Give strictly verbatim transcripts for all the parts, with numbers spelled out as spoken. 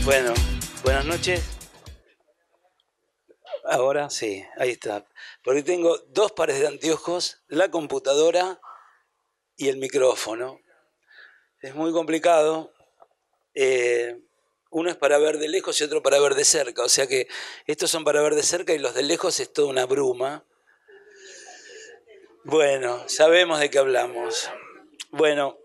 Bueno, buenas noches. Ahora sí, ahí está. Porque tengo dos pares de anteojos, la computadora y el micrófono. Es muy complicado. Eh, uno es para ver de lejos y otro para ver de cerca. O sea que estos son para ver de cerca y los de lejos es toda una bruma. Bueno, sabemos de qué hablamos. Bueno,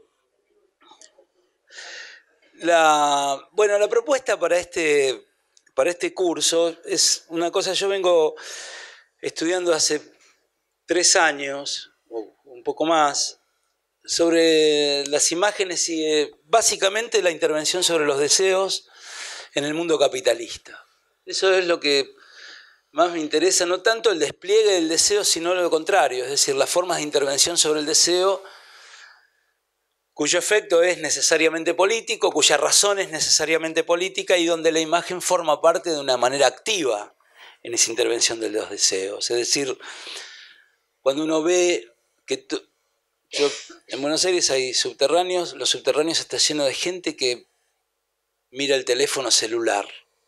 la, bueno, la propuesta para este, para este curso es una cosa, yo vengo estudiando hace tres años, o un poco más, sobre las imágenes y eh, básicamente la intervención sobre los deseos en el mundo capitalista. Eso es lo que más me interesa, no tanto el despliegue del deseo, sino lo contrario, es decir, las formas de intervención sobre el deseo cuyo efecto es necesariamente político, cuya razón es necesariamente política y donde la imagen forma parte de una manera activa en esa intervención de los deseos. Es decir, cuando uno ve que... Yo, en Buenos Aires hay subterráneos, los subterráneos están llenos de gente que mira el teléfono celular.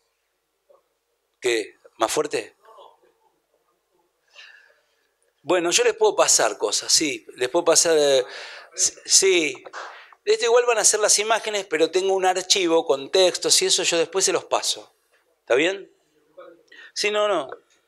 ¿Qué? ¿Más fuerte? Bueno, yo les puedo pasar cosas, sí, les puedo pasar... Eh, sí, esto igual van a ser las imágenes, pero tengo un archivo con textos y eso yo después se los paso. ¿Está bien? Sí, no, no.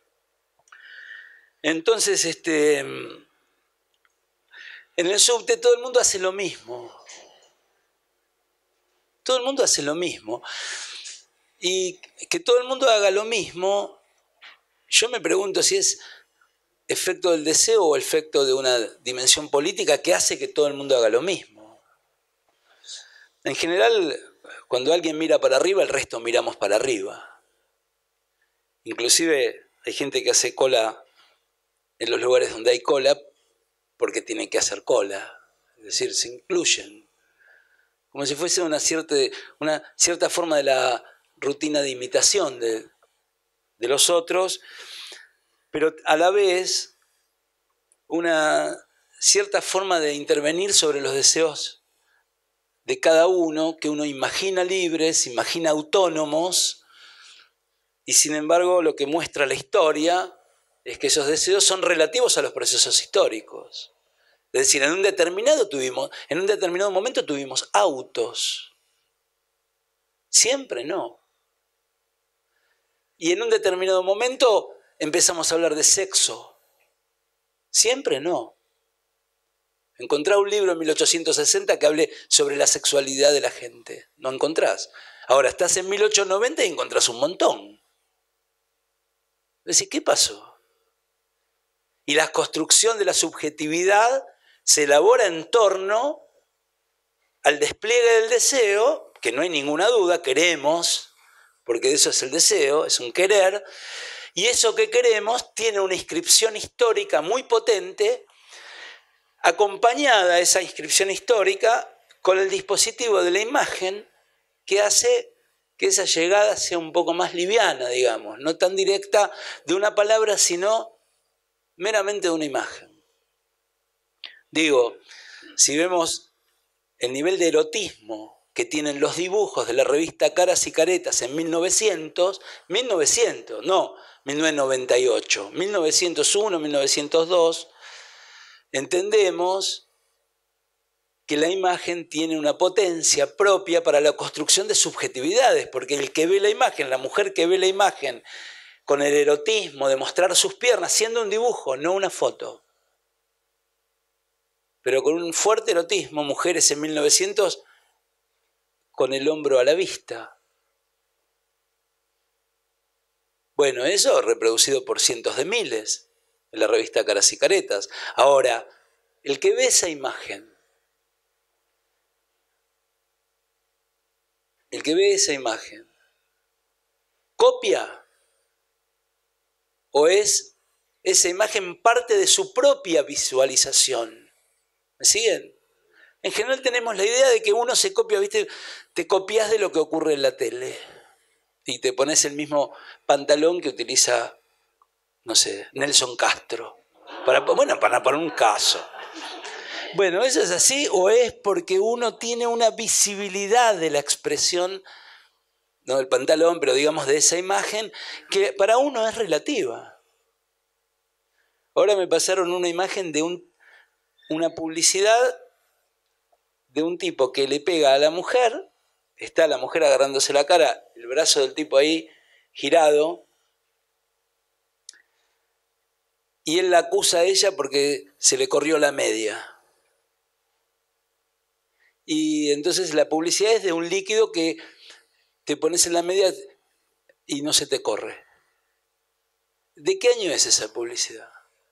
Entonces, este... en el subte todo el mundo hace lo mismo. Todo el mundo hace lo mismo. Y que todo el mundo haga lo mismo, yo me pregunto si es efecto del deseo o efecto de una dimensión política que hace que todo el mundo haga lo mismo. En general, cuando alguien mira para arriba, el resto miramos para arriba. Inclusive hay gente que hace cola en los lugares donde hay cola porque tienen que hacer cola. Es decir, se incluyen. Como si fuese una cierta, una cierta forma de la rutina de imitación de, de los otros, pero a la vez una cierta forma de intervenir sobre los deseos de cada uno, que uno imagina libres, imagina autónomos, y sin embargo lo que muestra la historia es que esos deseos son relativos a los procesos históricos. Es decir, en un determinado, tuvimos, en un determinado momento tuvimos autos. Siempre no. Y en un determinado momento empezamos a hablar de sexo. Siempre no. Encontrá un libro en mil ochocientos sesenta que hable sobre la sexualidad de la gente. No encontrás. Ahora estás en mil ochocientos noventa y encontrás un montón. Es decir, ¿qué pasó? Y la construcción de la subjetividad se elabora en torno al despliegue del deseo, que no hay ninguna duda, queremos, porque eso es el deseo, es un querer, y eso que queremos tiene una inscripción histórica muy potente, acompañada a esa inscripción histórica con el dispositivo de la imagen que hace que esa llegada sea un poco más liviana, digamos, no tan directa de una palabra, sino meramente de una imagen. Digo, si vemos el nivel de erotismo que tienen los dibujos de la revista Caras y Caretas en mil novecientos, mil novecientos, no mil novecientos noventa y ocho, mil novecientos uno, mil novecientos dos, entendemos que la imagen tiene una potencia propia para la construcción de subjetividades, porque el que ve la imagen, la mujer que ve la imagen con el erotismo de mostrar sus piernas, siendo un dibujo, no una foto, pero con un fuerte erotismo, mujeres en mil novecientos con el hombro a la vista. Bueno, eso reproducido por cientos de miles en la revista Caras y Caretas. Ahora, el que ve esa imagen, el que ve esa imagen, ¿copia? ¿O es esa imagen parte de su propia visualización? ¿Me siguen? En general tenemos la idea de que uno se copia, ¿viste? Te copias de lo que ocurre en la tele y te pones el mismo pantalón que utiliza, no sé, Nelson Castro. Para, bueno, para poner un caso. Bueno, ¿eso es así o es porque uno tiene una visibilidad de la expresión no del pantalón, pero digamos de esa imagen, que para uno es relativa. Ahora me pasaron una imagen de un, una publicidad de un tipo que le pega a la mujer, está la mujer agarrándose la cara, el brazo del tipo ahí girado, y él la acusa a ella porque se le corrió la media. Y entonces la publicidad es de un líquido que te pones en la media y no se te corre. ¿De qué año es esa publicidad?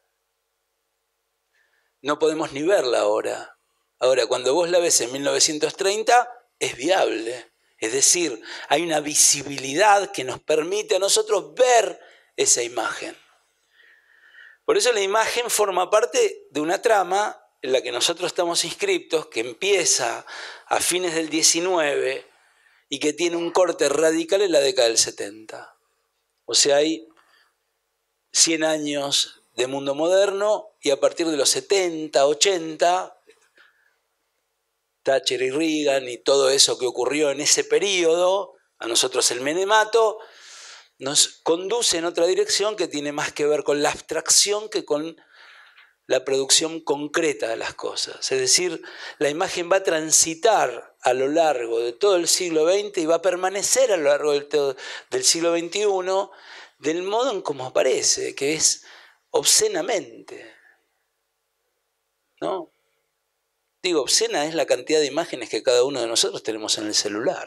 No podemos ni verla ahora. Ahora, cuando vos la ves en mil novecientos treinta, es viable. Es decir, hay una visibilidad que nos permite a nosotros ver esa imagen. Por eso la imagen forma parte de una trama en la que nosotros estamos inscriptos, que empieza a fines del diecinueve y que tiene un corte radical en la década del setenta. O sea, hay cien años de mundo moderno y a partir de los setenta, ochenta, Thatcher y Reagan y todo eso que ocurrió en ese periodo, a nosotros el menemato, nos conduce en otra dirección que tiene más que ver con la abstracción que con la producción concreta de las cosas. Es decir, la imagen va a transitar a lo largo de todo el siglo veinte y va a permanecer a lo largo del, del siglo veintiuno del modo en como aparece, que es obscenamente. ¿No? Digo, obscena es la cantidad de imágenes que cada uno de nosotros tenemos en el celular.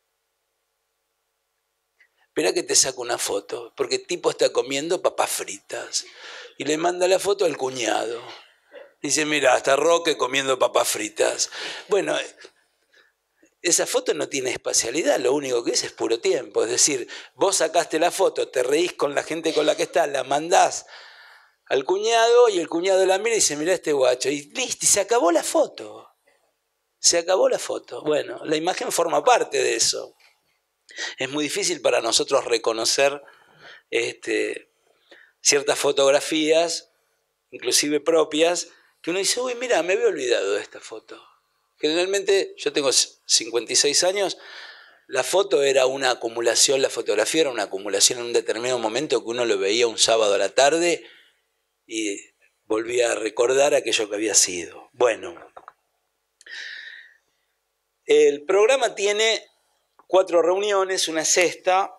Espera que te saco una foto, porque el tipo está comiendo papas fritas y le manda la foto al cuñado. Dice, mira, hasta Roque comiendo papas fritas. Bueno, esa foto no tiene espacialidad, lo único que es es puro tiempo. Es decir, vos sacaste la foto, te reís con la gente con la que estás, la mandás al cuñado y el cuñado la mira y dice, mira este guacho. Y listo, y se acabó la foto. Se acabó la foto. Bueno, la imagen forma parte de eso. Es muy difícil para nosotros reconocer este, ciertas fotografías, inclusive propias, que uno dice, uy, mira, me había olvidado de esta foto. Generalmente, yo tengo cincuenta y seis años, la foto era una acumulación, la fotografía era una acumulación en un determinado momento que uno lo veía un sábado a la tarde y volvía a recordar aquello que había sido. Bueno, el programa tiene cuatro reuniones, una sexta.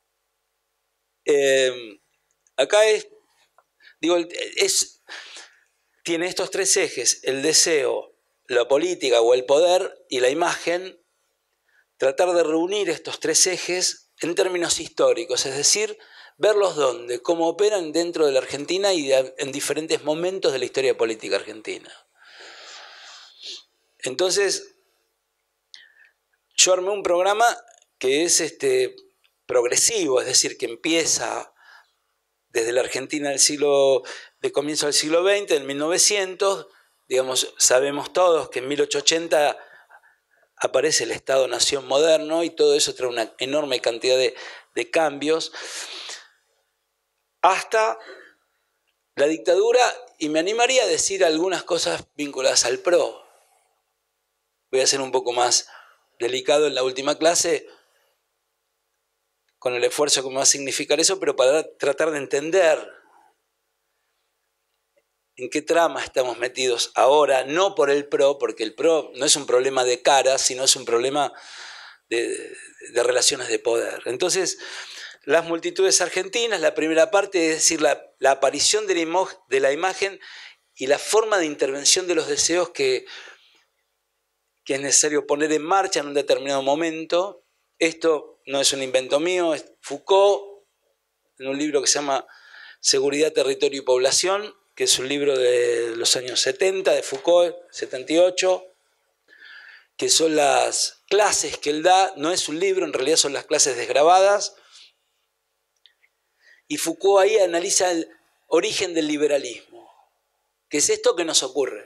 Eh, acá es, digo, es, tiene estos tres ejes, el deseo, la política o el poder y la imagen, tratar de reunir estos tres ejes en términos históricos, es decir, verlos dónde, cómo operan dentro de la Argentina y de, en diferentes momentos de la historia política argentina. Entonces, yo armé un programa que es este, progresivo, es decir, que empieza desde la Argentina del siglo, de comienzo del siglo veinte, en mil novecientos, digamos, sabemos todos que en mil ochocientos ochenta aparece el Estado-Nación moderno y todo eso trae una enorme cantidad de, de cambios, hasta la dictadura, y me animaría a decir algunas cosas vinculadas al P R O. Voy a ser un poco más delicado en la última clase, con el esfuerzo que me va a significar eso, pero para tratar de entender en qué trama estamos metidos ahora, no por el P R O, porque el P R O no es un problema de cara, sino es un problema de, de relaciones de poder. Entonces, las multitudes argentinas, la primera parte, es decir, la, la aparición de la, de la imagen y la forma de intervención de los deseos que, que es necesario poner en marcha en un determinado momento. Esto no es un invento mío, es Foucault, en un libro que se llama Seguridad, Territorio y Población, que es un libro de los años setenta, de Foucault, setenta y ocho, que son las clases que él da, no es un libro, en realidad son las clases desgrabadas, y Foucault ahí analiza el origen del liberalismo, que es esto que nos ocurre.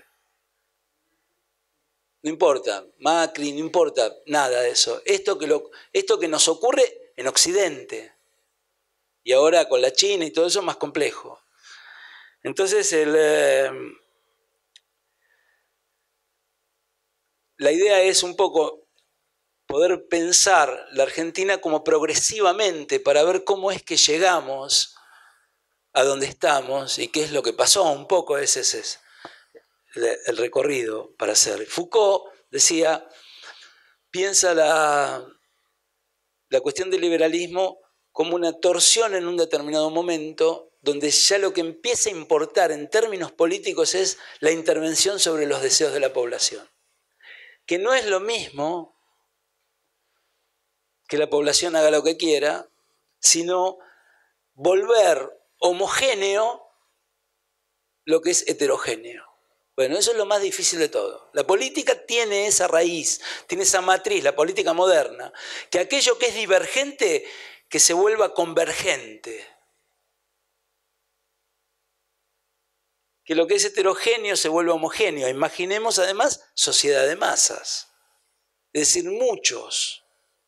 No importa, Macri, no importa nada de eso. Esto que, lo, esto que nos ocurre en Occidente, y ahora con la China y todo eso es más complejo. Entonces, el, eh, la idea es un poco poder pensar la Argentina como progresivamente para ver cómo es que llegamos a donde estamos y qué es lo que pasó un poco. Ese es el recorrido para hacer. Foucault decía, piensa la, la cuestión del liberalismo como una torsión en un determinado momento, donde ya lo que empieza a importar en términos políticos es la intervención sobre los deseos de la población. Que no es lo mismo que la población haga lo que quiera, sino volver homogéneo lo que es heterogéneo. Bueno, eso es lo más difícil de todo. La política tiene esa raíz, tiene esa matriz, la política moderna, que aquello que es divergente, que se vuelva convergente. Que lo que es heterogéneo se vuelva homogéneo. Imaginemos además sociedad de masas. Es decir, muchos.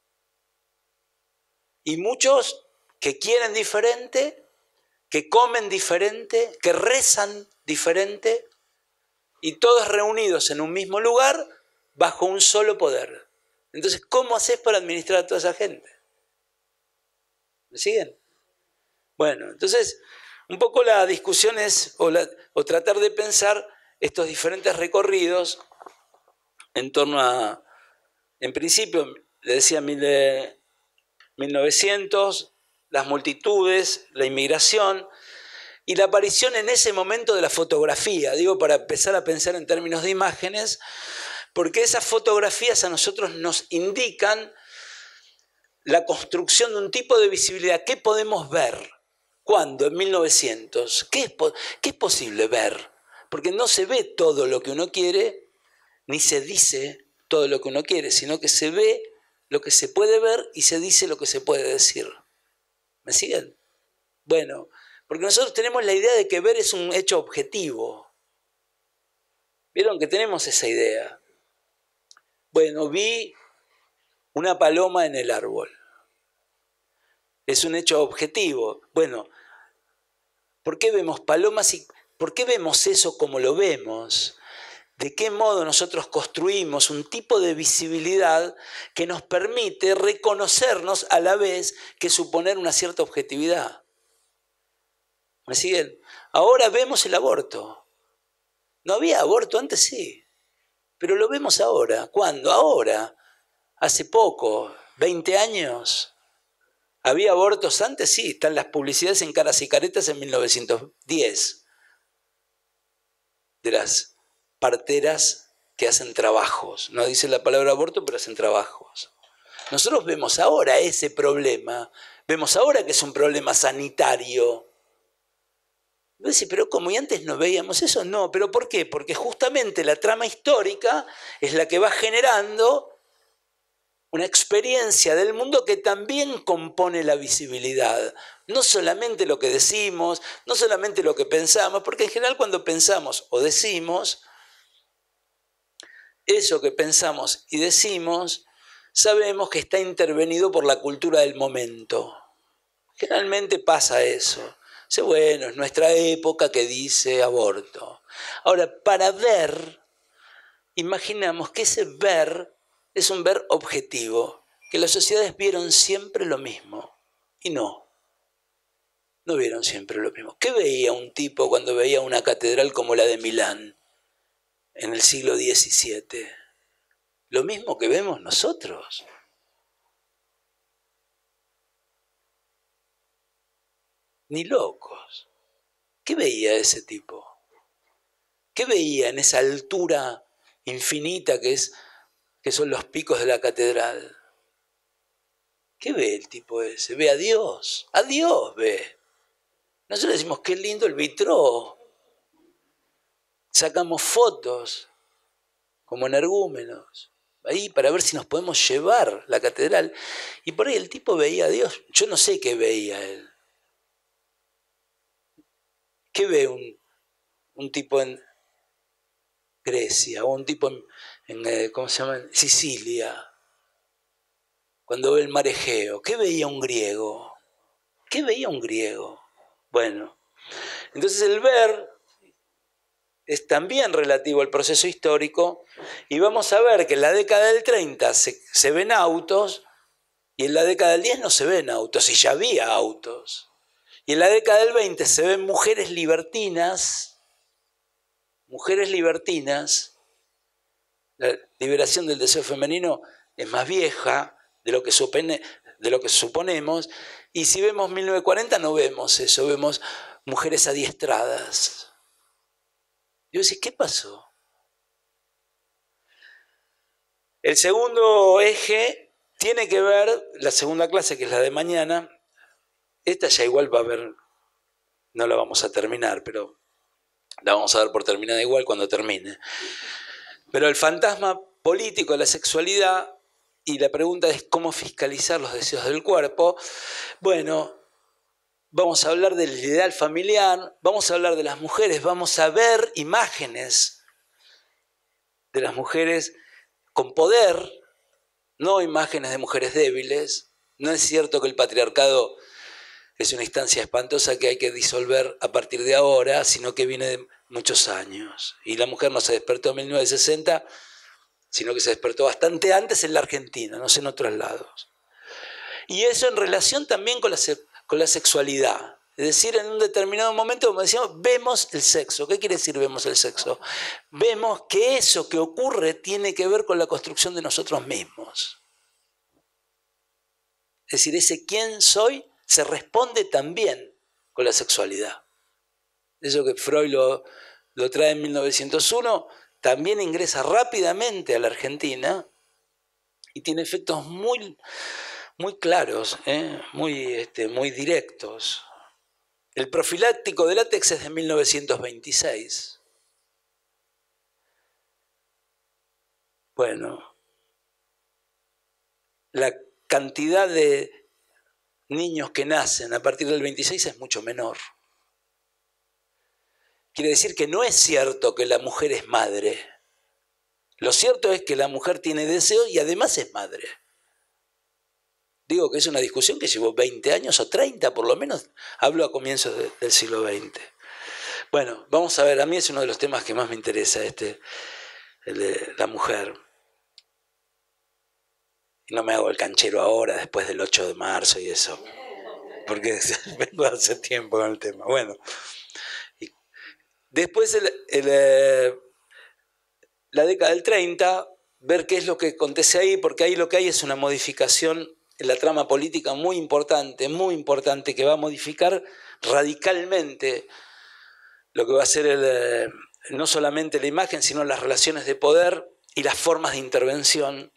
Y muchos que quieren diferente, que comen diferente, que rezan diferente, y todos reunidos en un mismo lugar bajo un solo poder. Entonces, ¿cómo haces para administrar a toda esa gente? ¿Me siguen? Bueno, entonces, un poco la discusión es, o, la, o tratar de pensar estos diferentes recorridos en torno a, en principio, le decía mil novecientos, las multitudes, la inmigración, y la aparición en ese momento de la fotografía, digo, para empezar a pensar en términos de imágenes, porque esas fotografías a nosotros nos indican la construcción de un tipo de visibilidad. ¿Qué podemos ver? ¿Cuándo? En mil novecientos. ¿Qué es, qué es posible ver? Porque no se ve todo lo que uno quiere, ni se dice todo lo que uno quiere, sino que se ve lo que se puede ver y se dice lo que se puede decir. ¿Me siguen? Bueno, porque nosotros tenemos la idea de que ver es un hecho objetivo. ¿Vieron que tenemos esa idea? Bueno, vi una paloma en el árbol. Es un hecho objetivo. Bueno, ¿por qué vemos palomas y por qué vemos eso como lo vemos? ¿De qué modo nosotros construimos un tipo de visibilidad que nos permite reconocernos a la vez que suponer una cierta objetividad? ¿Me siguen? Ahora vemos el aborto. No había aborto antes, sí, pero lo vemos ahora. ¿Cuándo? Ahora. Hace poco, veinte años. ¿Había abortos antes? Sí, están las publicidades en Caras y Caretas en mil novecientos diez. De las parteras que hacen trabajos. No dice la palabra aborto, pero hacen trabajos. Nosotros vemos ahora ese problema. Vemos ahora que es un problema sanitario. Vos decís, pero ¿cómo? ¿Y antes no veíamos eso? No, ¿pero por qué? Porque justamente la trama histórica es la que va generando una experiencia del mundo que también compone la visibilidad. No solamente lo que decimos, no solamente lo que pensamos, porque en general cuando pensamos o decimos, eso que pensamos y decimos, sabemos que está intervenido por la cultura del momento. Generalmente pasa eso. Dice, bueno, es nuestra época que dice aborto. Ahora, para ver, imaginamos que ese ver es un ver objetivo, que las sociedades vieron siempre lo mismo. Y no, no vieron siempre lo mismo. ¿Qué veía un tipo cuando veía una catedral como la de Milán en el siglo diecisiete? Lo mismo que vemos nosotros. Ni locos. ¿Qué veía ese tipo? ¿Qué veía en esa altura infinita que, es, que son los picos de la catedral? ¿Qué ve el tipo ese? Ve a Dios. A Dios ve. Nosotros decimos, qué lindo el vitró. Sacamos fotos como energúmenos ahí para ver si nos podemos llevar la catedral. Y por ahí el tipo veía a Dios. Yo no sé qué veía él. ¿Qué ve un, un tipo en Grecia o un tipo en, en ¿cómo se llama? En Sicilia? Cuando ve el mar Egeo, ¿qué veía un griego? ¿Qué veía un griego? Bueno, entonces el ver es también relativo al proceso histórico, y vamos a ver que en la década del treinta se, se ven autos, y en la década del diez no se ven autos, y ya había autos. Y en la década del veinte se ven mujeres libertinas, mujeres libertinas. La liberación del deseo femenino es más vieja de lo que, supone, de lo que suponemos, y si vemos mil novecientos cuarenta no vemos eso, vemos mujeres adiestradas. Yo decía, ¿qué pasó? El segundo eje tiene que ver, la segunda clase, que es la de mañana, esta ya igual va a haber, no la vamos a terminar, pero la vamos a dar por terminada igual cuando termine. Pero el fantasma político de la sexualidad, y la pregunta es cómo fiscalizar los deseos del cuerpo. Bueno, vamos a hablar del ideal familiar, vamos a hablar de las mujeres, vamos a ver imágenes de las mujeres con poder, no imágenes de mujeres débiles. No es cierto que el patriarcado es una instancia espantosa que hay que disolver a partir de ahora, sino que viene de muchos años. Y la mujer no se despertó en mil novecientos sesenta, sino que se despertó bastante antes en la Argentina, no sé en otros lados. Y eso en relación también con la, con la sexualidad. Es decir, en un determinado momento, como decíamos, vemos el sexo. ¿Qué quiere decir vemos el sexo? Vemos que eso que ocurre tiene que ver con la construcción de nosotros mismos. Es decir, ese quién soy se responde también con la sexualidad. Eso que Freud lo, lo trae en mil novecientos uno, también ingresa rápidamente a la Argentina y tiene efectos muy, muy claros, ¿eh? muy, este, muy directos. El profiláctico de látex es de mil novecientos veintiséis. Bueno, la cantidad de niños que nacen a partir del veintiséis es mucho menor. Quiere decir que no es cierto que la mujer es madre. Lo cierto es que la mujer tiene deseo y además es madre. Digo que es una discusión que llevó veinte años o treinta por lo menos. Hablo a comienzos de, del siglo veinte. Bueno, vamos a ver, a mí es uno de los temas que más me interesa, este, el de la mujer. Y no me hago el canchero ahora, después del ocho de marzo y eso, porque vengo hace tiempo con el tema. Bueno, y después el, el, eh, la década del treinta, ver qué es lo que acontece ahí, porque ahí lo que hay es una modificación en la trama política muy importante, muy importante, que va a modificar radicalmente lo que va a ser el, eh, no solamente la imagen, sino las relaciones de poder y las formas de intervención.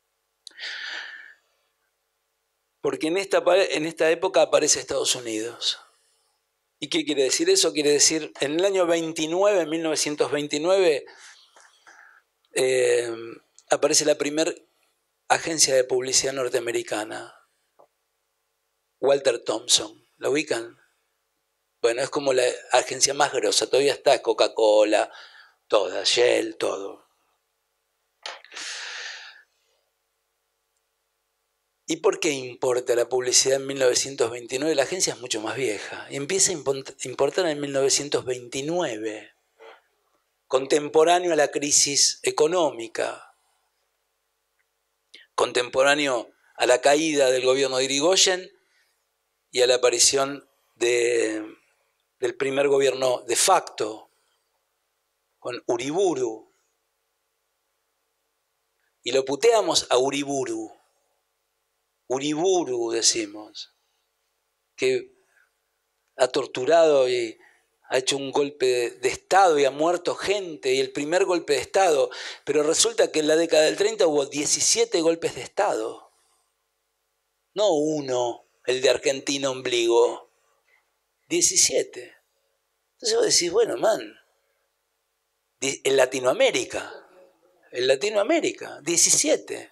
Porque en esta, en esta época aparece Estados Unidos. ¿Y qué quiere decir eso? Quiere decir, en el año veintinueve, mil novecientos veintinueve, eh, aparece la primera agencia de publicidad norteamericana, Walter Thompson. ¿La ubican? Bueno, es como la agencia más grosa, todavía está Coca-Cola, toda, Shell, todo. ¿Y por qué importa la publicidad en mil novecientos veintinueve? La agencia es mucho más vieja. Y empieza a importar en mil novecientos veintinueve, contemporáneo a la crisis económica, contemporáneo a la caída del gobierno de Irigoyen y a la aparición de, del primer gobierno de facto, con Uriburu. Y lo puteamos a Uriburu. Uriburu, decimos, que ha torturado y ha hecho un golpe de, de Estado y ha muerto gente, y el primer golpe de Estado, pero resulta que en la década del treinta hubo diecisiete golpes de Estado, no uno, el de Argentina Ombligo, diecisiete. Entonces vos decís, bueno, man, en Latinoamérica, en Latinoamérica, diecisiete.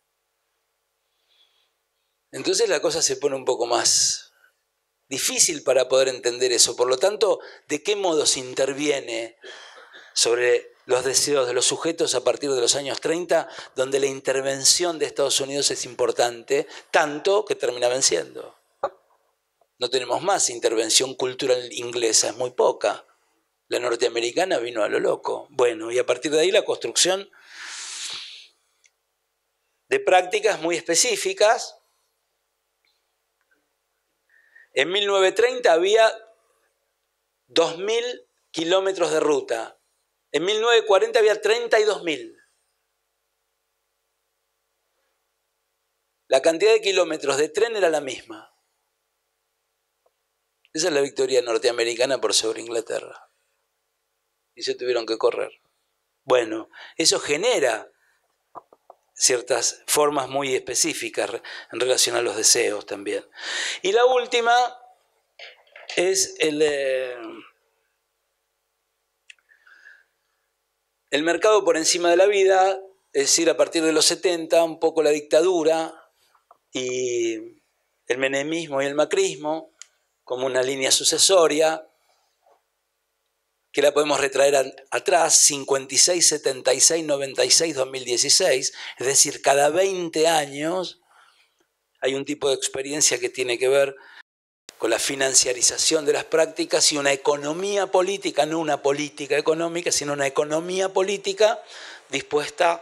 Entonces la cosa se pone un poco más difícil para poder entender eso. Por lo tanto, ¿de qué modo se interviene sobre los deseos de los sujetos a partir de los años treinta, donde la intervención de Estados Unidos es importante, tanto que termina venciendo? No tenemos más intervención cultural inglesa, es muy poca. La norteamericana vino a lo loco. Bueno, y a partir de ahí la construcción de prácticas muy específicas. En mil novecientos treinta había dos mil kilómetros de ruta. En mil novecientos cuarenta había treinta y dos mil. La cantidad de kilómetros de tren era la misma. Esa es la victoria norteamericana por sobre Inglaterra. Y se tuvieron que correr. Bueno, eso genera ciertas formas muy específicas en relación a los deseos también. Y la última es el, eh, el mercado por encima de la vida, es decir, a partir de los setenta, un poco la dictadura y el menemismo y el macrismo, como una línea sucesoria, que la podemos retraer a, atrás, cincuenta y seis, setenta y seis, noventa y seis, dos mil dieciséis, es decir, cada veinte años hay un tipo de experiencia que tiene que ver con la financiarización de las prácticas y una economía política, no una política económica, sino una economía política dispuesta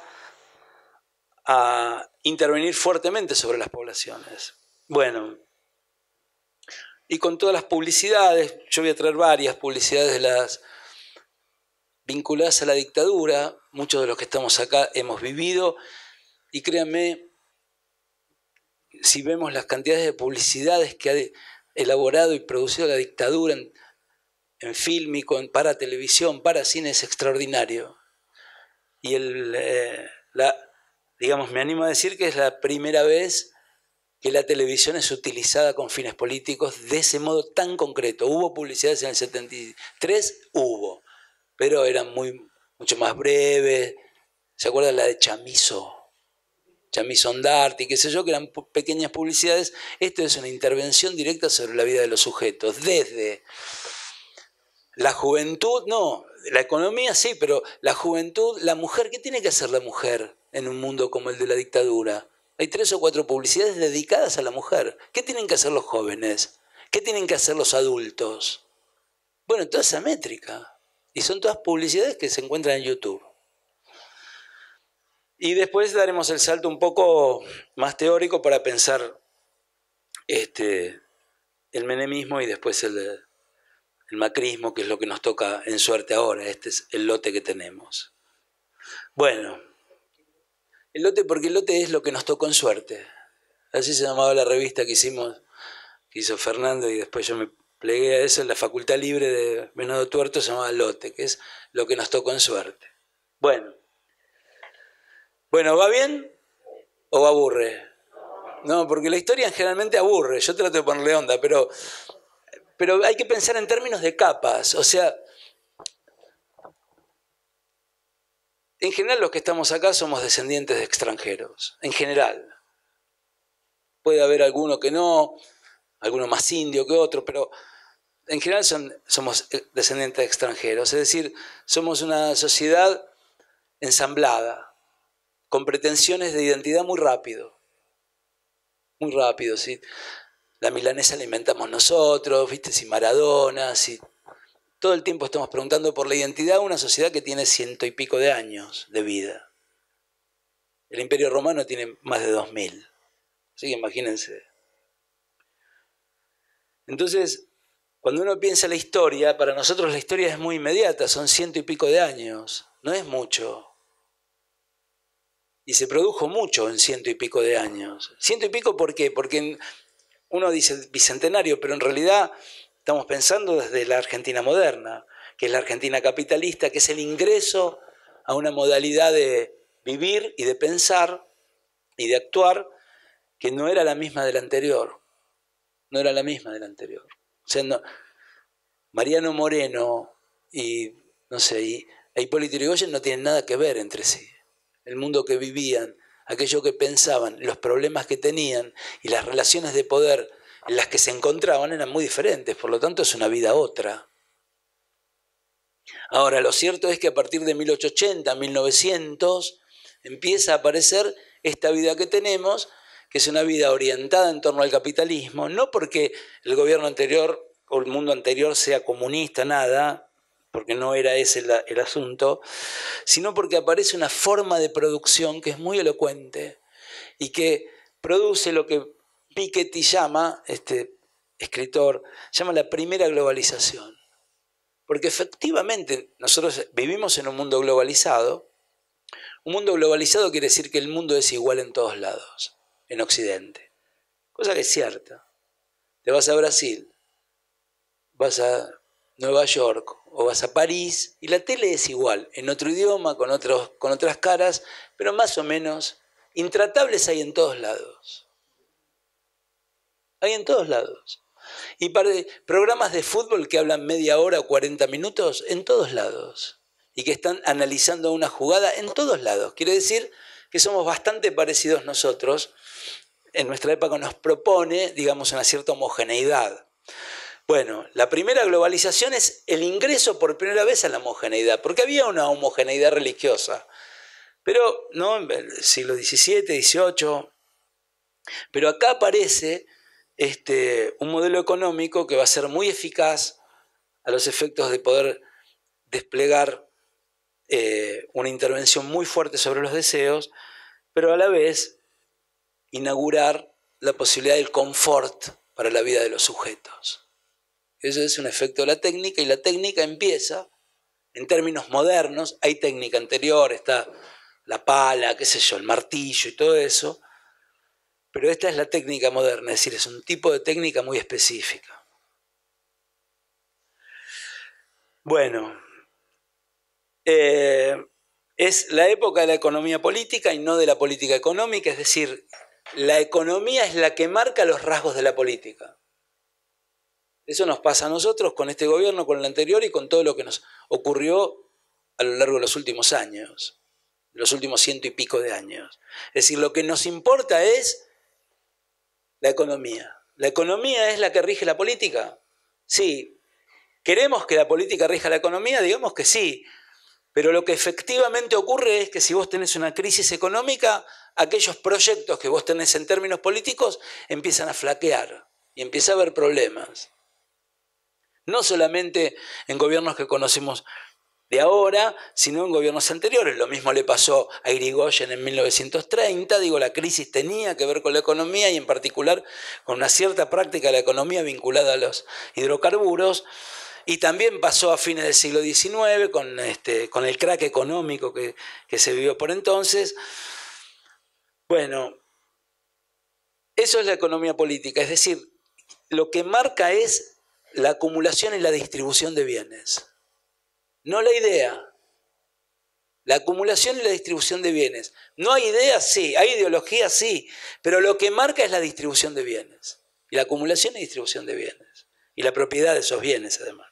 a intervenir fuertemente sobre las poblaciones. Bueno, y con todas las publicidades, yo voy a traer varias publicidades de las vinculadas a la dictadura, muchos de los que estamos acá hemos vivido, y créanme, si vemos las cantidades de publicidades que ha elaborado y producido la dictadura en, en fílmico, en, para televisión, para cine, es extraordinario. Y el, eh, la, digamos, me animo a decir que es la primera vez que la televisión es utilizada con fines políticos de ese modo tan concreto. Hubo publicidades en el setenta y tres, hubo, pero eran muy, mucho más breves. ¿Se acuerdan la de Chamizo? Chamizo Ondarti, qué sé yo, que eran pequeñas publicidades. Esto es una intervención directa sobre la vida de los sujetos, desde la juventud, no, la economía sí, pero la juventud, la mujer, ¿qué tiene que hacer la mujer en un mundo como el de la dictadura? Hay tres o cuatro publicidades dedicadas a la mujer. ¿Qué tienen que hacer los jóvenes? ¿Qué tienen que hacer los adultos? Bueno, toda esa métrica. Y son todas publicidades que se encuentran en YouTube. Y después daremos el salto un poco más teórico para pensar este, el menemismo y después el, el macrismo, que es lo que nos toca en suerte ahora. Este es el lote que tenemos. Bueno, el lote porque el lote es lo que nos tocó en suerte. Así se llamaba la revista que hicimos, que hizo Fernando, y después yo me plegué a eso en la Facultad Libre de Venado Tuerto, se llamaba Lote, que es lo que nos tocó en suerte. Bueno, bueno, ¿va bien o aburre? No, porque la historia generalmente aburre, yo trato de ponerle onda, pero, pero hay que pensar en términos de capas, o sea, en general los que estamos acá somos descendientes de extranjeros, en general. Puede haber alguno que no, alguno más indio que otro, pero en general son, somos descendientes de extranjeros. Es decir, somos una sociedad ensamblada, con pretensiones de identidad muy rápido. Muy rápido, ¿sí? La milanesa la inventamos nosotros, ¿viste? Si Maradona, si... Todo el tiempo estamos preguntando por la identidad de una sociedad que tiene ciento y pico de años de vida. El Imperio Romano tiene más de dos mil. Así que imagínense. Entonces, cuando uno piensa la historia, para nosotros la historia es muy inmediata, son ciento y pico de años, no es mucho. Y se produjo mucho en ciento y pico de años. Ciento y pico, ¿por qué? Porque uno dice bicentenario, pero en realidad estamos pensando desde la Argentina moderna, que es la Argentina capitalista, que es el ingreso a una modalidad de vivir y de pensar y de actuar que no era la misma de la anterior. No era la misma de la anterior. O sea, no, Mariano Moreno y, no sé, y Hipólito Yrigoyen no tienen nada que ver entre sí. El mundo que vivían, aquello que pensaban, los problemas que tenían y las relaciones de poder en las que se encontraban eran muy diferentes, por lo tanto es una vida otra. Ahora, lo cierto es que a partir de mil ochocientos ochenta, mil novecientos, empieza a aparecer esta vida que tenemos, que es una vida orientada en torno al capitalismo, no porque el gobierno anterior o el mundo anterior sea comunista, nada, porque no era ese el, el asunto, sino porque aparece una forma de producción que es muy elocuente y que produce lo que Piketty llama, este escritor, llama la primera globalización. Porque efectivamente nosotros vivimos en un mundo globalizado. Un mundo globalizado quiere decir que el mundo es igual en todos lados, en Occidente. Cosa que es cierta. Te vas a Brasil, vas a Nueva York o vas a París y la tele es igual, en otro idioma, con, otros, con otras caras, pero más o menos intratables hay en todos lados. Hay en todos lados. Y para programas de fútbol que hablan media hora o cuarenta minutos, en todos lados. Y que están analizando una jugada en todos lados. Quiere decir que somos bastante parecidos nosotros. En nuestra época nos propone, digamos, una cierta homogeneidad. Bueno, la primera globalización es el ingreso por primera vez a la homogeneidad, porque había una homogeneidad religiosa. Pero, ¿no? En el siglo diecisiete, dieciocho. Pero acá aparece este, un modelo económico que va a ser muy eficaz a los efectos de poder desplegar eh, una intervención muy fuerte sobre los deseos, pero a la vez inaugurar la posibilidad del confort para la vida de los sujetos. Eso es un efecto de la técnica, y la técnica empieza, en términos modernos, hay técnica anterior, está la pala, qué sé yo, el martillo y todo eso, pero esta es la técnica moderna, es decir, es un tipo de técnica muy específica. Bueno, eh, es la época de la economía política y no de la política económica, es decir, la economía es la que marca los rasgos de la política. Eso nos pasa a nosotros con este gobierno, con el anterior y con todo lo que nos ocurrió a lo largo de los últimos años, los últimos ciento y pico de años. Es decir, lo que nos importa es la economía. ¿La economía es la que rige la política? Sí. ¿Queremos que la política rija la economía? Digamos que sí. Pero lo que efectivamente ocurre es que si vos tenés una crisis económica, aquellos proyectos que vos tenés en términos políticos empiezan a flaquear y empieza a haber problemas. No solamente en gobiernos que conocemos de ahora, sino en gobiernos anteriores. Lo mismo le pasó a Irigoyen en mil novecientos treinta. Digo, la crisis tenía que ver con la economía y en particular con una cierta práctica de la economía vinculada a los hidrocarburos. Y también pasó a fines del siglo diecinueve con, este, con el crack económico que, que se vivió por entonces. Bueno, eso es la economía política. Es decir, lo que marca es la acumulación y la distribución de bienes. No la idea, la acumulación y la distribución de bienes. No hay ideas, sí, hay ideologías, sí, pero lo que marca es la distribución de bienes. Y la acumulación y distribución de bienes. Y la propiedad de esos bienes, además.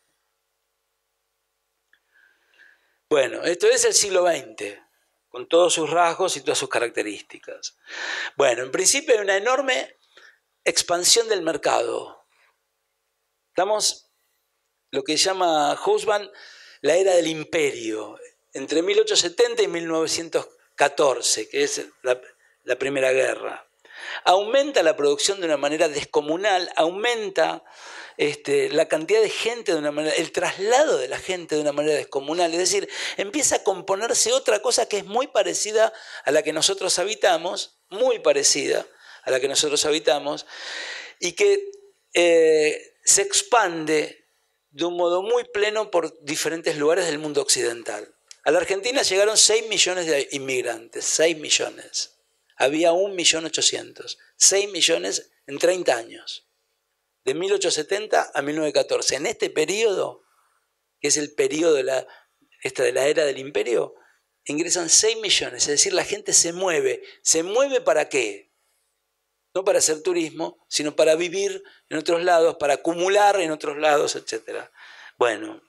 Bueno, esto es el siglo veinte, con todos sus rasgos y todas sus características. Bueno, en principio hay una enorme expansión del mercado. Estamos, lo que llama Husman, la era del imperio, entre mil ochocientos setenta y mil novecientos catorce, que es la, la Primera Guerra. Aumenta la producción de una manera descomunal, aumenta este, la cantidad de gente de una manera, el traslado de la gente de una manera descomunal. Es decir, empieza a componerse otra cosa que es muy parecida a la que nosotros habitamos, muy parecida a la que nosotros habitamos, y que eh, se expande de un modo muy pleno por diferentes lugares del mundo occidental. A la Argentina llegaron seis millones de inmigrantes, seis millones. Había un millón ochocientos, seis millones en treinta años, de mil ochocientos setenta a mil novecientos catorce. En este periodo, que es el periodo de la, esta de la era del imperio, ingresan seis millones, es decir, la gente se mueve. ¿Se mueve para qué? No para hacer turismo, sino para vivir en otros lados, para acumular en otros lados, etcétera. Bueno,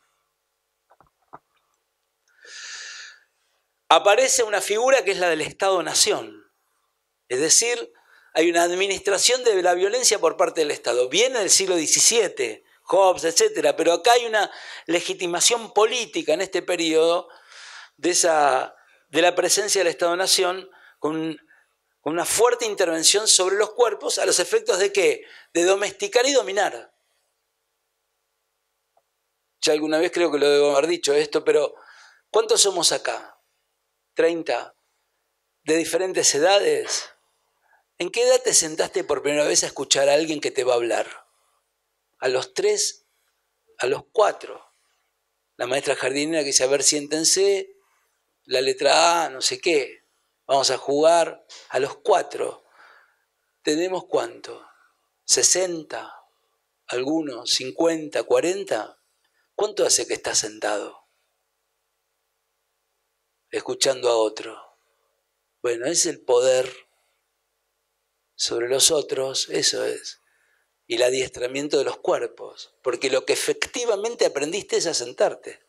aparece una figura que es la del Estado-Nación. Es decir, hay una administración de la violencia por parte del Estado. Viene del siglo diecisiete, Hobbes, etcétera, pero acá hay una legitimación política en este periodo de, esa, de la presencia del Estado-Nación con, con una fuerte intervención sobre los cuerpos a los efectos de ¿qué? De domesticar y dominar. Ya alguna vez creo que lo debo haber dicho esto, pero ¿cuántos somos acá? ¿treinta? ¿De diferentes edades? ¿En qué edad te sentaste por primera vez a escuchar a alguien que te va a hablar? ¿A los tres? ¿A los cuatro? La maestra jardinera que dice, a ver, siéntense, la letra A, no sé qué, vamos a jugar. A los cuatro. ¿Tenemos cuánto? ¿sesenta? ¿Algunos? ¿cincuenta? ¿cuarenta? ¿Cuánto hace que estás sentado? Escuchando a otro. Bueno, es el poder sobre los otros, eso es. Y el adiestramiento de los cuerpos. Porque lo que efectivamente aprendiste es a sentarte.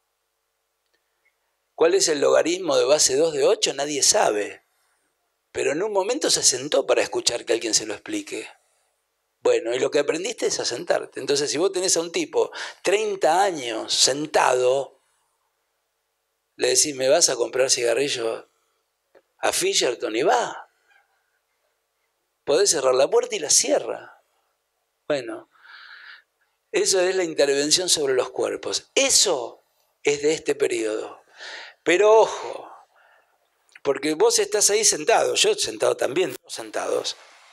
¿Cuál es el logaritmo de base dos de ocho? Nadie sabe. Pero en un momento se sentó para escuchar que alguien se lo explique. Bueno, y lo que aprendiste es a sentarte. Entonces, si vos tenés a un tipo treinta años sentado, le decís, ¿me vas a comprar cigarrillos a Fisherton? Y va. Podés cerrar la puerta y la cierra. Bueno, eso es la intervención sobre los cuerpos. Eso es de este periodo. Pero ojo, porque vos estás ahí sentado, yo sentado también, todos sentados.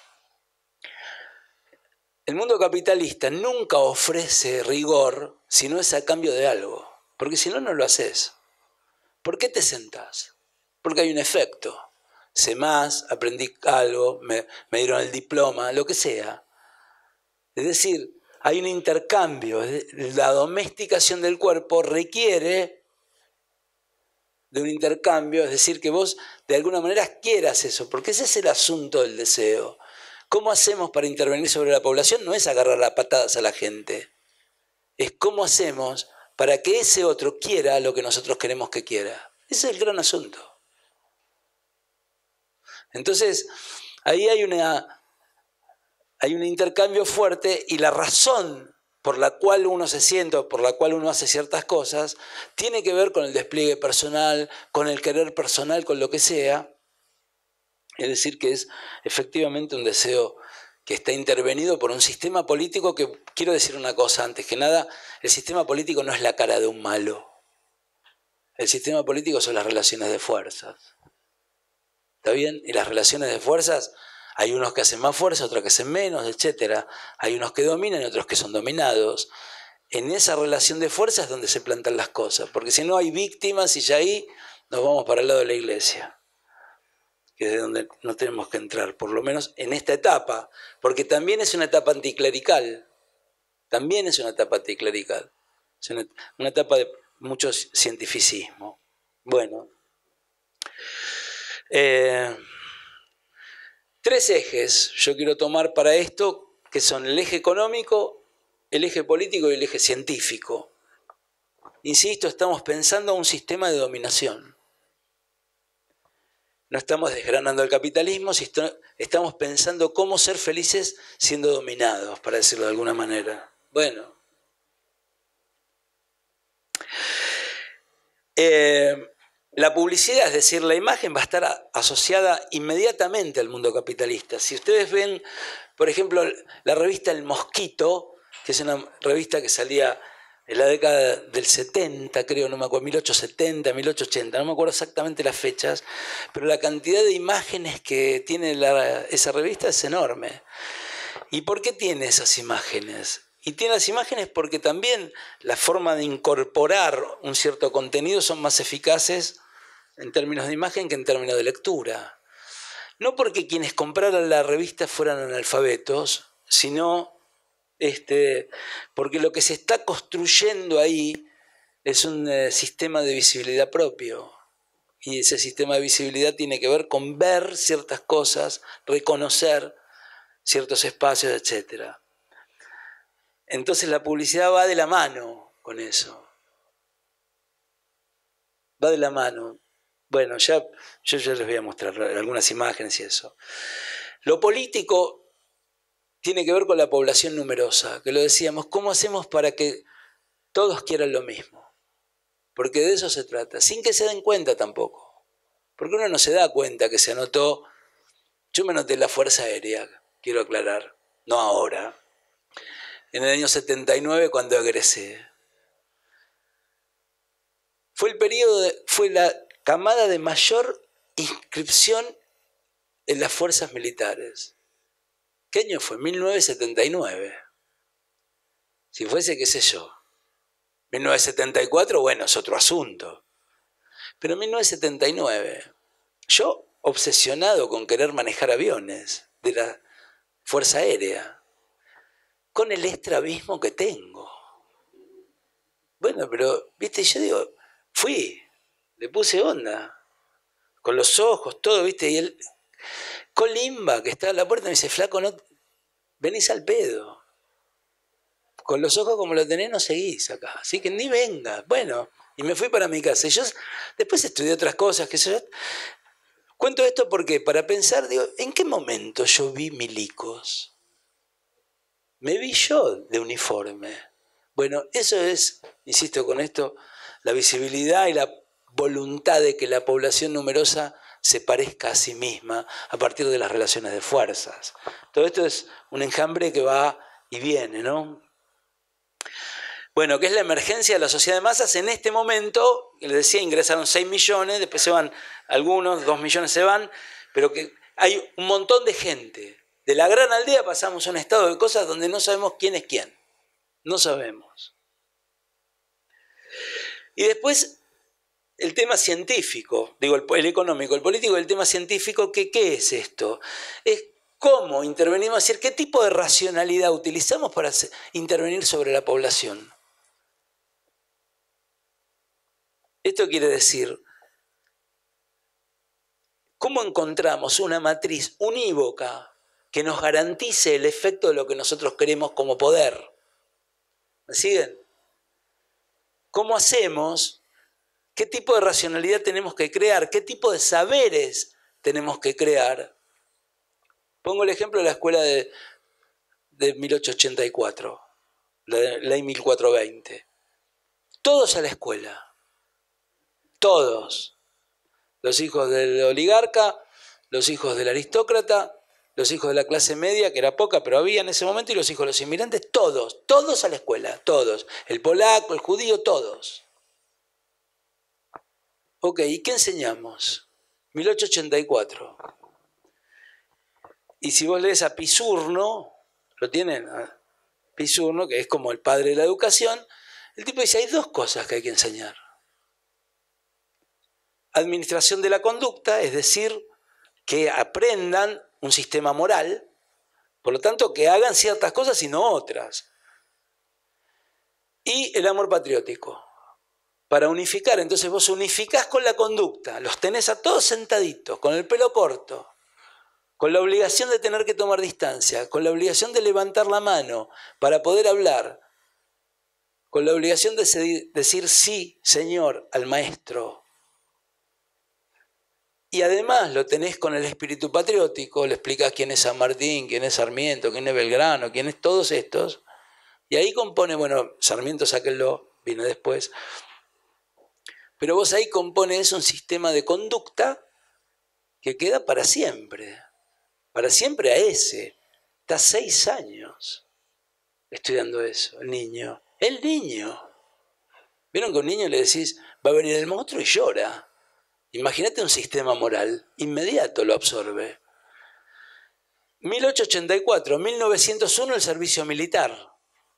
El mundo capitalista nunca ofrece rigor si no es a cambio de algo, porque si no, no lo haces. ¿Por qué te sentás? Porque hay un efecto. Sé más, aprendí algo, me, me dieron el diploma, lo que sea. Es decir, hay un intercambio. La domesticación del cuerpo requiere de un intercambio, es decir, que vos de alguna manera quieras eso, porque ese es el asunto del deseo. ¿Cómo hacemos para intervenir sobre la población? No es agarrar a patadas a la gente, es cómo hacemos para que ese otro quiera lo que nosotros queremos que quiera. Ese es el gran asunto. Entonces, ahí hay, una, hay un intercambio fuerte y la razón por la cual uno se siente o por la cual uno hace ciertas cosas, tiene que ver con el despliegue personal, con el querer personal, con lo que sea. Es decir, que es efectivamente un deseo que está intervenido por un sistema político que, quiero decir una cosa antes que nada, el sistema político no es la cara de un malo. El sistema político son las relaciones de fuerzas. ¿Está bien? Y las relaciones de fuerzas, hay unos que hacen más fuerza, otros que hacen menos, etcétera. Hay unos que dominan y otros que son dominados. En esa relación de fuerzas es donde se plantan las cosas, porque si no hay víctimas y ya ahí nos vamos para el lado de la iglesia, que es de donde no tenemos que entrar, por lo menos en esta etapa, porque también es una etapa anticlerical, también es una etapa anticlerical, es una, una etapa de mucho cientificismo. Bueno, eh, tres ejes yo quiero tomar para esto, que son el eje económico, el eje político y el eje científico. Insisto, estamos pensando en un sistema de dominación. No estamos desgranando el capitalismo, estamos pensando cómo ser felices siendo dominados, para decirlo de alguna manera. Bueno. Eh, la publicidad, es decir, la imagen va a estar asociada inmediatamente al mundo capitalista. Si ustedes ven, por ejemplo, la revista El Mosquito, que es una revista que salía en la década del setenta, creo, no me acuerdo, mil ochocientos setenta, mil ochocientos ochenta, no me acuerdo exactamente las fechas, pero la cantidad de imágenes que tiene la, esa revista es enorme. ¿Y por qué tiene esas imágenes? Y tiene las imágenes porque también la forma de incorporar un cierto contenido son más eficaces en términos de imagen que en términos de lectura. No porque quienes compraran la revista fueran analfabetos, sino este, porque lo que se está construyendo ahí es un eh, sistema de visibilidad propio. Y ese sistema de visibilidad tiene que ver con ver ciertas cosas, reconocer ciertos espacios, etcétera. Entonces la publicidad va de la mano con eso. Va de la mano. Bueno, ya, yo ya les voy a mostrar algunas imágenes y eso. Lo político tiene que ver con la población numerosa, que lo decíamos, ¿cómo hacemos para que todos quieran lo mismo? Porque de eso se trata, sin que se den cuenta tampoco. Porque uno no se da cuenta que se anotó, yo me anoté en la Fuerza Aérea, quiero aclarar, no ahora, en el año setenta y nueve cuando egresé. Fue el periodo, de, fue la camada de mayor inscripción en las fuerzas militares. ¿Qué año fue? mil novecientos setenta y nueve. Si fuese, qué sé yo, mil novecientos setenta y cuatro, bueno, es otro asunto. Pero mil novecientos setenta y nueve, yo obsesionado con querer manejar aviones de la Fuerza Aérea, con el estrabismo que tengo. Bueno, pero, viste, yo digo, fui, le puse onda, con los ojos, todo, viste, y él, Colimba, que está a la puerta, me dice, flaco, no, venís al pedo. Con los ojos como lo tenés no seguís acá, así que ni vengas. Bueno, y me fui para mi casa. Y yo después estudié otras cosas, que yo cuento esto porque para pensar, digo, ¿en qué momento yo vi milicos? Me vi yo de uniforme. Bueno, eso es, insisto con esto, la visibilidad y la voluntad de que la población numerosa se parezca a sí misma a partir de las relaciones de fuerzas. Todo esto es un enjambre que va y viene, ¿no? Bueno, ¿qué es la emergencia de la sociedad de masas? En este momento, les decía, ingresaron seis millones, después se van algunos, dos millones se van, pero que hay un montón de gente. De la gran aldea pasamos a un estado de cosas donde no sabemos quién es quién. No sabemos. Y después, el tema científico, digo, el, el económico, el político, el tema científico, ¿qué, qué es esto? Es cómo intervenimos, es decir, qué tipo de racionalidad utilizamos para intervenir sobre la población. Esto quiere decir, ¿cómo encontramos una matriz unívoca que nos garantice el efecto de lo que nosotros queremos como poder? ¿Me siguen? ¿Cómo hacemos? ¿Qué tipo de racionalidad tenemos que crear? ¿Qué tipo de saberes tenemos que crear? Pongo el ejemplo de la escuela de, de mil ochocientos ochenta y cuatro, la ley mil cuatrocientos veinte. Todos a la escuela. Todos. Los hijos del oligarca, los hijos del aristócrata, los hijos de la clase media, que era poca, pero había en ese momento, y los hijos de los inmigrantes, todos, todos a la escuela, todos. El polaco, el judío, todos. Ok, ¿y qué enseñamos? mil ochocientos ochenta y cuatro. Y si vos lees a Pisurno, lo tienen, a Pisurno, que es como el padre de la educación, el tipo dice, hay dos cosas que hay que enseñar. Administración de la conducta, es decir, que aprendan un sistema moral, por lo tanto, que hagan ciertas cosas y no otras. Y el amor patriótico, para unificar. Entonces vos unificás con la conducta, los tenés a todos sentaditos, con el pelo corto, con la obligación de tener que tomar distancia, con la obligación de levantar la mano para poder hablar, con la obligación de decir sí, señor, al maestro. Y además lo tenés con el espíritu patriótico, le explicás quién es San Martín, quién es Sarmiento, quién es Belgrano, quién es todos estos. Y ahí compone, bueno, Sarmiento sáquenlo, viene después. Pero vos ahí compones un sistema de conducta que queda para siempre. Para siempre a ese. Está seis años estudiando eso, el niño. El niño. ¿Vieron que a un niño le decís, va a venir el monstruo y llora? Imagínate un sistema moral, inmediato lo absorbe. mil ochocientos ochenta y cuatro, mil novecientos uno el servicio militar.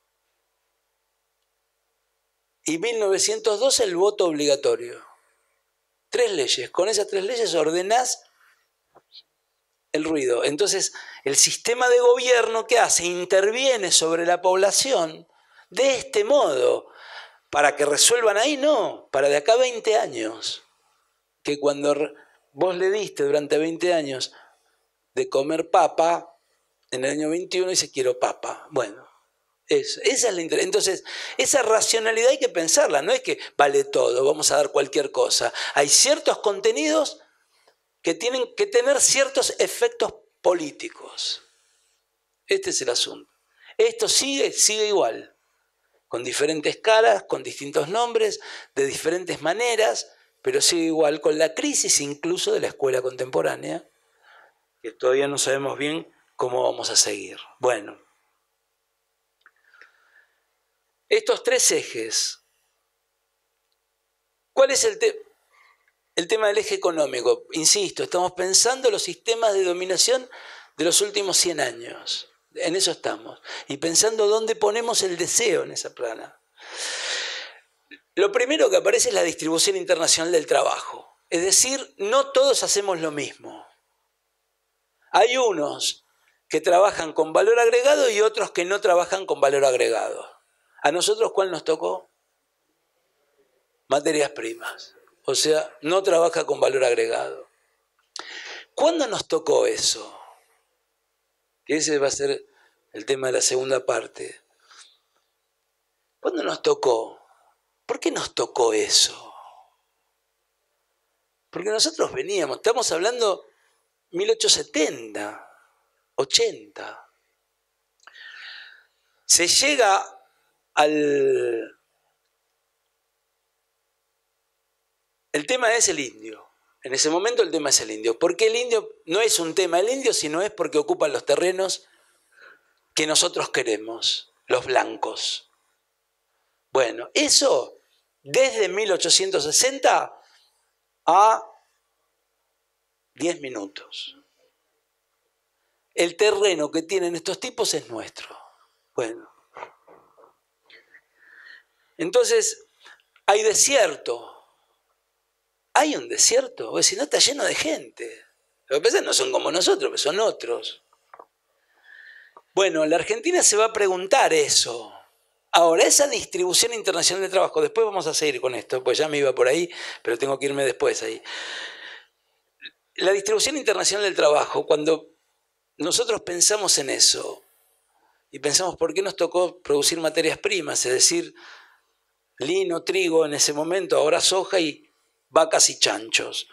Y mil novecientos dos el voto obligatorio. Tres leyes. Con esas tres leyes ordenás el ruido. Entonces, el sistema de gobierno, ¿qué hace? Interviene sobre la población de este modo. Para que resuelvan ahí, no. Para de acá a veinte años. Que cuando vos le diste durante veinte años de comer papa, en el año veintiuno dice quiero papa. Bueno, eso, esa es la inter... Entonces, esa racionalidad hay que pensarla, no es que vale todo, vamos a dar cualquier cosa. Hay ciertos contenidos que tienen que tener ciertos efectos políticos. Este es el asunto. Esto sigue, sigue igual, con diferentes caras, con distintos nombres, de diferentes maneras, pero sigue igual con la crisis incluso de la escuela contemporánea, que todavía no sabemos bien cómo vamos a seguir. Bueno, estos tres ejes, ¿Cuál es el, te el tema del eje económico? Insisto, estamos pensando los sistemas de dominación de los últimos cien años. En eso estamos. Y pensando dónde ponemos el deseo en esa plana. Lo primero que aparece es la distribución internacional del trabajo. Es decir, no todos hacemos lo mismo. Hay unos que trabajan con valor agregado y otros que no trabajan con valor agregado. ¿A nosotros cuál nos tocó? Materias primas. O sea, no trabaja con valor agregado. ¿Cuándo nos tocó eso? Que ese va a ser el tema de la segunda parte. ¿Cuándo nos tocó? ¿Por qué nos tocó eso? Porque nosotros veníamos, estamos hablando mil ochocientos setenta, ochenta. Se llega al... El tema es el indio. En ese momento el tema es el indio. ¿Por qué el indio? No es un tema el indio, sino es porque ocupan los terrenos que nosotros queremos, los blancos. Bueno, eso desde mil ochocientos sesenta a diez minutos. El terreno que tienen estos tipos es nuestro. Bueno. Entonces, hay desierto. Hay un desierto, o si no está lleno de gente. Lo que pasa es que no son como nosotros, pero son otros. Bueno, la Argentina se va a preguntar eso. Ahora, esa distribución internacional de trabajo, después vamos a seguir con esto, pues ya me iba por ahí, pero tengo que irme después ahí. La distribución internacional del trabajo, cuando nosotros pensamos en eso, y pensamos por qué nos tocó producir materias primas, es decir, lino, trigo en ese momento, ahora soja y vacas y chanchos,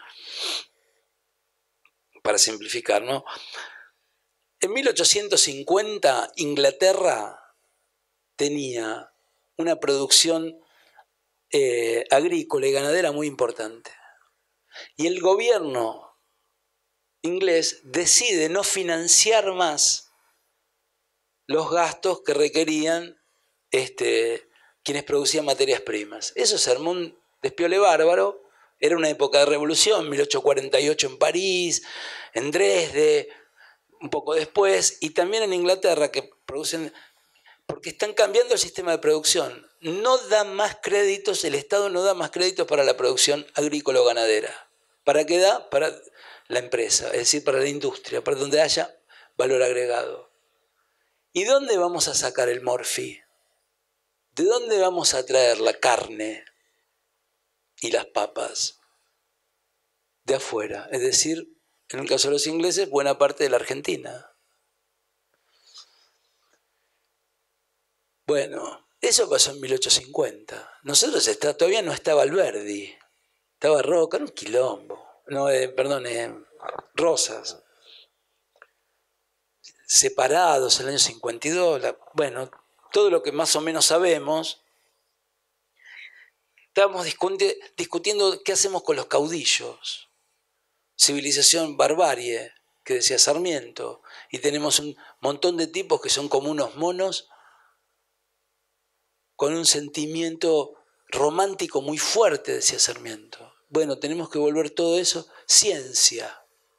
para simplificar, ¿no? En mil ochocientos cincuenta, Inglaterra tenía una producción eh, agrícola y ganadera muy importante. Y el gobierno inglés decide no financiar más los gastos que requerían este, quienes producían materias primas. Eso se armó un despiole bárbaro. Era una época de revolución, mil ochocientos cuarenta y ocho en París, en Dresde, un poco después, y también en Inglaterra, que producen... Porque están cambiando el sistema de producción. No da más créditos, el Estado no da más créditos para la producción agrícola o ganadera. ¿Para qué da? Para la empresa, es decir, para la industria, para donde haya valor agregado. ¿Y dónde vamos a sacar el morfi? ¿De dónde vamos a traer la carne y las papas? De afuera, es decir, en el caso de los ingleses, buena parte de la Argentina. Bueno, eso pasó en mil ochocientos cincuenta. Nosotros está, todavía no estaba Alberdi, estaba Roca, era un quilombo. No, eh, perdón, eh, Rosas. Separados en el año cincuenta y dos, la, bueno, todo lo que más o menos sabemos. Estábamos discuti discutiendo qué hacemos con los caudillos. Civilización barbarie, que decía Sarmiento. Y tenemos un montón de tipos que son como unos monos con un sentimiento romántico muy fuerte, decía Sarmiento. Bueno, tenemos que volver todo eso ciencia,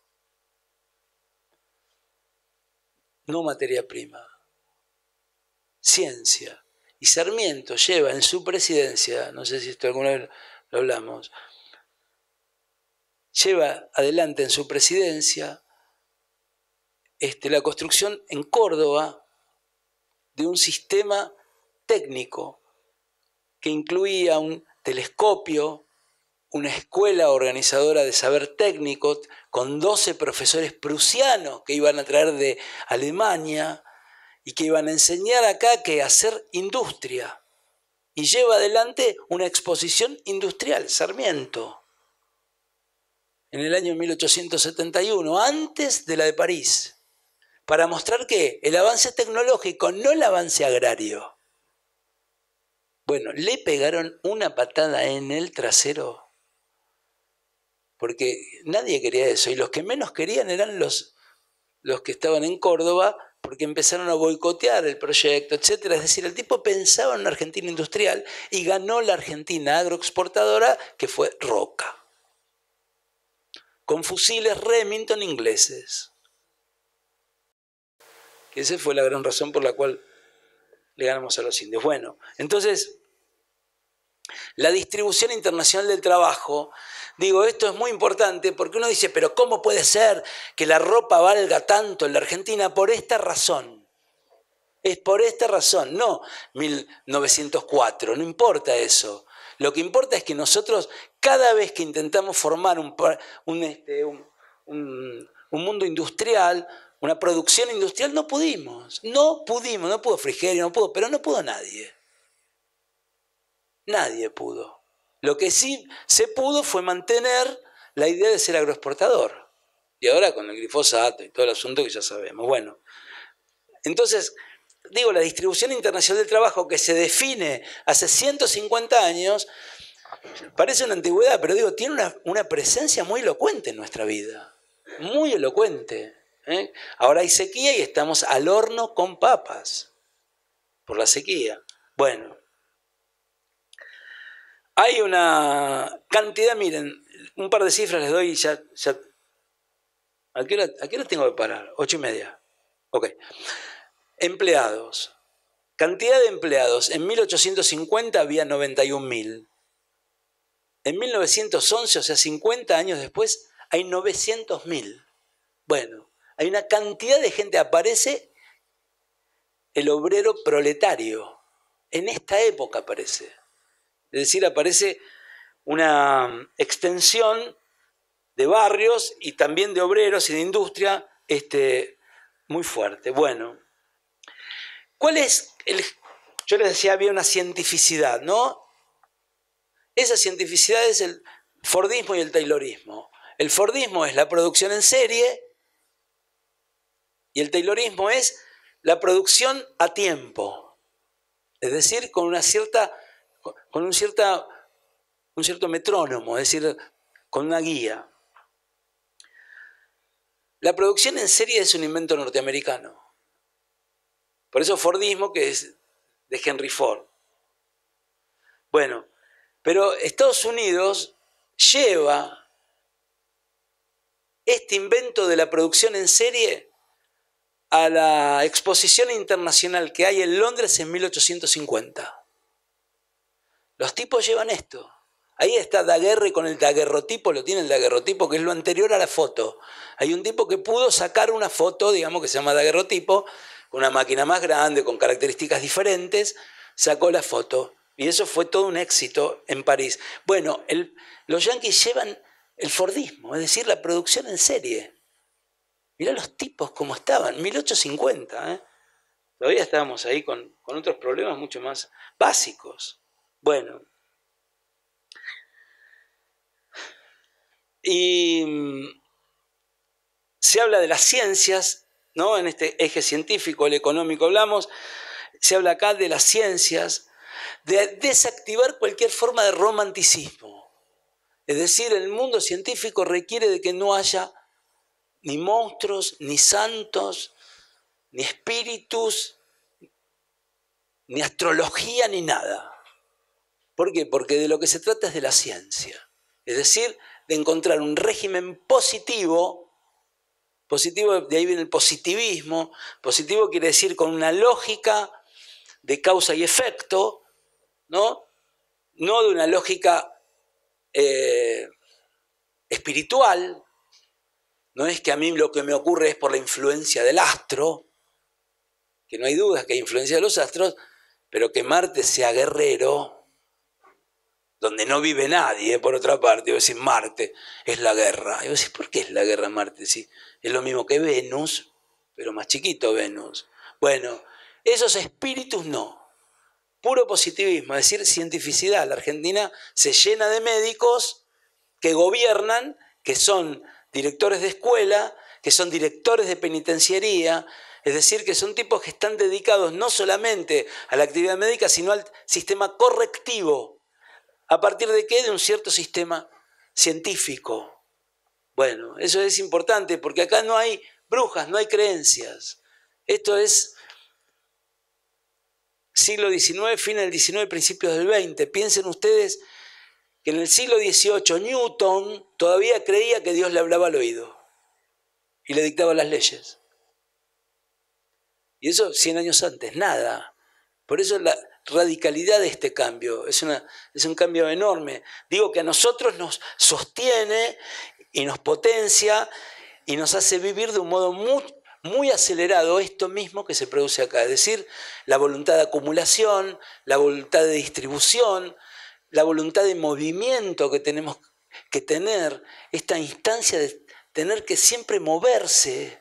no materia prima. Ciencia. Y Sarmiento lleva en su presidencia, no sé si esto alguna vez lo hablamos, lleva adelante en su presidencia este, la construcción en Córdoba de un sistema técnico que incluía un telescopio, una escuela organizadora de saber técnico con doce profesores prusianos que iban a traer de Alemania y que iban a enseñar acá que hacer industria. Y lleva adelante una exposición industrial, Sarmiento, en el año mil ochocientos setenta y uno, antes de la de París, para mostrar que el avance tecnológico, no el avance agrario. Bueno, le pegaron una patada en el trasero, porque nadie quería eso, y los que menos querían eran los, los que estaban en Córdoba, porque empezaron a boicotear el proyecto, etcétera. Es decir, el tipo pensaba en una Argentina industrial y ganó la Argentina agroexportadora, que fue Roca, con fusiles Remington ingleses. Esa fue la gran razón por la cual le ganamos a los indios. Bueno, entonces, la distribución internacional del trabajo, digo, esto es muy importante porque uno dice, pero ¿cómo puede ser que la ropa valga tanto en la Argentina? Por esta razón. Es por esta razón, no mil novecientos cuatro, no importa eso. Lo que importa es que nosotros, cada vez que intentamos formar un, un, este, un, un, un mundo industrial, una producción industrial, no pudimos. No pudimos, no pudo Frigerio, no pudo, pero no pudo nadie. Nadie pudo. Lo que sí se pudo fue mantener la idea de ser agroexportador. Y ahora con el glifosato y todo el asunto que ya sabemos. Bueno, entonces, digo, la distribución internacional del trabajo que se define hace ciento cincuenta años, parece una antigüedad, pero digo, tiene una, una presencia muy elocuente en nuestra vida. Muy elocuente. ¿eh? Ahora hay sequía y estamos al horno con papas por la sequía. Bueno. Hay una cantidad, miren, un par de cifras les doy y ya... ya ¿A qué hora, a qué hora tengo que parar? Ocho y media. Ok. Empleados. Cantidad de empleados. En mil ochocientos cincuenta había noventa y un mil. En mil novecientos once, o sea, cincuenta años después, hay novecientos mil. Bueno, hay una cantidad de gente. Aparece el obrero proletario. En esta época aparece. Es decir, aparece una extensión de barrios y también de obreros y de industria este, muy fuerte. Bueno, ¿cuál es el...? Yo les decía, había una cientificidad, ¿no? Esa cientificidad es el Fordismo y el Taylorismo. El Fordismo es la producción en serie y el Taylorismo es la producción a tiempo. Es decir, con una cierta... con un, cierta, un cierto metrónomo, es decir, con una guía. La producción en serie es un invento norteamericano. Por eso Fordismo, que es de Henry Ford. Bueno, pero Estados Unidos lleva este invento de la producción en serie a la exposición internacional que hay en Londres en mil ochocientos cincuenta. Los tipos llevan esto. Ahí está Daguerre con el daguerrotipo, lo tiene el daguerrotipo, que es lo anterior a la foto. Hay un tipo que pudo sacar una foto, digamos que se llama daguerrotipo, con una máquina más grande, con características diferentes, sacó la foto. Y eso fue todo un éxito en París. Bueno, el, los yanquis llevan el Fordismo, es decir, la producción en serie. Mirá los tipos cómo estaban, mil ochocientos cincuenta. ¿eh? Todavía estábamos ahí con, con otros problemas mucho más básicos. Bueno, y se habla de las ciencias, ¿no? En este eje científico, el económico hablamos, se habla acá de las ciencias, de desactivar cualquier forma de romanticismo. Es decir, el mundo científico requiere de que no haya ni monstruos, ni santos, ni espíritus, ni astrología, ni nada. ¿Por qué? Porque de lo que se trata es de la ciencia. Es decir, de encontrar un régimen positivo, positivo, de ahí viene el positivismo, positivo quiere decir con una lógica de causa y efecto, ¿no? No de una lógica eh, espiritual. No es que a mí lo que me ocurre es por la influencia del astro, que no hay dudas que hay influencia de los astros, pero que Marte sea guerrero, donde no vive nadie, por otra parte, yo decir, Marte es la guerra. Y yo decir, ¿por qué es la guerra Marte? Sí, es lo mismo que Venus, pero más chiquito Venus. Bueno, esos espíritus no. Puro positivismo, es decir, cientificidad. La Argentina se llena de médicos que gobiernan, que son directores de escuela, que son directores de penitenciaría, es decir, que son tipos que están dedicados no solamente a la actividad médica, sino al sistema correctivo. ¿A partir de qué? De un cierto sistema científico. Bueno, eso es importante porque acá no hay brujas, no hay creencias. Esto es siglo diecinueve, fin del diecinueve, principios del veinte. Piensen ustedes que en el siglo dieciocho Newton todavía creía que Dios le hablaba al oído y le dictaba las leyes. Y eso cien años antes, nada. Por eso la radicalidad de este cambio es, una, es un cambio enorme. Digo que a nosotros nos sostiene y nos potencia y nos hace vivir de un modo muy, muy acelerado esto mismo que se produce acá. Es decir, la voluntad de acumulación, la voluntad de distribución, la voluntad de movimiento que tenemos que tener, esta instancia de tener que siempre moverse.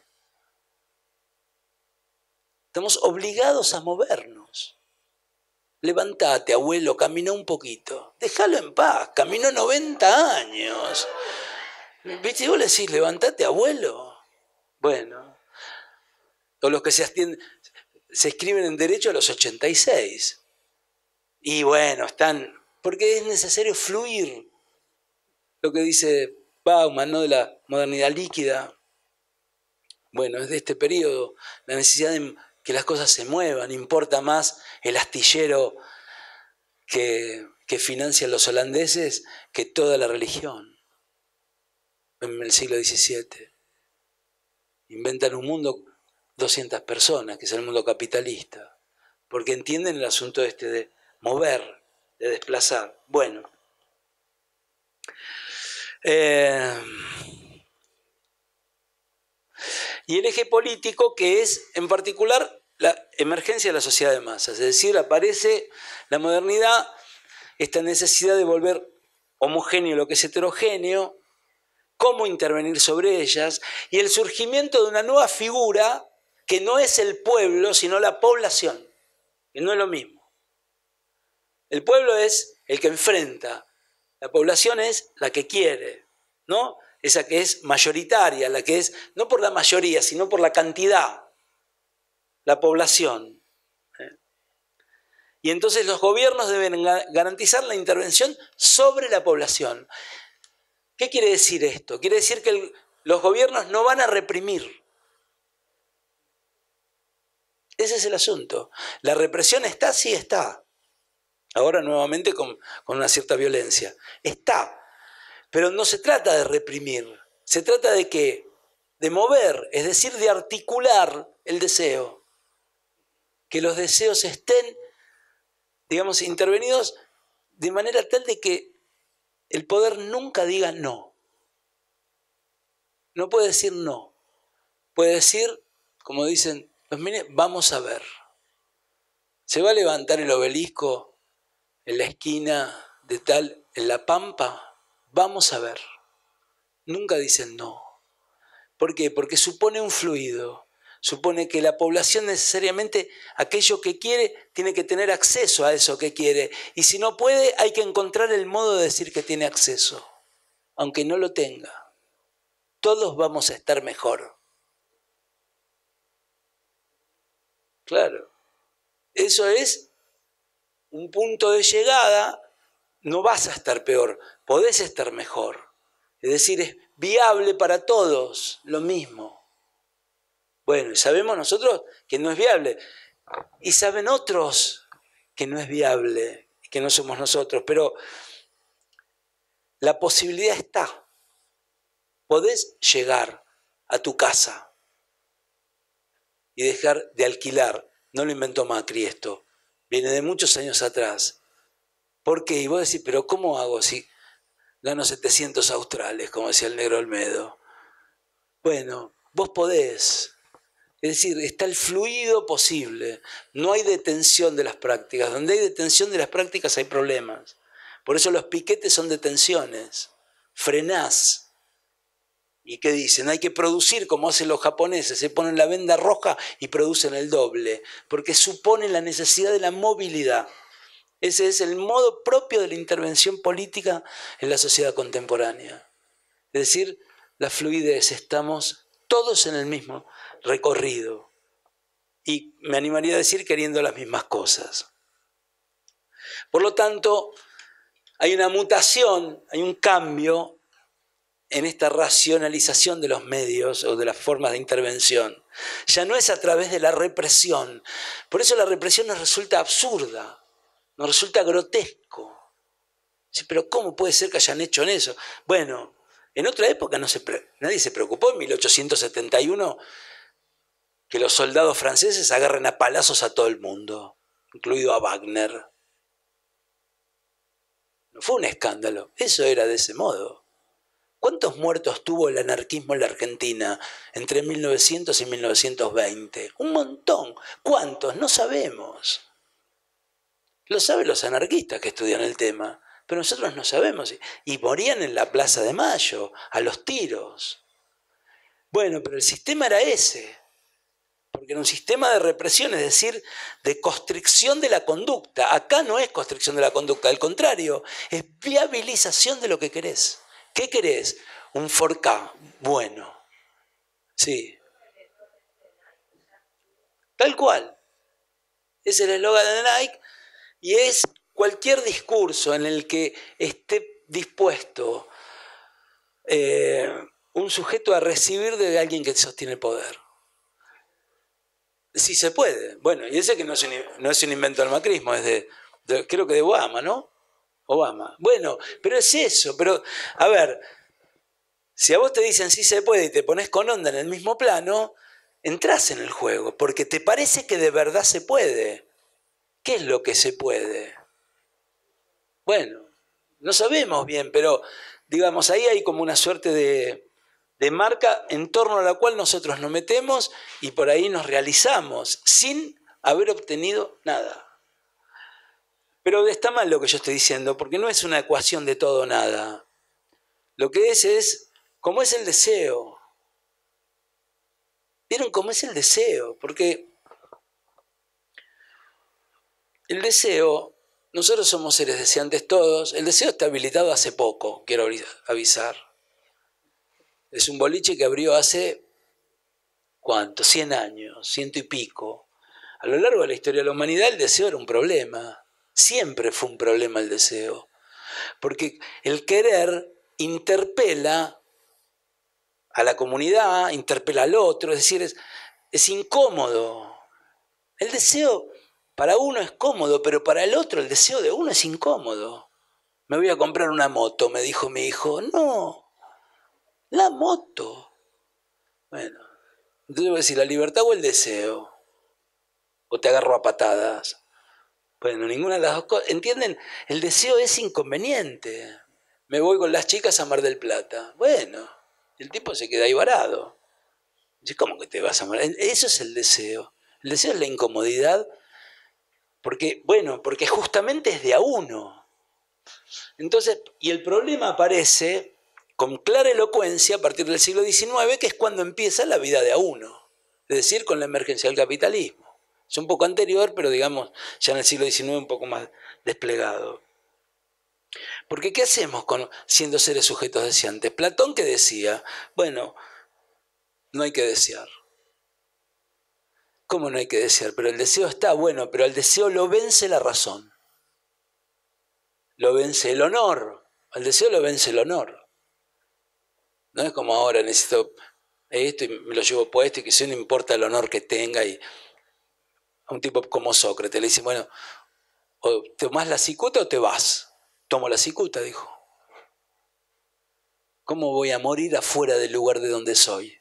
Estamos obligados a movernos. Levantate, abuelo, camina un poquito. Déjalo en paz, caminó noventa años. ¿Viste? Y vos le decís, levantate, abuelo. Bueno. O los que se, atienden, se escriben en derecho a los ochenta y seis. Y bueno, están... Porque es necesario fluir. Lo que dice Bauman, ¿no? De la modernidad líquida. Bueno, es de este periodo. La necesidad de que las cosas se muevan. Importa más el astillero que, que financian los holandeses que toda la religión. En el siglo diecisiete. Inventan un mundo, doscientas personas, que es el mundo capitalista. Porque entienden el asunto este de mover, de desplazar. Bueno. Eh, y el eje político, que es en particular la emergencia de la sociedad de masas, es decir, aparece la modernidad, esta necesidad de volver homogéneo lo que es heterogéneo, cómo intervenir sobre ellas, y el surgimiento de una nueva figura que no es el pueblo, sino la población, que no es lo mismo. El pueblo es el que enfrenta, la población es la que quiere, ¿no? Esa que es mayoritaria, la que es, no por la mayoría, sino por la cantidad, la población. ¿eh? Y entonces los gobiernos deben garantizar la intervención sobre la población. ¿Qué quiere decir esto? Quiere decir que el, los gobiernos no van a reprimir. Ese es el asunto. La represión está, sí está. Ahora nuevamente con, con una cierta violencia. Está. Pero no se trata de reprimir, se trata de qué? De mover, es decir, de articular el deseo. Que los deseos estén, digamos, intervenidos de manera tal de que el poder nunca diga no. No puede decir no. Puede decir, como dicen los mineros, vamos a ver. ¿Se va a levantar el obelisco en la esquina de tal, en La Pampa? Vamos a ver. Nunca dicen no. ¿Por qué? Porque supone un fluido. Supone que la población necesariamente, aquello que quiere, tiene que tener acceso a eso que quiere. Y si no puede, hay que encontrar el modo de decir que tiene acceso. Aunque no lo tenga. Todos vamos a estar mejor. Claro. Eso es un punto de llegada. No vas a estar peor, podés estar mejor. Es decir, es viable para todos, lo mismo. Bueno, y sabemos nosotros que no es viable. Y saben otros que no es viable, que no somos nosotros. Pero la posibilidad está. Podés llegar a tu casa y dejar de alquilar. No lo inventó Macri esto. Viene de muchos años atrás. ¿Por qué? Y vos decís, pero ¿cómo hago si gano setecientos australes, como decía el negro Olmedo? Bueno, vos podés. Es decir, está el fluido posible. No hay detención de las prácticas. Donde hay detención de las prácticas hay problemas. Por eso los piquetes son detenciones. Frenás. ¿Y qué dicen? Hay que producir como hacen los japoneses. Se ponen la venda roja y producen el doble. Porque supone la necesidad de la movilidad. Ese es el modo propio de la intervención política en la sociedad contemporánea. Es decir, la fluidez, estamos todos en el mismo recorrido. Y me animaría a decir queriendo las mismas cosas. Por lo tanto, hay una mutación, hay un cambio en esta racionalización de los medios o de las formas de intervención. Ya no es a través de la represión. Por eso la represión nos resulta absurda, nos resulta grotesco. Sí, pero ¿cómo puede ser que hayan hecho en eso? Bueno, en otra época no se pre- nadie se preocupó, en mil ochocientos setenta y uno, que los soldados franceses agarren a palazos a todo el mundo, incluido a Wagner. No fue un escándalo, eso era de ese modo. ¿Cuántos muertos tuvo el anarquismo en la Argentina entre mil novecientos y mil novecientos veinte? Un montón. ¿Cuántos? No sabemos. Lo saben los anarquistas que estudian el tema, pero nosotros no sabemos. Y morían en la Plaza de Mayo, a los tiros. Bueno, pero el sistema era ese. Porque era un sistema de represión, es decir, de constricción de la conducta. Acá no es constricción de la conducta, al contrario, es viabilización de lo que querés. ¿Qué querés? Un cuatro K bueno. Sí. Tal cual. Es el eslogan de Nike y es cualquier discurso en el que esté dispuesto eh, un sujeto a recibir de alguien que sostiene poder. Sí se puede. Bueno, y ese que no es un, no es un invento del macrismo, es de, de, creo que de Obama, ¿no? Obama. Bueno, pero es eso. Pero, a ver, si a vos te dicen sí se puede y te pones con onda en el mismo plano, entrás en el juego, porque te parece que de verdad se puede. ¿Qué es lo que se puede? Bueno, no sabemos bien, pero, digamos, ahí hay como una suerte de... de marca en torno a la cual nosotros nos metemos y por ahí nos realizamos sin haber obtenido nada. Pero está mal lo que yo estoy diciendo, porque no es una ecuación de todo o nada. Lo que es es cómo es el deseo. ¿Vieron cómo es el deseo? Porque el deseo, nosotros somos seres deseantes todos, el deseo está habilitado hace poco, quiero avisar. Es un boliche que abrió hace, ¿cuánto? cien años, ciento y pico. A lo largo de la historia de la humanidad el deseo era un problema. Siempre fue un problema el deseo. Porque el querer interpela a la comunidad, interpela al otro, es decir, es, es incómodo. El deseo para uno es cómodo, pero para el otro el deseo de uno es incómodo. Me voy a comprar una moto, me dijo mi hijo. No. La moto. Bueno, entonces voy a decir, ¿la libertad o el deseo? ¿O te agarro a patadas? Bueno, ninguna de las dos cosas. ¿Entienden? El deseo es inconveniente. Me voy con las chicas a Mar del Plata. Bueno, el tipo se queda ahí varado. Dice, ¿cómo que te vas a Mar? Eso es el deseo. El deseo es la incomodidad. Porque, bueno, porque justamente es de a uno. Entonces, y el problema aparece con clara elocuencia a partir del siglo diecinueve, que es cuando empieza la vida de a uno, es decir, con la emergencia del capitalismo. Es un poco anterior, pero digamos, ya en el siglo diecinueve un poco más desplegado. Porque ¿qué hacemos con, siendo seres sujetos deseantes? Platón que decía, bueno, no hay que desear. ¿Cómo no hay que desear? Pero el deseo está, bueno, pero al deseo lo vence la razón. Lo vence el honor. Al deseo lo vence el honor. No es como ahora, necesito esto y me lo llevo puesto y que si no importa el honor que tenga. Y a un tipo como Sócrates le dice, bueno, o tomás la cicuta o te vas. Tomo la cicuta, dijo. ¿Cómo voy a morir afuera del lugar de donde soy?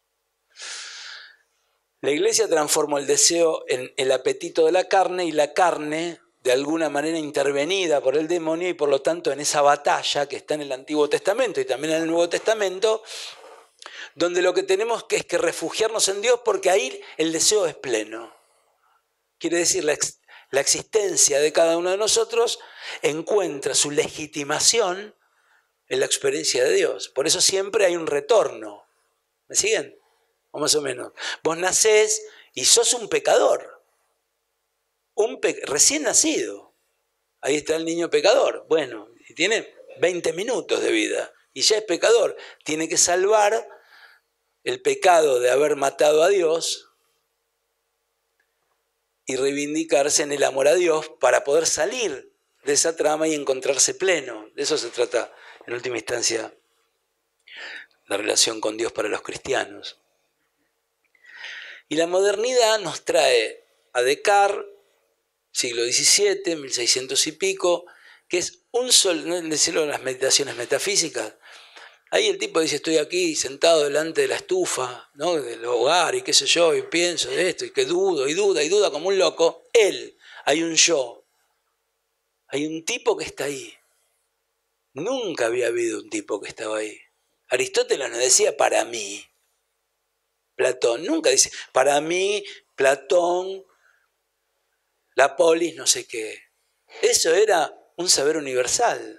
La Iglesia transformó el deseo en el apetito de la carne y la carne de alguna manera intervenida por el demonio y por lo tanto en esa batalla que está en el Antiguo Testamento y también en el Nuevo Testamento, donde lo que tenemos que es que refugiarnos en Dios porque ahí el deseo es pleno. Quiere decir, la, ex, la existencia de cada uno de nosotros encuentra su legitimación en la experiencia de Dios. Por eso siempre hay un retorno. ¿Me siguen? O más o menos. Vos nacés y sos un pecador. Un pe recién nacido. Ahí está el niño pecador. Bueno, y tiene veinte minutos de vida. Y ya es pecador. Tiene que salvar el pecado de haber matado a Dios y reivindicarse en el amor a Dios para poder salir de esa trama y encontrarse pleno. De eso se trata en última instancia la relación con Dios para los cristianos. Y la modernidad nos trae a Descartes, siglo diecisiete, mil seiscientos y pico, que es un solo, no decirlo en las meditaciones metafísicas. Ahí el tipo dice, estoy aquí sentado delante de la estufa, ¿no?, del hogar y qué sé yo, y pienso de esto, y que dudo, y duda, y duda como un loco. Él, hay un yo, hay un tipo que está ahí. Nunca había habido un tipo que estaba ahí. Aristóteles no decía para mí. Platón nunca dice para mí, Platón, la polis, no sé qué. Eso era un saber universal.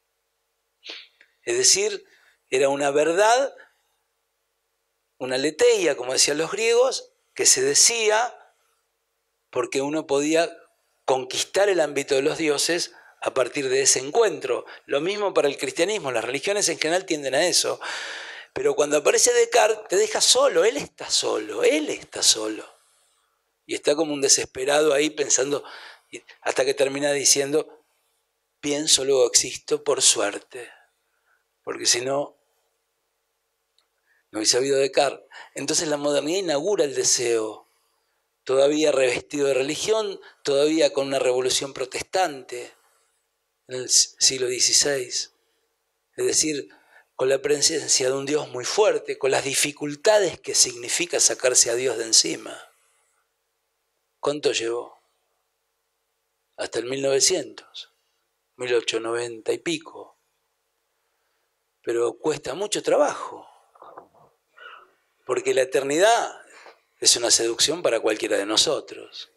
Es decir, era una verdad, una aletheia, como decían los griegos, que se decía porque uno podía conquistar el ámbito de los dioses a partir de ese encuentro. Lo mismo para el cristianismo, las religiones en general tienden a eso. Pero cuando aparece Descartes, te deja solo, él está solo, él está solo. Y está como un desesperado ahí pensando, hasta que termina diciendo, pienso, luego existo por suerte. Porque si no, no hubiese habido Descartes. Entonces la modernidad inaugura el deseo, todavía revestido de religión, todavía con una revolución protestante en el siglo dieciséis. Es decir, con la presencia de un Dios muy fuerte, con las dificultades que significa sacarse a Dios de encima. ¿Cuánto llevó? Hasta el mil novecientos, mil ochocientos noventa y pico. Pero cuesta mucho trabajo, porque la eternidad es una seducción para cualquiera de nosotros.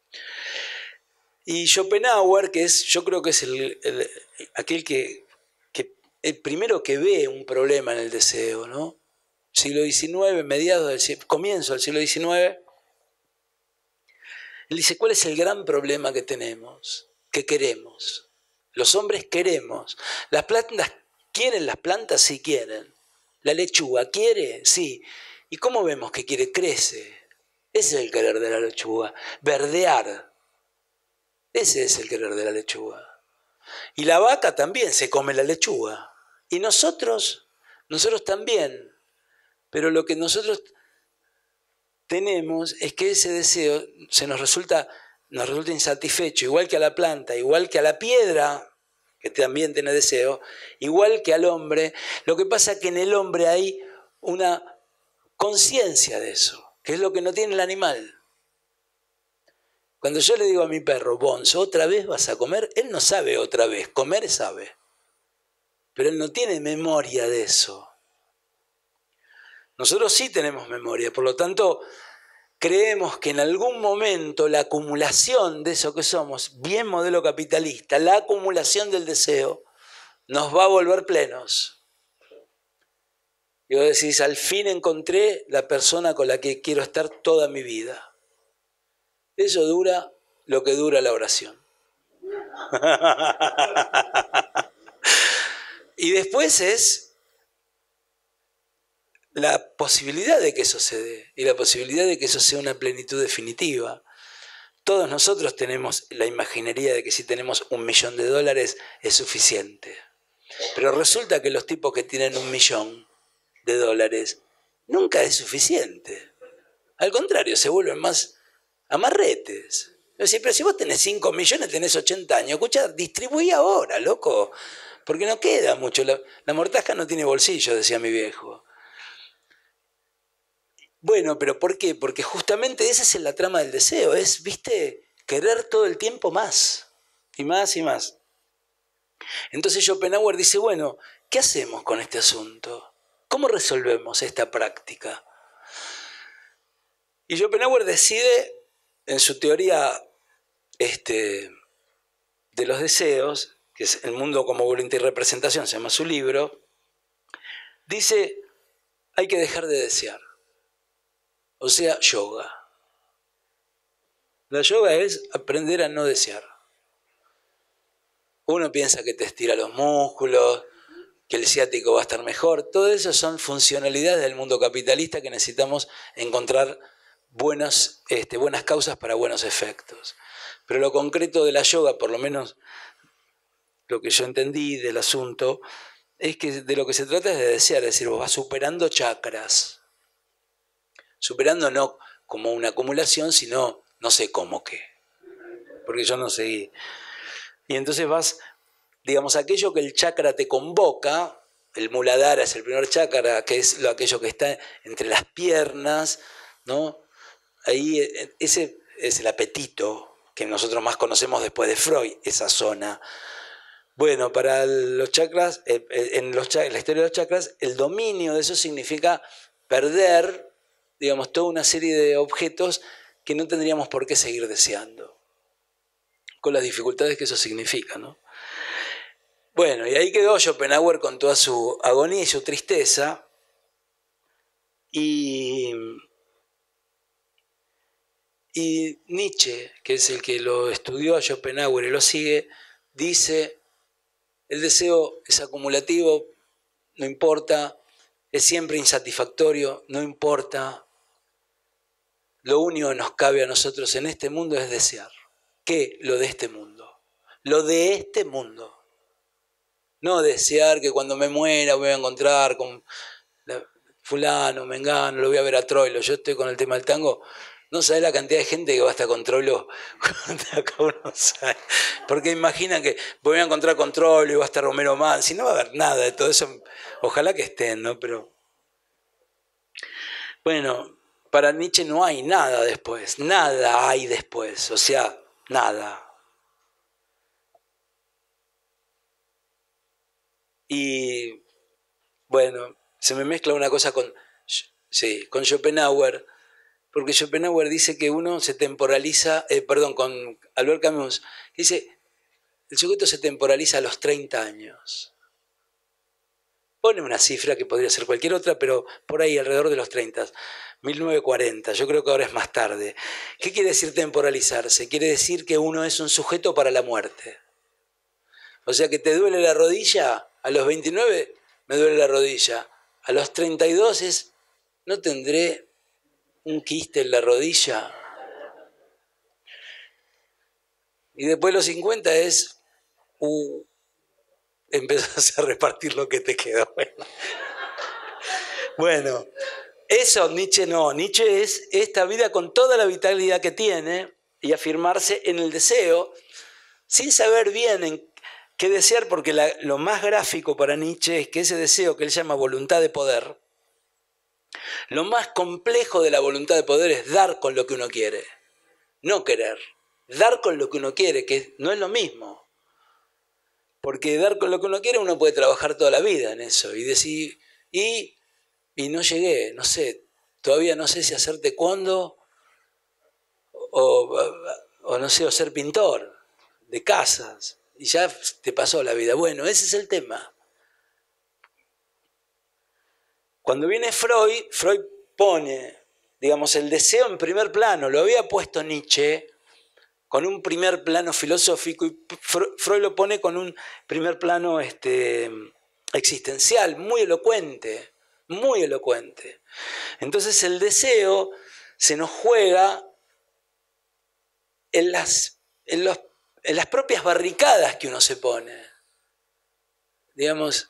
Y Schopenhauer, que es, yo creo que es el, el, aquel que, que el primero que ve un problema en el deseo, ¿no? Siglo diecinueve, mediados del comienzo del siglo diecinueve, él dice, ¿cuál es el gran problema que tenemos? Que queremos. Los hombres queremos. Las plantas quieren, las plantas sí quieren. La lechuga quiere, sí. ¿Y cómo vemos que quiere? Crece. Ese es el querer de la lechuga. Verdear. Ese es el querer de la lechuga. Y la vaca también se come la lechuga. Y nosotros, nosotros también. Pero lo que nosotros tenemos es que ese deseo se nos resulta, nos resulta insatisfecho, igual que a la planta, igual que a la piedra, que también tiene deseo, igual que al hombre. Lo que pasa es que en el hombre hay una conciencia de eso, que es lo que no tiene el animal. Cuando yo le digo a mi perro, Bonzo, ¿otra vez vas a comer? Él no sabe otra vez, comer sabe. Pero él no tiene memoria de eso. Nosotros sí tenemos memoria, por lo tanto, creemos que en algún momento la acumulación de eso que somos, bien modelo capitalista, la acumulación del deseo, nos va a volver plenos. Y vos decís, al fin encontré la persona con la que quiero estar toda mi vida. Eso dura lo que dura la oración. Y después es la posibilidad de que eso se dé y la posibilidad de que eso sea una plenitud definitiva. Todos nosotros tenemos la imaginería de que si tenemos un millón de dólares es suficiente. Pero resulta que los tipos que tienen un millón de dólares nunca es suficiente. Al contrario, se vuelven más amarretes. Es decir, pero si vos tenés cinco millones, tenés ochenta años, escuchá, distribuí ahora, loco, porque no queda mucho. La, la mortaja no tiene bolsillo, decía mi viejo. Bueno, pero ¿por qué? Porque justamente esa es la trama del deseo, es, viste, querer todo el tiempo más, y más y más. Entonces Schopenhauer dice, bueno, ¿qué hacemos con este asunto? ¿Cómo resolvemos esta práctica? Y Schopenhauer decide, en su teoría este, de los deseos, que es El mundo como voluntad y representación, se llama su libro, dice, hay que dejar de desear. O sea, yoga. La yoga es aprender a no desear. Uno piensa que te estira los músculos, que el ciático va a estar mejor. Todo eso son funcionalidades del mundo capitalista que necesitamos encontrar buenas, este, buenas causas para buenos efectos. Pero lo concreto de la yoga, por lo menos lo que yo entendí del asunto, es que de lo que se trata es de desear, es decir, vos vas superando chakras. Superando no como una acumulación, sino no sé cómo qué. Porque yo no sé. Y entonces vas, digamos, aquello que el chakra te convoca, el Muladhara es el primer chakra, que es lo, aquello que está entre las piernas, ¿no? Ahí ese es el apetito que nosotros más conocemos después de Freud, esa zona. Bueno, para los chakras, en, los, en la historia de los chakras, el dominio de eso significa perder, digamos, toda una serie de objetos que no tendríamos por qué seguir deseando, con las dificultades que eso significa, ¿no? Bueno, y ahí quedó Schopenhauer con toda su agonía y su tristeza, y, y Nietzsche, que es el que lo estudió a Schopenhauer y lo sigue, dice: el deseo es acumulativo, no importa, es siempre insatisfactorio, no importa. Lo único que nos cabe a nosotros en este mundo es desear. ¿Qué? Lo de este mundo. Lo de este mundo. No desear que cuando me muera voy a encontrar con fulano, mengano, lo voy a ver a Troilo. Yo estoy con el tema del tango. No sabés la cantidad de gente que va a estar con Troilo acá uno sabe. Porque imaginan que voy a encontrar con Troilo y va a estar Romero Manzi. No va a haber nada de todo eso. Ojalá que estén, ¿no? Pero bueno, para Nietzsche no hay nada después. Nada hay después. O sea, nada. Y bueno, se me mezcla una cosa con, sí, con Schopenhauer, porque Schopenhauer dice que uno se temporaliza, eh, perdón, con Albert Camus, dice, el sujeto se temporaliza a los treinta años. Pone una cifra que podría ser cualquier otra, pero por ahí alrededor de los treinta, mil novecientos cuarenta, yo creo que ahora es más tarde. ¿Qué quiere decir temporalizarse? Quiere decir que uno es un sujeto para la muerte. O sea que te duele la rodilla, a los veintinueve me duele la rodilla, a los treinta y dos es, ¿no tendré un quiste en la rodilla? Y después de los cincuenta es, uh, empezás a repartir lo que te quedó. Bueno, bueno, eso Nietzsche no, Nietzsche es esta vida con toda la vitalidad que tiene y afirmarse en el deseo, sin saber bien en qué desear, porque la, lo más gráfico para Nietzsche es que ese deseo que él llama voluntad de poder, lo más complejo de la voluntad de poder es dar con lo que uno quiere, no querer. Dar con lo que uno quiere, que no es lo mismo. Porque dar con lo que uno quiere, uno puede trabajar toda la vida en eso y decir, y, y no llegué, no sé, todavía no sé si hacer taekwondo o, o no sé, o ser pintor de casas. Y ya te pasó la vida. Bueno, ese es el tema. Cuando viene Freud, Freud pone, digamos, el deseo en primer plano. Lo había puesto Nietzsche con un primer plano filosófico y Freud lo pone con un primer plano este, existencial, muy elocuente, muy elocuente. Entonces el deseo se nos juega en las, en los en las propias barricadas que uno se pone. Digamos,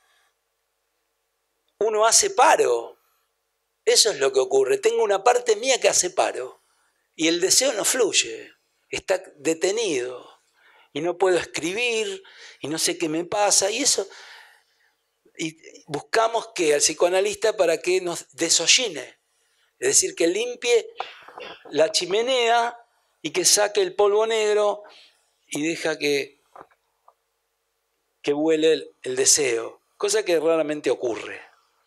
uno hace paro. Eso es lo que ocurre. Tengo una parte mía que hace paro. Y el deseo no fluye. Está detenido. Y no puedo escribir. Y no sé qué me pasa. Y eso... Y buscamos que al psicoanalista para que nos desolline. Es decir, que limpie la chimenea y que saque el polvo negro y deja que, que vuele el, el deseo, cosa que raramente ocurre.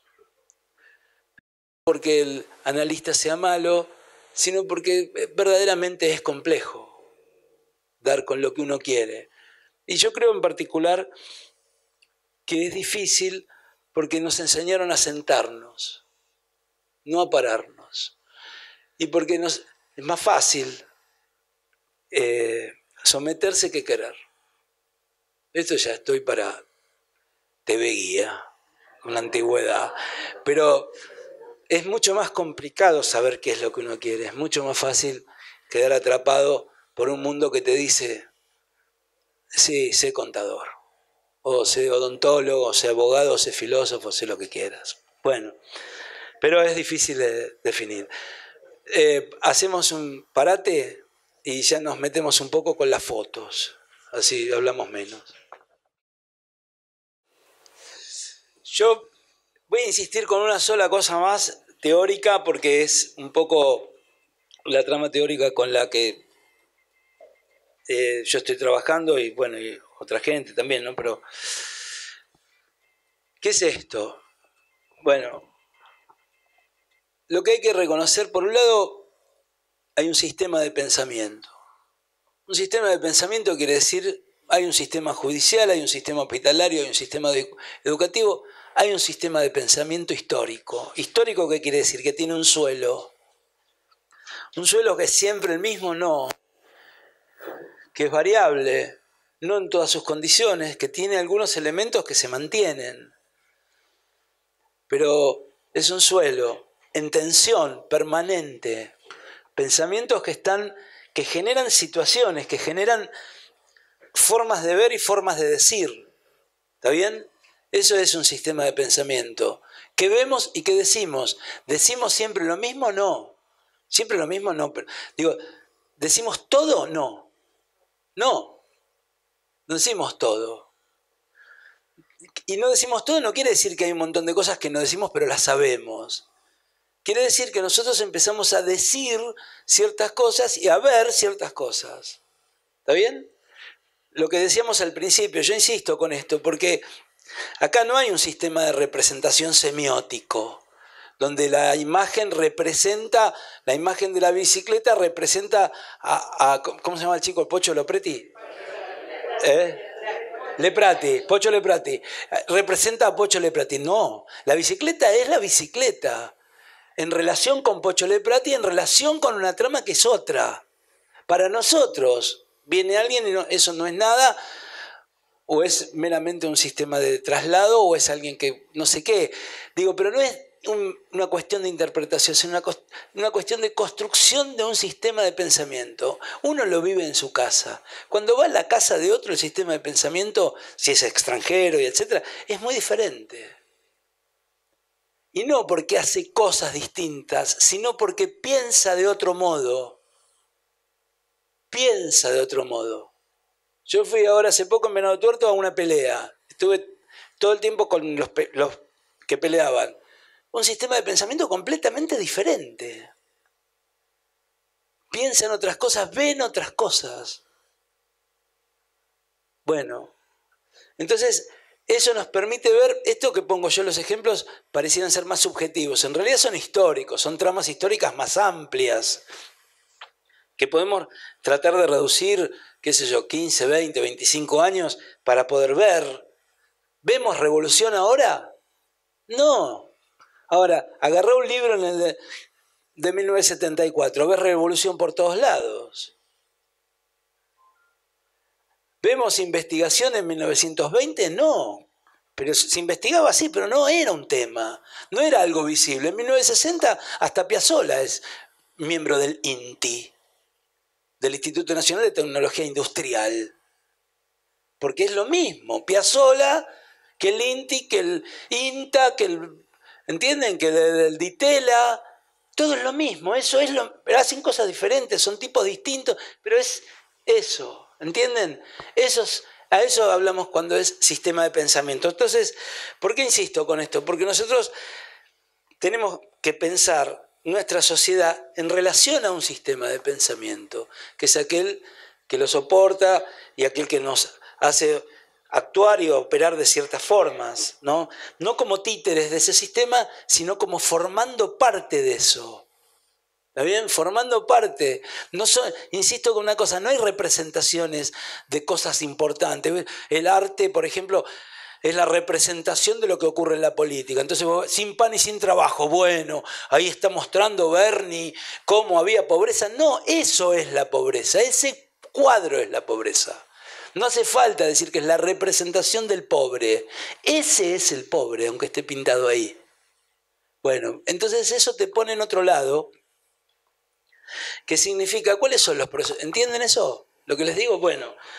Porque el analista sea malo, sino porque verdaderamente es complejo dar con lo que uno quiere. Y yo creo en particular que es difícil porque nos enseñaron a sentarnos, no a pararnos. Y porque nos, es más fácil eh, someterse que querer. Esto ya estoy para T V Guía, con la antigüedad. Pero es mucho más complicado saber qué es lo que uno quiere. Es mucho más fácil quedar atrapado por un mundo que te dice, sí, sé contador. o sé odontólogo, o sé abogado, o sé filósofo, sé lo que quieras. Bueno, pero es difícil de definir. Eh, hacemos un parate y ya nos metemos un poco con las fotos, así hablamos menos. Yo voy a insistir con una sola cosa más teórica porque es un poco la trama teórica con la que eh, yo estoy trabajando y bueno, y otra gente también, ¿no? Pero, ¿qué es esto? Bueno, lo que hay que reconocer, por un lado, hay un sistema de pensamiento. Un sistema de pensamiento quiere decir, hay un sistema judicial, hay un sistema hospitalario, hay un sistema educativo, hay un sistema de pensamiento histórico. ¿Histórico qué quiere decir? Que tiene un suelo. Un suelo que es siempre el mismo, no. Que es variable, no en todas sus condiciones, que tiene algunos elementos que se mantienen. Pero es un suelo en tensión permanente. Pensamientos que están, que generan situaciones, que generan formas de ver y formas de decir. ¿Está bien? Eso es un sistema de pensamiento. ¿Qué vemos y qué decimos? ¿Decimos siempre lo mismo? No. ¿Siempre lo mismo? No. Pero, digo, ¿decimos todo? No. No. No decimos todo. Y no decimos todo no quiere decir que hay un montón de cosas que no decimos pero las sabemos. Quiere decir que nosotros empezamos a decir ciertas cosas y a ver ciertas cosas. ¿Está bien? Lo que decíamos al principio, yo insisto con esto, porque acá no hay un sistema de representación semiótico, donde la imagen representa, la imagen de la bicicleta representa a, a ¿cómo se llama el chico? ¿El Pocho Lopresti? ¿Eh? Leprati, Pocho Leprati. Representa a Pocho Leprati. No, la bicicleta es la bicicleta. En relación con Pocho Leprati, en relación con una trama que es otra. Para nosotros, viene alguien y no, eso no es nada, o es meramente un sistema de traslado, o es alguien que no sé qué. Digo, pero no es un, una cuestión de interpretación, sino una, una cuestión de construcción de un sistema de pensamiento. Uno lo vive en su casa. Cuando va a la casa de otro, el sistema de pensamiento, si es extranjero y etcétera, es muy diferente. Y no porque hace cosas distintas, sino porque piensa de otro modo. Piensa de otro modo. Yo fui ahora hace poco en Venado Tuerto a una pelea. Estuve todo el tiempo con los, los que peleaban. Un sistema de pensamiento completamente diferente. Piensan otras cosas, ven otras cosas. Bueno, entonces eso nos permite ver, esto que pongo yo los ejemplos parecieran ser más subjetivos, en realidad son históricos, son tramas históricas más amplias, que podemos tratar de reducir, qué sé yo, quince, veinte, veinticinco años para poder ver. ¿Vemos revolución ahora? No. Ahora, agarré un libro en el de, de mil novecientos setenta y cuatro, ves revolución por todos lados. ¿Vemos investigación en mil novecientos veinte? No. Pero se investigaba así, pero no era un tema, no era algo visible. En mil novecientos sesenta hasta Piazzolla es miembro del I N T I, del Instituto Nacional de Tecnología Industrial. Porque es lo mismo, Piazzolla que el I N T I, que el INTA, que el... ¿Entienden? Que el, el DITELA, todo es lo mismo, eso es lo... Hacen cosas diferentes, son tipos distintos, pero es eso, ¿entienden? Esos... A eso hablamos cuando es sistema de pensamiento. Entonces, ¿por qué insisto con esto? Porque nosotros tenemos que pensar nuestra sociedad en relación a un sistema de pensamiento, que es aquel que lo soporta y aquel que nos hace actuar y operar de ciertas formas, ¿no? No como títeres de ese sistema, sino como formando parte de eso. ¿Está bien? Formando parte. No son, insisto con una cosa, no hay representaciones de cosas importantes. El arte, por ejemplo, es la representación de lo que ocurre en la política. Entonces, sin pan y sin trabajo, bueno, ahí está mostrando Bernie cómo había pobreza. No, eso es la pobreza, ese cuadro es la pobreza. No hace falta decir que es la representación del pobre. Ese es el pobre, aunque esté pintado ahí. Bueno, entonces eso te pone en otro lado. ¿Qué significa? ¿Cuáles son los procesos? ¿Entienden eso? Lo que les digo, bueno,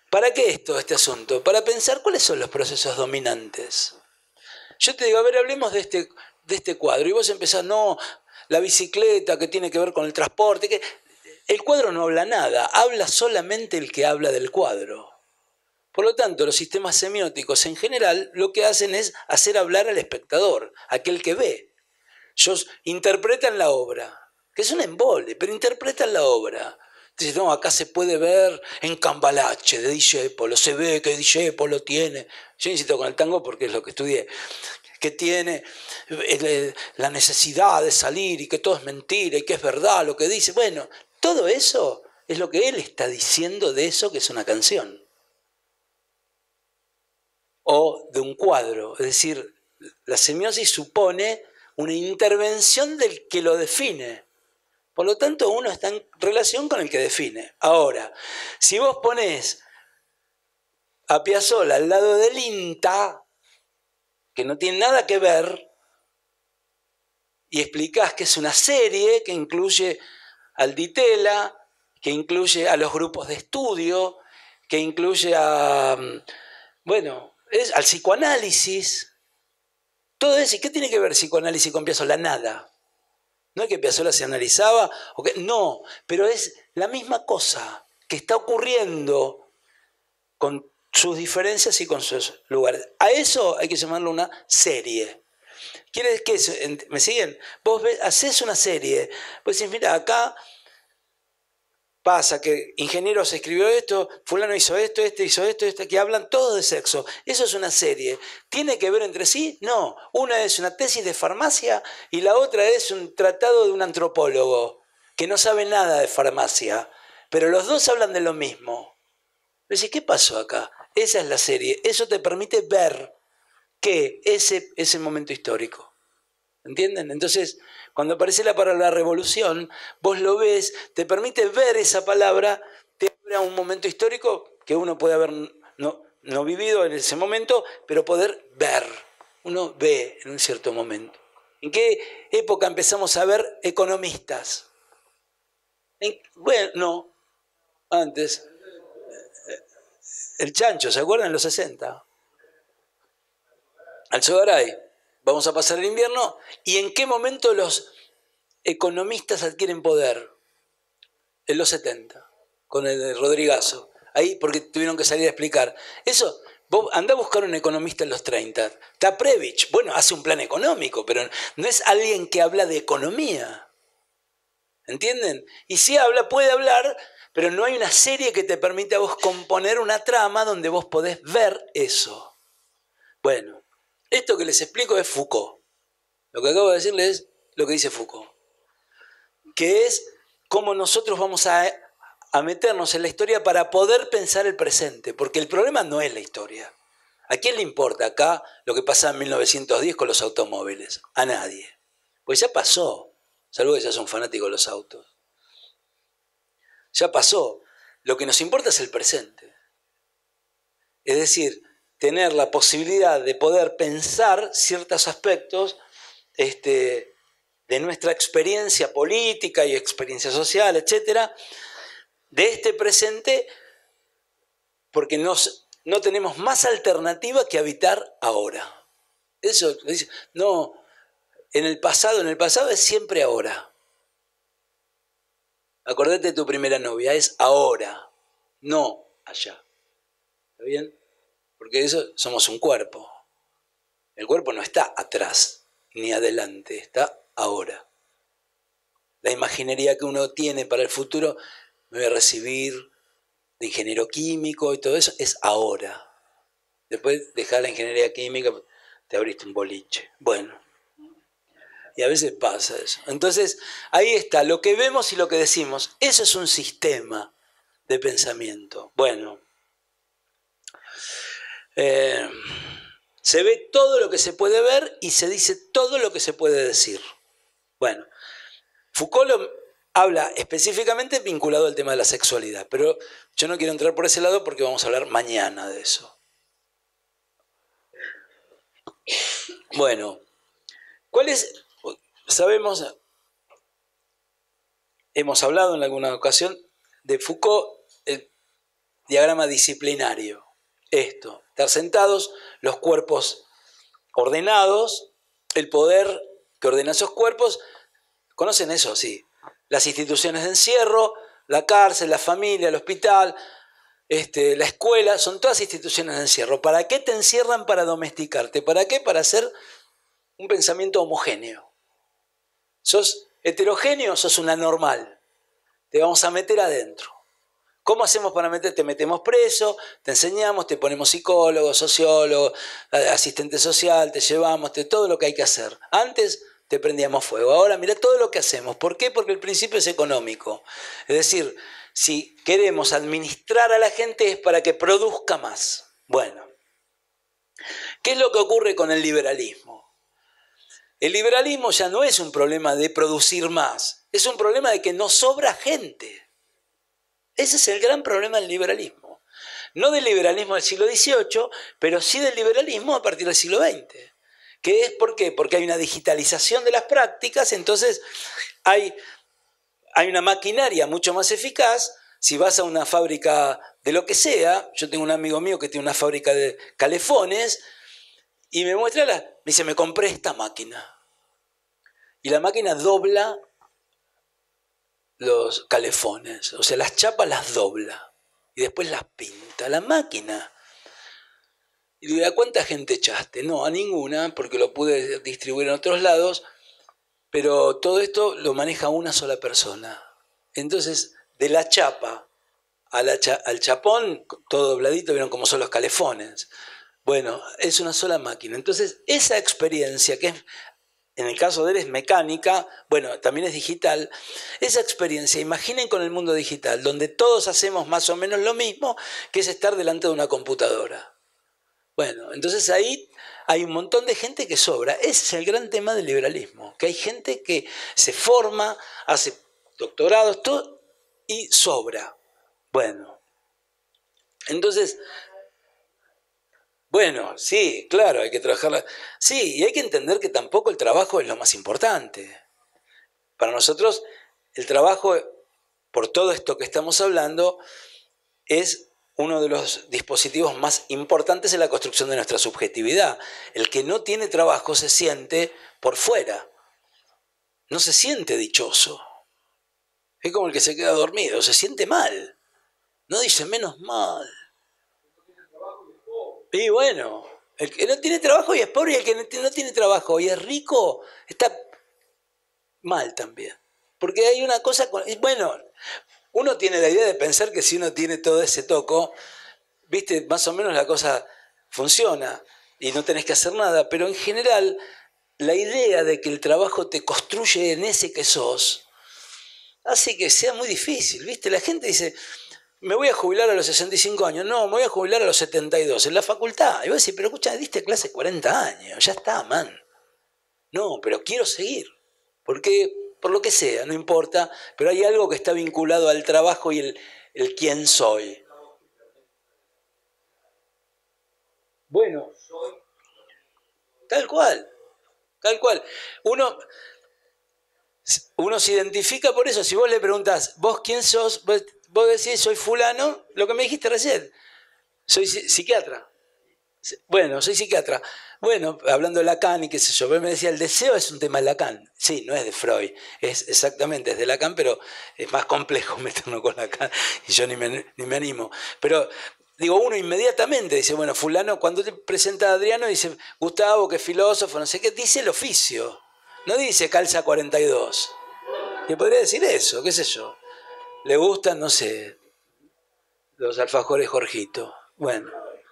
¿Para qué es todo este asunto? Para pensar cuáles son los procesos dominantes. Yo te digo, a ver, hablemos de este, de este cuadro. Y vos empezás, no, la bicicleta que tiene que ver con el transporte. Que... El cuadro no habla nada, habla solamente el que habla del cuadro. Por lo tanto, los sistemas semióticos en general lo que hacen es hacer hablar al espectador, aquel que ve. Ellos interpretan la obra, que es un embole, pero interpretan la obra. Dice, no, acá se puede ver en Cambalache de Discépolo, se ve que Discépolo tiene, yo insisto con el tango porque es lo que estudié, que tiene la necesidad de salir y que todo es mentira y que es verdad lo que dice. Bueno, todo eso es lo que él está diciendo de eso que es una canción. O de un cuadro, es decir, la semiosis supone una intervención del que lo define. Por lo tanto, uno está en relación con el que define. Ahora, si vos ponés a Piazzolla al lado del INTA, que no tiene nada que ver, y explicás que es una serie que incluye al Ditela, que incluye a los grupos de estudio, que incluye a, bueno, es, al psicoanálisis, todo eso. ¿Y qué tiene que ver psicoanálisis con Piazzolla? Nada. No es que Piazzolla se analizaba, o que, no, pero es la misma cosa que está ocurriendo con sus diferencias y con sus lugares. A eso hay que llamarlo una serie. ¿Quiere decir que me siguen? Vos ves, hacés una serie, vos decís, mira, acá pasa que Ingenieros escribió esto, fulano hizo esto, este hizo esto, este, que hablan todos de sexo. Eso es una serie. ¿Tiene que ver entre sí? No. Una es una tesis de farmacia y la otra es un tratado de un antropólogo que no sabe nada de farmacia. Pero los dos hablan de lo mismo. Decís, ¿qué pasó acá? Esa es la serie. Eso te permite ver qué ese, ese momento histórico. ¿Entienden? Entonces, cuando aparece la palabra revolución, vos lo ves, te permite ver esa palabra, te abre a un momento histórico que uno puede haber no, no vivido en ese momento, pero poder ver. Uno ve en un cierto momento. ¿En qué época empezamos a ver economistas? ¿En, bueno, no, antes. El Chancho, ¿se acuerdan? En los sesenta. Alzogaray. Vamos a pasar el invierno. ¿Y en qué momento los economistas adquieren poder? En los setenta, con el Rodrigazo. Ahí, porque tuvieron que salir a explicar. Eso, vos andá a buscar un economista en los treinta. Taprevich, bueno, hace un plan económico, pero no es alguien que habla de economía. ¿Entienden? Y si habla, puede hablar, pero no hay una serie que te permita a vos componer una trama donde vos podés ver eso. Bueno, esto que les explico es Foucault. Lo que acabo de decirles es lo que dice Foucault. Que es cómo nosotros vamos a, a meternos en la historia para poder pensar el presente. Porque el problema no es la historia. ¿A quién le importa acá lo que pasaba en mil novecientos diez con los automóviles? A nadie. Pues ya pasó. Salvo que ya son fanáticos de los autos. Ya pasó. Lo que nos importa es el presente. Es decir, tener la posibilidad de poder pensar ciertos aspectos este, de nuestra experiencia política y experiencia social, etcétera, de este presente, porque nos, no tenemos más alternativa que habitar ahora. Eso, no, en el pasado, en el pasado es siempre ahora. Acordate de tu primera novia, es ahora, no allá. ¿Está bien? Porque eso somos un cuerpo. El cuerpo no está atrás ni adelante, está ahora. La imaginería que uno tiene para el futuro, me voy a recibir de ingeniero químico y todo eso, es ahora. Después dejás la ingeniería química, te abriste un boliche. Bueno, y a veces pasa eso. Entonces, ahí está, lo que vemos y lo que decimos. Eso es un sistema de pensamiento. Bueno. Eh, se ve todo lo que se puede ver y se dice todo lo que se puede decir. Bueno, Foucault lo habla específicamente vinculado al tema de la sexualidad, pero yo no quiero entrar por ese lado porque vamos a hablar mañana de eso. Bueno, ¿cuál es? Sabemos, hemos hablado en alguna ocasión de Foucault, el diagrama disciplinario. Esto, estar sentados, los cuerpos ordenados, el poder que ordena esos cuerpos. ¿Conocen eso? Sí. Las instituciones de encierro, la cárcel, la familia, el hospital, este, la escuela, son todas instituciones de encierro. ¿Para qué te encierran? Para domesticarte. ¿Para qué? Para hacer un pensamiento homogéneo. Sos heterogéneo, sos un anormal. Te vamos a meter adentro. ¿Cómo hacemos para meter? Te metemos preso, te enseñamos, te ponemos psicólogo, sociólogo, asistente social, te llevamos, te, todo lo que hay que hacer. Antes te prendíamos fuego. Ahora mira todo lo que hacemos. ¿Por qué? Porque el principio es económico. Es decir, si queremos administrar a la gente es para que produzca más. Bueno, ¿qué es lo que ocurre con el liberalismo? El liberalismo ya no es un problema de producir más, es un problema de que no sobra gente. Ese es el gran problema del liberalismo. No del liberalismo del siglo dieciocho, pero sí del liberalismo a partir del siglo veinte. ¿Qué es? ¿Por qué? Porque hay una digitalización de las prácticas, entonces hay, hay una maquinaria mucho más eficaz. Si vas a una fábrica de lo que sea, yo tengo un amigo mío que tiene una fábrica de calefones, y me muestra, la, me dice, me compré esta máquina. Y la máquina dobla los calefones, o sea, las chapas las dobla y después las pinta la máquina. Y digo, ¿a cuánta gente echaste? No, a ninguna, porque lo pude distribuir en otros lados, pero todo esto lo maneja una sola persona. Entonces, de la chapa a la cha al chapón, todo dobladito, vieron cómo son los calefones. Bueno, es una sola máquina. Entonces, esa experiencia, que es, en el caso de él es mecánica, bueno, también es digital, esa experiencia, imaginen con el mundo digital, donde todos hacemos más o menos lo mismo, que es estar delante de una computadora. Bueno, entonces ahí hay un montón de gente que sobra. Ese es el gran tema del liberalismo, que hay gente que se forma, hace doctorados, todo, y sobra. Bueno, entonces... Bueno, sí, claro, hay que trabajar. Sí, y hay que entender que tampoco el trabajo es lo más importante. Para nosotros, el trabajo, por todo esto que estamos hablando, es uno de los dispositivos más importantes en la construcción de nuestra subjetividad. El que no tiene trabajo se siente por fuera, no se siente dichoso. Es como el que se queda dormido, se siente mal. No dice menos mal. Y bueno, el que no tiene trabajo y es pobre, y el que no tiene trabajo y es rico está mal también. Porque hay una cosa, con, bueno, uno tiene la idea de pensar que si uno tiene todo ese toco, viste, más o menos la cosa funciona y no tenés que hacer nada, pero en general la idea de que el trabajo te construye en ese que sos hace que sea muy difícil, viste, la gente dice... Me voy a jubilar a los sesenta y cinco años. No, me voy a jubilar a los setenta y dos, en la facultad. Y vos decís, pero escucha, diste clase cuarenta años, ya está, man. No, pero quiero seguir. Porque, por lo que sea, no importa, pero hay algo que está vinculado al trabajo y el, el quién soy. Bueno, tal cual, tal cual. Uno, uno se identifica por eso. Si vos le preguntás, ¿vos quién sos? Vos, Vos decís, soy fulano, lo que me dijiste recién, soy psiquiatra. Bueno, soy psiquiatra. Bueno, hablando de Lacan y qué sé yo, me decía, el deseo es un tema de Lacan. Sí, no es de Freud, es exactamente, es de Lacan, pero es más complejo meternos con Lacan y yo ni me, ni me animo. Pero digo, uno inmediatamente dice, bueno, fulano, cuando te presenta a Adriano, dice, Gustavo, que es filósofo, no sé qué, dice el oficio, no dice calza cuarenta y dos. Y podría decir eso, qué sé yo. Le gustan, no sé, los alfajores Jorgito. Bueno.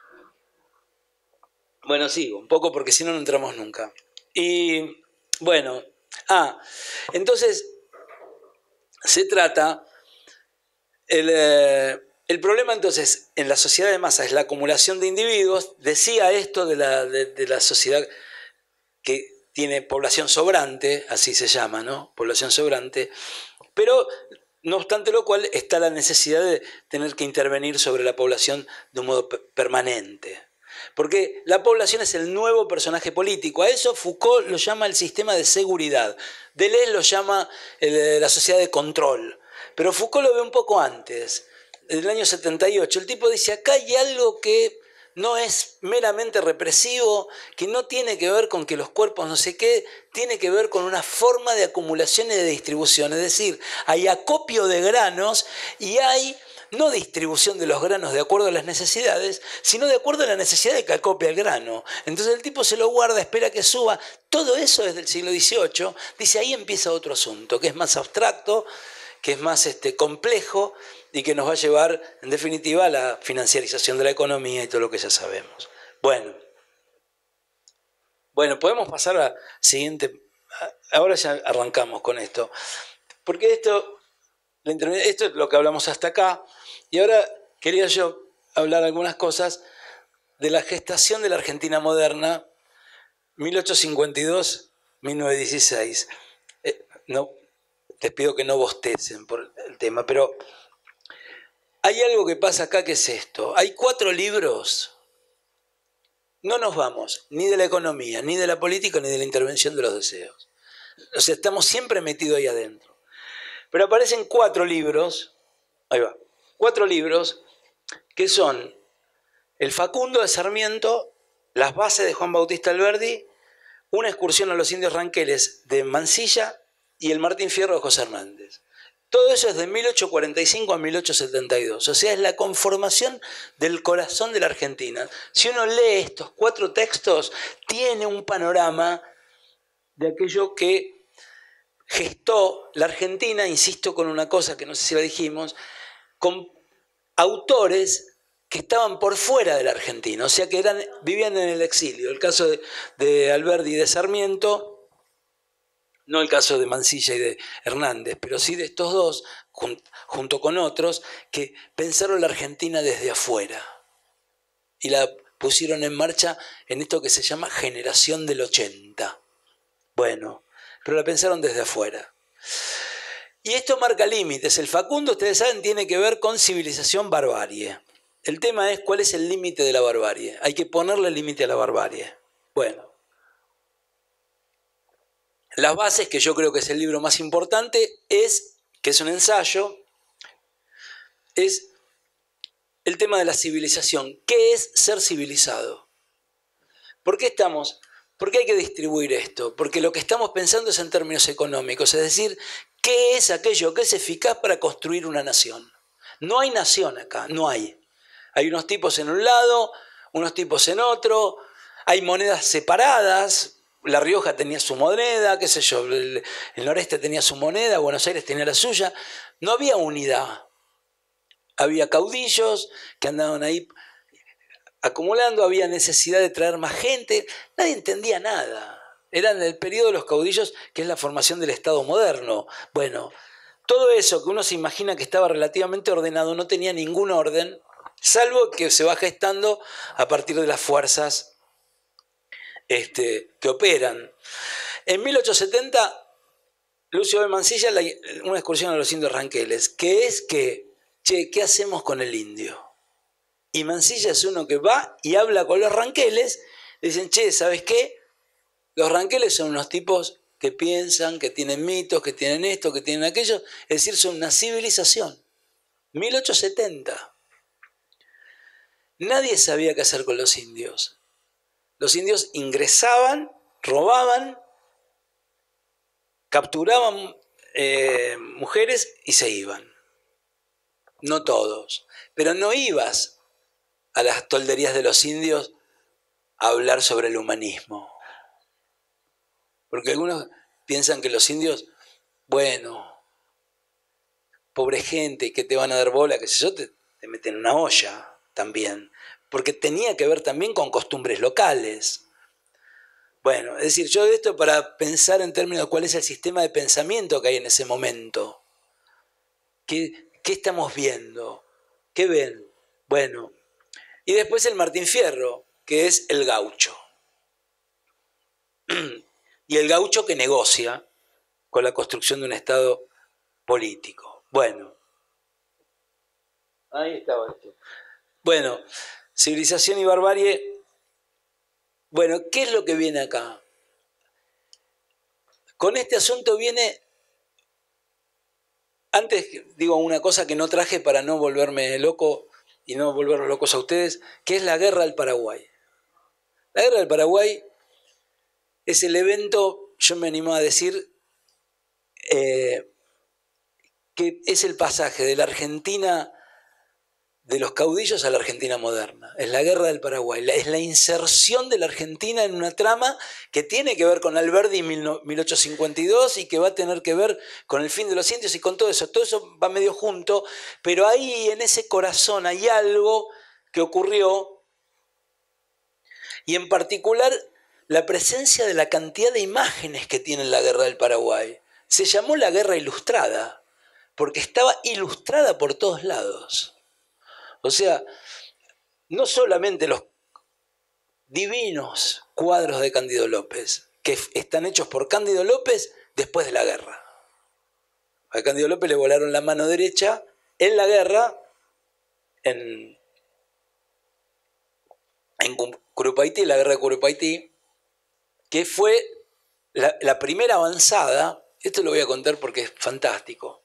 Bueno, sigo un poco porque si no, no entramos nunca. Y, bueno, ah, entonces, se trata, el, eh, el problema entonces en la sociedad de masa es la acumulación de individuos. Decía esto de la, de, de la sociedad que tiene población sobrante, así se llama, ¿no? Población sobrante, pero... No obstante lo cual, está la necesidad de tener que intervenir sobre la población de un modo permanente. Porque la población es el nuevo personaje político. A eso Foucault lo llama el sistema de seguridad. Deleuze lo llama el, la sociedad de control. Pero Foucault lo ve un poco antes. del año setenta y ocho. El tipo dice, acá hay algo que no es meramente represivo, que no tiene que ver con que los cuerpos no sé qué, tiene que ver con una forma de acumulación y de distribución. Es decir, hay acopio de granos y hay no distribución de los granos de acuerdo a las necesidades, sino de acuerdo a la necesidad de que acopie el grano. Entonces el tipo se lo guarda, espera que suba. Todo eso es del siglo dieciocho. Dice, ahí empieza otro asunto, que es más abstracto, que es más este, complejo y que nos va a llevar, en definitiva, a la financiarización de la economía y todo lo que ya sabemos. Bueno, bueno, podemos pasar a la siguiente. Ahora ya arrancamos con esto. Porque esto, esto es lo que hablamos hasta acá. Y ahora quería yo hablar algunas cosas de la gestación de la Argentina moderna, mil ochocientos cincuenta y dos a mil novecientos dieciséis. Eh, no, les pido que no bostecen por el tema, pero hay algo que pasa acá que es esto. Hay cuatro libros. No nos vamos ni de la economía, ni de la política, ni de la intervención de los deseos. O sea, estamos siempre metidos ahí adentro. Pero aparecen cuatro libros, ahí va, cuatro libros que son El Facundo de Sarmiento, Las bases de Juan Bautista Alberdi, Una excursión a los indios ranqueles de Mansilla y El Martín Fierro de José Hernández. Todo eso es de mil ochocientos cuarenta y cinco a mil ochocientos setenta y dos, o sea, es la conformación del corazón de la Argentina. Si uno lee estos cuatro textos, tiene un panorama de aquello que gestó la Argentina, insisto con una cosa que no sé si la dijimos, con autores que estaban por fuera de la Argentina, o sea que eran, vivían en el exilio. El caso de, de Alberdi y de Sarmiento, no el caso de Mansilla y de Hernández, pero sí de estos dos, jun, junto con otros, que pensaron la Argentina desde afuera y la pusieron en marcha en esto que se llama generación del ochenta. Bueno, pero la pensaron desde afuera. Y esto marca límites. El Facundo, ustedes saben, tiene que ver con civilización-barbarie. El tema es cuál es el límite de la barbarie. Hay que ponerle límite a la barbarie. Bueno, Las bases, que yo creo que es el libro más importante, es, que es un ensayo, es el tema de la civilización. ¿Qué es ser civilizado? ¿Por qué estamos? ¿Por qué hay que distribuir esto? Porque lo que estamos pensando es en términos económicos, es decir, ¿qué es aquello que es eficaz para construir una nación? No hay nación acá, no hay. Hay unos tipos en un lado, unos tipos en otro, hay monedas separadas. La Rioja tenía su moneda, qué sé yo, el, el noreste tenía su moneda, Buenos Aires tenía la suya. No había unidad. Había caudillos que andaban ahí acumulando, había necesidad de traer más gente. Nadie entendía nada. Era en el periodo de los caudillos, que es la formación del Estado moderno. Bueno, todo eso que uno se imagina que estaba relativamente ordenado no tenía ningún orden, salvo que se va gestando a partir de las fuerzas Este, que operan. En mil ochocientos setenta, Lucio B. Mansilla, la, una excursión a los indios ranqueles, que es que, che, ¿qué hacemos con el indio? Y Mansilla es uno que va y habla con los ranqueles, dicen, che, ¿sabes qué? Los ranqueles son unos tipos que piensan, que tienen mitos, que tienen esto, que tienen aquello, es decir, son una civilización. mil ochocientos setenta. Nadie sabía qué hacer con los indios. Los indios ingresaban, robaban, capturaban eh, mujeres y se iban. No todos. Pero no ibas a las tolderías de los indios a hablar sobre el humanismo. Porque algunos piensan que los indios, bueno, pobre gente, que te van a dar bola, que sé yo, te, te meten en una olla también. Porque tenía que ver también con costumbres locales. Bueno, es decir, yo de esto para pensar en términos de cuál es el sistema de pensamiento que hay en ese momento. ¿Qué, qué estamos viendo? ¿Qué ven? Bueno, y después el Martín Fierro, que es el gaucho. Y el gaucho que negocia con la construcción de un Estado político. Bueno, ahí estaba esto. Bueno, civilización y barbarie. Bueno, ¿qué es lo que viene acá? Con este asunto viene Antes digo una cosa que no traje para no volverme loco y no volverlos locos a ustedes, que es la guerra del Paraguay. La guerra del Paraguay es el evento, yo me animo a decir, eh, que es el pasaje de la Argentina, de los caudillos a la Argentina moderna. Es la guerra del Paraguay, es la inserción de la Argentina en una trama que tiene que ver con Alberdi en mil ochocientos cincuenta y dos y que va a tener que ver con el fin de los indios y con todo eso. Todo eso va medio junto, pero ahí en ese corazón hay algo que ocurrió, y en particular la presencia de la cantidad de imágenes que tiene la guerra del Paraguay. Se llamó la guerra ilustrada, porque estaba ilustrada por todos lados. O sea, no solamente los divinos cuadros de Cándido López, que están hechos por Cándido López después de la guerra. A Cándido López le volaron la mano derecha en la guerra, en, en Curupaytí, la guerra de Curupaytí, que fue la, la primera avanzada. Esto lo voy a contar porque es fantástico.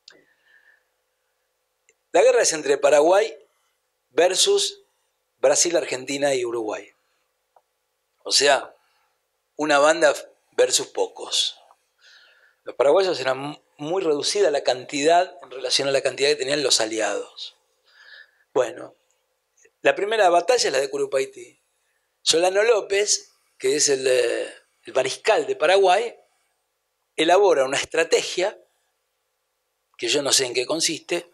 La guerra es entre Paraguay versus Brasil, Argentina y Uruguay. O sea, una banda versus pocos. Los paraguayos eran muy reducida la cantidad en relación a la cantidad que tenían los aliados. Bueno, la primera batalla es la de Curupaytí. Solano López, que es el, el mariscal de Paraguay, elabora una estrategia, que yo no sé en qué consiste,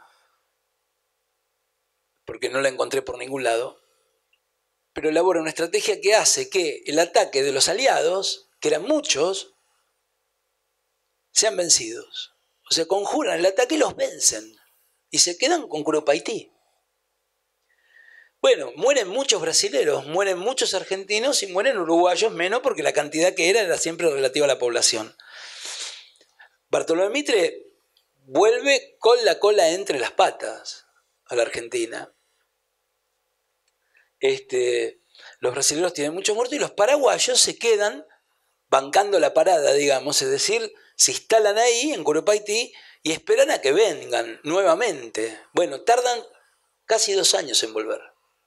porque no la encontré por ningún lado, pero elabora una estrategia que hace que el ataque de los aliados, que eran muchos, sean vencidos. O sea, conjuran el ataque y los vencen. Y se quedan con Curupaytí. Bueno, mueren muchos brasileros, mueren muchos argentinos y mueren uruguayos menos porque la cantidad que era era siempre relativa a la población. Bartolomé Mitre vuelve con la cola entre las patas a la Argentina. Este, los brasileños tienen muchos muertos y los paraguayos se quedan bancando la parada, digamos, es decir, se instalan ahí en Curupaytí y esperan a que vengan nuevamente. Bueno, tardan casi dos años en volver.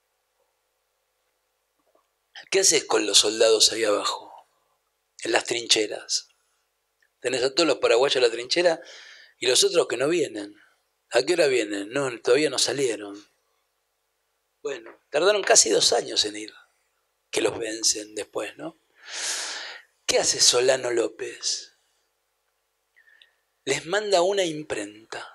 ¿Qué haces con los soldados ahí abajo, en las trincheras? Tenés a todos los paraguayos en la trinchera y los otros que no vienen. ¿A qué hora vienen? No, todavía no salieron. Bueno, tardaron casi dos años en ir, que los vencen después, ¿no? ¿Qué hace Solano López? Les manda una imprenta.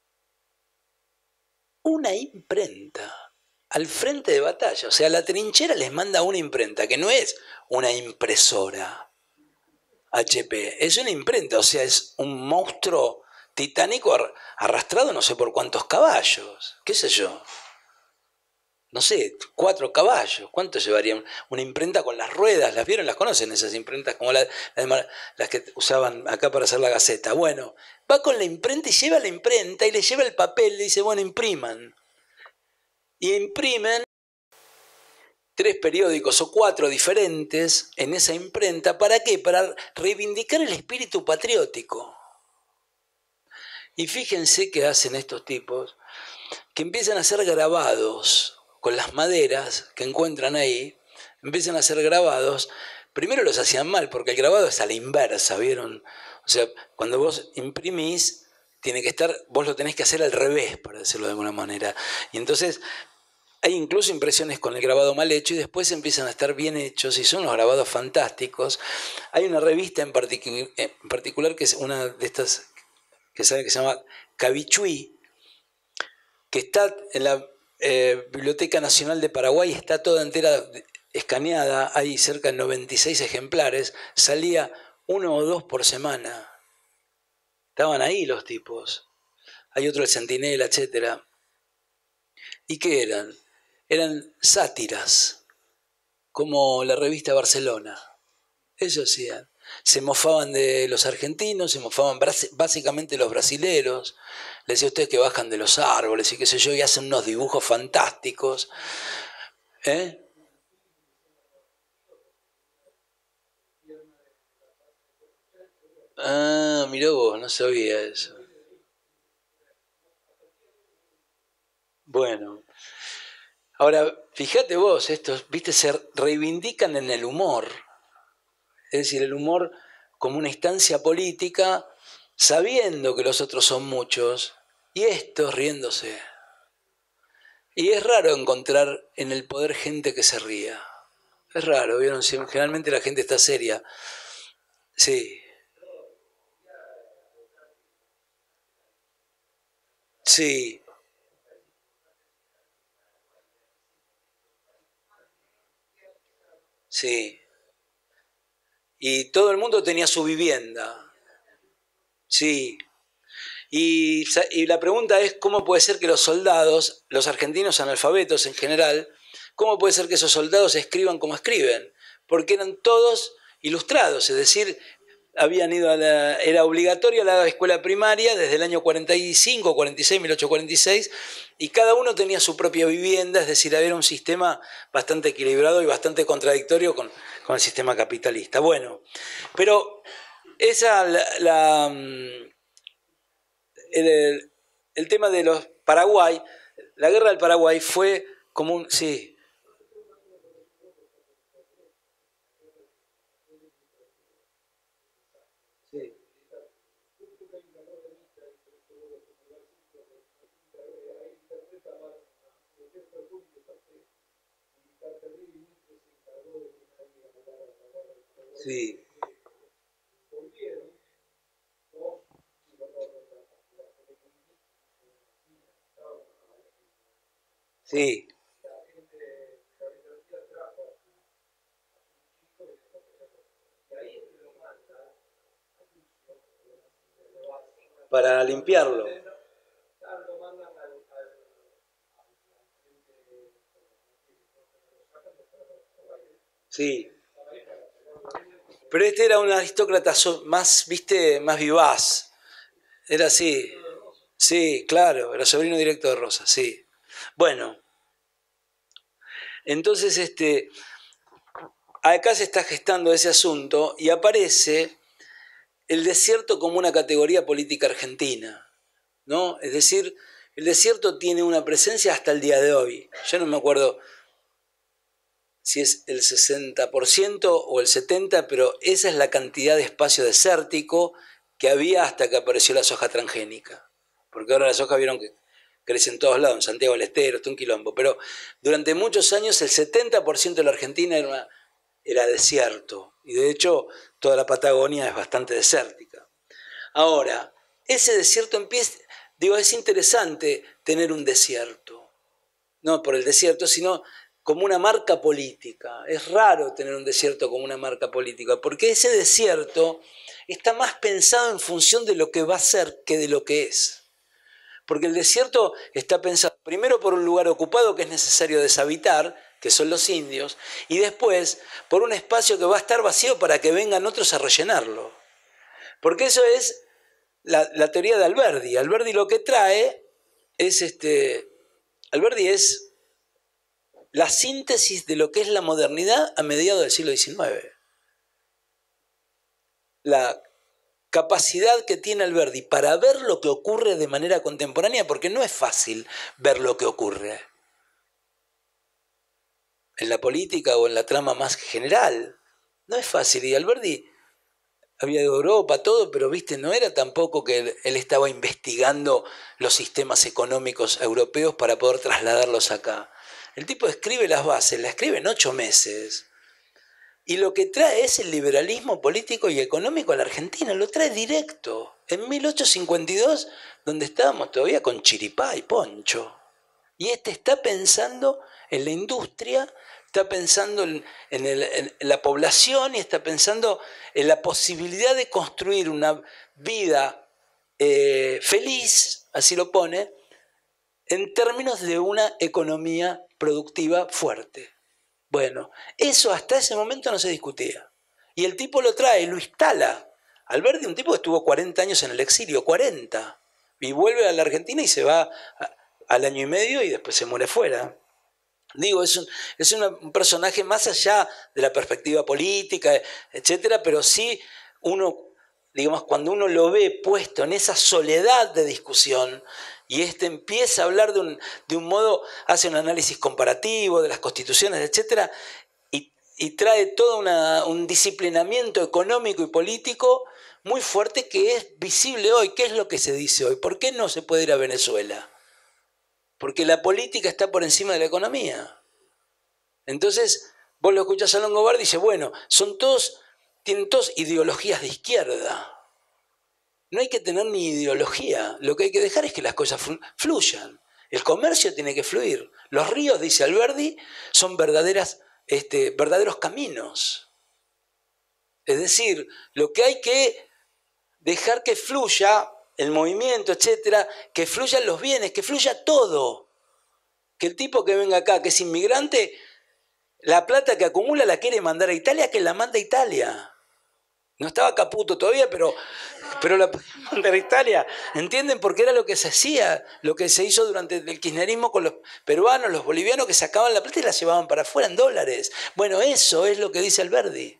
Una imprenta al frente de batalla. O sea, la trinchera les manda una imprenta, que no es una impresora H P, es una imprenta, o sea, es un monstruo titánico arrastrado no sé por cuántos caballos, qué sé yo. No sé, cuatro caballos. ¿Cuánto llevarían? Una imprenta con las ruedas. ¿Las vieron? ¿Las conocen esas imprentas? Como la, la, las que usaban acá para hacer la Gaceta. Bueno, va con la imprenta y lleva la imprenta y le lleva el papel. Le dice, bueno, impriman. Y imprimen tres periódicos o cuatro diferentes en esa imprenta. ¿Para qué? Para reivindicar el espíritu patriótico. Y fíjense qué hacen estos tipos, que empiezan a hacer grabados con las maderas que encuentran ahí, empiezan a hacer grabados. Primero los hacían mal, porque el grabado es a la inversa, ¿vieron? O sea, cuando vos imprimís, tiene que estar, vos lo tenés que hacer al revés, para decirlo de alguna manera. Y entonces hay incluso impresiones con el grabado mal hecho y después empiezan a estar bien hechos y son unos grabados fantásticos. Hay una revista en, particu en particular que es una de estas que sabe que se llama Cavichuí, que está en la eh, Biblioteca Nacional de Paraguay, está toda entera escaneada, hay cerca de noventa y seis ejemplares, salía uno o dos por semana. Estaban ahí los tipos. Hay otro, el Centinela, etcétera. ¿Y qué eran? Eran sátiras, como la revista Barcelona. Eso hacían. Se mofaban de los argentinos, se mofaban básicamente los brasileros. Les decía a ustedes que bajan de los árboles y qué sé yo, y hacen unos dibujos fantásticos. ¿Eh? Ah, mirá vos, no sabía eso. Bueno, ahora, fíjate vos, estos, viste, se reivindican en el humor. Es decir, el humor como una instancia política, sabiendo que los otros son muchos, y estos riéndose. Y es raro encontrar en el poder gente que se ría. Es raro, ¿vieron? Generalmente la gente está seria. Sí. Sí. Sí. Y todo el mundo tenía su vivienda. Sí. Y, y la pregunta es, ¿cómo puede ser que los soldados, los argentinos analfabetos en general, cómo puede ser que esos soldados escriban como escriben? Porque eran todos ilustrados, es decir, habían ido a la, era obligatoria la escuela primaria desde el año cuarenta y cinco, cuarenta y seis, mil ochocientos cuarenta y seis, y cada uno tenía su propia vivienda, es decir, había un sistema bastante equilibrado y bastante contradictorio con, con el sistema capitalista. Bueno, pero esa, la, la, el, el tema de los Paraguay, la guerra del Paraguay fue como un... Sí. Sí. Sí. Sí. Para limpiarlo. Sí. Pero este era un aristócrata más, viste, más vivaz. Era así. Sí, claro, era sobrino directo de Rosa, sí. Bueno, entonces este, acá se está gestando ese asunto y aparece el desierto como una categoría política argentina, ¿no? Es decir, el desierto tiene una presencia hasta el día de hoy. Yo no me acuerdo si es el sesenta por ciento o el setenta por ciento, pero esa es la cantidad de espacio desértico que había hasta que apareció la soja transgénica. Porque ahora la soja vieron que crece en todos lados, en Santiago del Estero, está un quilombo. Pero durante muchos años el setenta por ciento de la Argentina era, una, era desierto. Y de hecho toda la Patagonia es bastante desértica. Ahora, ese desierto empieza, digo, es interesante tener un desierto. No por el desierto, sino como una marca política. Es raro tener un desierto como una marca política, porque ese desierto está más pensado en función de lo que va a ser que de lo que es. Porque el desierto está pensado primero por un lugar ocupado que es necesario deshabitar, que son los indios, y después por un espacio que va a estar vacío para que vengan otros a rellenarlo. Porque eso es la, la teoría de Alberdi. Alberdi lo que trae es este. Alberdi es la síntesis de lo que es la modernidad a mediados del siglo diecinueve. La capacidad que tiene Alberdi para ver lo que ocurre de manera contemporánea, porque no es fácil ver lo que ocurre en la política o en la trama más general. No es fácil. Y Alberdi había de Europa, todo, pero viste, no era tampoco que él, él estaba investigando los sistemas económicos europeos para poder trasladarlos acá. El tipo escribe las bases, la escribe en ocho meses. Y lo que trae es el liberalismo político y económico a la Argentina, lo trae directo. En mil ochocientos cincuenta y dos, donde estábamos todavía con chiripá y poncho. Y este está pensando en la industria, está pensando en, en, el, en la población y está pensando en la posibilidad de construir una vida eh, feliz, así lo pone, en términos de una economía productiva fuerte. Bueno, eso hasta ese momento no se discutía. Y el tipo lo trae, lo instala. Alberdi, un tipo que estuvo cuarenta años en el exilio, cuarenta, y vuelve a la Argentina y se va a, al año y medio y después se muere fuera. Digo, es un, es una, un personaje más allá de la perspectiva política, etcétera, pero sí uno, digamos, cuando uno lo ve puesto en esa soledad de discusión, y este empieza a hablar de un, de un modo, hace un análisis comparativo de las constituciones, etcétera, y, y trae todo una, un disciplinamiento económico y político muy fuerte que es visible hoy. ¿Qué es lo que se dice hoy? ¿Por qué no se puede ir a Venezuela? Porque la política está por encima de la economía. Entonces, vos lo escuchás a Longobardi y dice, bueno, son todos, tienen todos ideologías de izquierda. No hay que tener ni ideología, lo que hay que dejar es que las cosas fluyan. El comercio tiene que fluir. Los ríos, dice Alberdi, son verdaderas, este, verdaderos caminos. Es decir, lo que hay que dejar que fluya el movimiento, etcétera, que fluyan los bienes, que fluya todo. Que el tipo que venga acá, que es inmigrante, la plata que acumula la quiere mandar a Italia, que la manda a Italia. No estaba Caputo todavía, pero, pero la podía mandar a Italia. ¿Entienden? Porque era lo que se hacía, lo que se hizo durante el kirchnerismo con los peruanos, los bolivianos, que sacaban la plata y la llevaban para afuera en dólares. Bueno, eso es lo que dice Alberdi.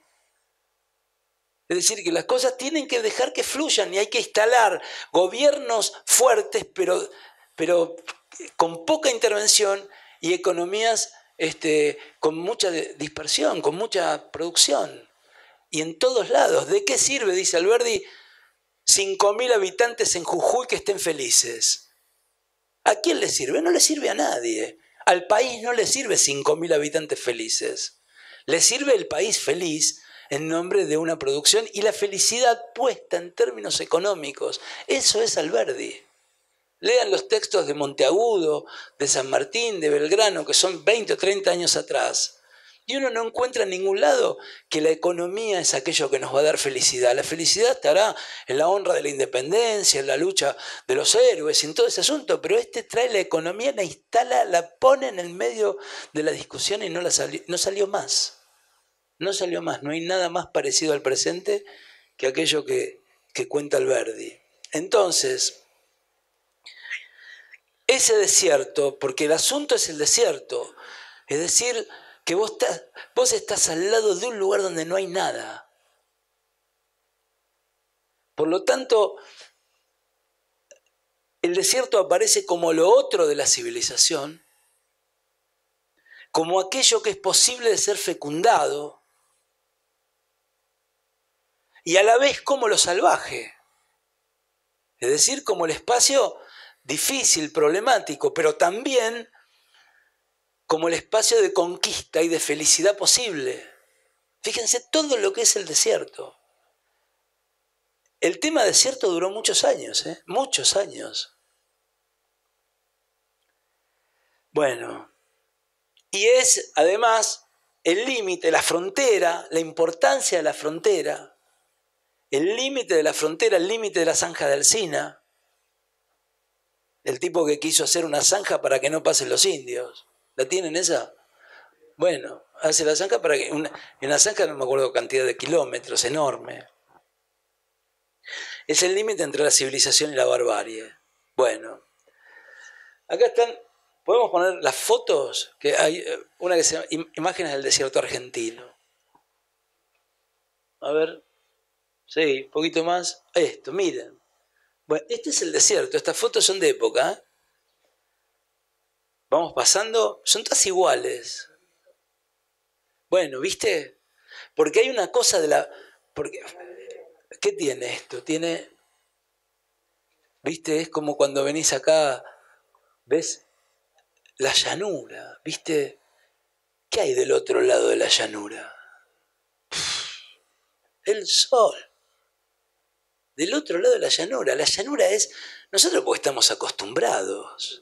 Es decir, que las cosas tienen que dejar que fluyan y hay que instalar gobiernos fuertes, pero, pero con poca intervención y economías este, con mucha dispersión, con mucha producción. Y en todos lados. ¿De qué sirve, dice Alberdi, cinco mil habitantes en Jujuy que estén felices? ¿A quién le sirve? No le sirve a nadie. Al país no le sirve cinco mil habitantes felices. Le sirve el país feliz en nombre de una producción y la felicidad puesta en términos económicos. Eso es Alberdi. Lean los textos de Monteagudo, de San Martín, de Belgrano, que son veinte o treinta años atrás. Y uno no encuentra en ningún lado que la economía es aquello que nos va a dar felicidad. La felicidad estará en la honra de la independencia, en la lucha de los héroes, en todo ese asunto. Pero este trae la economía, la instala, la pone en el medio de la discusión y no, la salió, no salió más. No salió más. No hay nada más parecido al presente que aquello que, que cuenta Alberdi. Entonces, ese desierto, porque el asunto es el desierto, es decir, que vos estás, vos estás al lado de un lugar donde no hay nada. Por lo tanto, el desierto aparece como lo otro de la civilización, como aquello que es posible de ser fecundado, y a la vez como lo salvaje. Es decir, como el espacio difícil, problemático, pero también como el espacio de conquista y de felicidad posible. Fíjense todo lo que es el desierto. El tema desierto duró muchos años, ¿eh? Muchos años. Bueno, y es además el límite, la frontera, la importancia de la frontera, el límite de la frontera, el límite de la zanja de Alsina, el tipo que quiso hacer una zanja para que no pasen los indios. ¿La tienen esa? Bueno, hace la zanja para que... Una, en la zanja no me acuerdo cantidad de kilómetros, enorme. Es el límite entre la civilización y la barbarie. Bueno, acá están... ¿Podemos poner las fotos? Que hay una que se llama Imágenes del desierto argentino. A ver. Sí, un poquito más. Esto, miren. Bueno, este es el desierto. Estas fotos son de época, ¿eh? Vamos pasando, son todas iguales. Bueno, ¿viste? Porque hay una cosa de la... Porque, ¿qué tiene esto? Tiene... ¿Viste? Es como cuando venís acá, ¿ves? La llanura, ¿viste? ¿Qué hay del otro lado de la llanura? El sol. Del otro lado de la llanura. La llanura es... Nosotros porque estamos acostumbrados.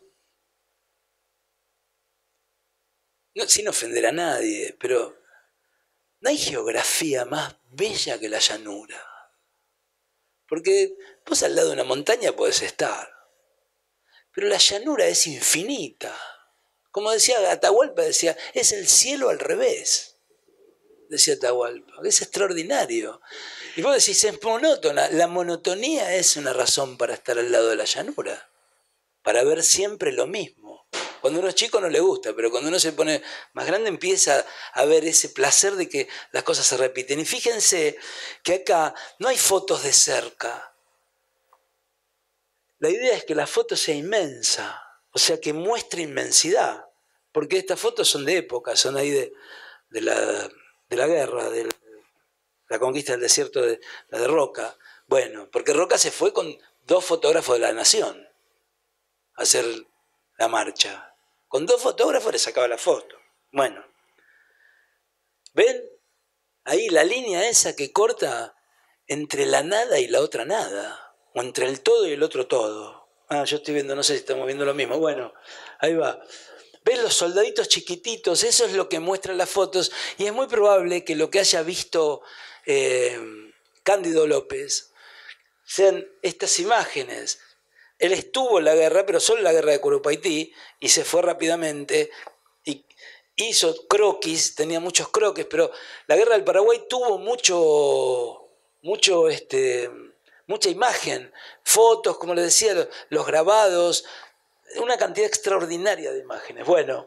No, sin ofender a nadie, pero no hay geografía más bella que la llanura. Porque vos al lado de una montaña podés estar, pero la llanura es infinita. Como decía Atahualpa, decía, es el cielo al revés, decía Atahualpa, es extraordinario. Y vos decís, es monótona. La monotonía es una razón para estar al lado de la llanura, para ver siempre lo mismo. Cuando uno es chico no le gusta, pero cuando uno se pone más grande empieza a ver ese placer de que las cosas se repiten. Y fíjense que acá no hay fotos de cerca. La idea es que la foto sea inmensa, o sea, que muestre inmensidad, porque estas fotos son de época, son ahí de, de, la, de la guerra, de la conquista del desierto, de la de Roca. Bueno, porque Roca se fue con dos fotógrafos de la Nación a hacer la marcha. Con dos fotógrafos le sacaba la foto. Bueno, ¿ven? Ahí la línea esa que corta entre la nada y la otra nada, o entre el todo y el otro todo. Ah, yo estoy viendo, no sé si estamos viendo lo mismo. Bueno, ahí va. ¿Ves los soldaditos chiquititos? Eso es lo que muestran las fotos, y es muy probable que lo que haya visto eh, Cándido López sean estas imágenes. Él estuvo en la guerra, pero solo en la guerra de Curupaytí, y se fue rápidamente, y hizo croquis, tenía muchos croquis, pero la guerra del Paraguay tuvo mucho, mucho, este, mucha imagen, fotos, como les decía, los, los grabados, una cantidad extraordinaria de imágenes. Bueno,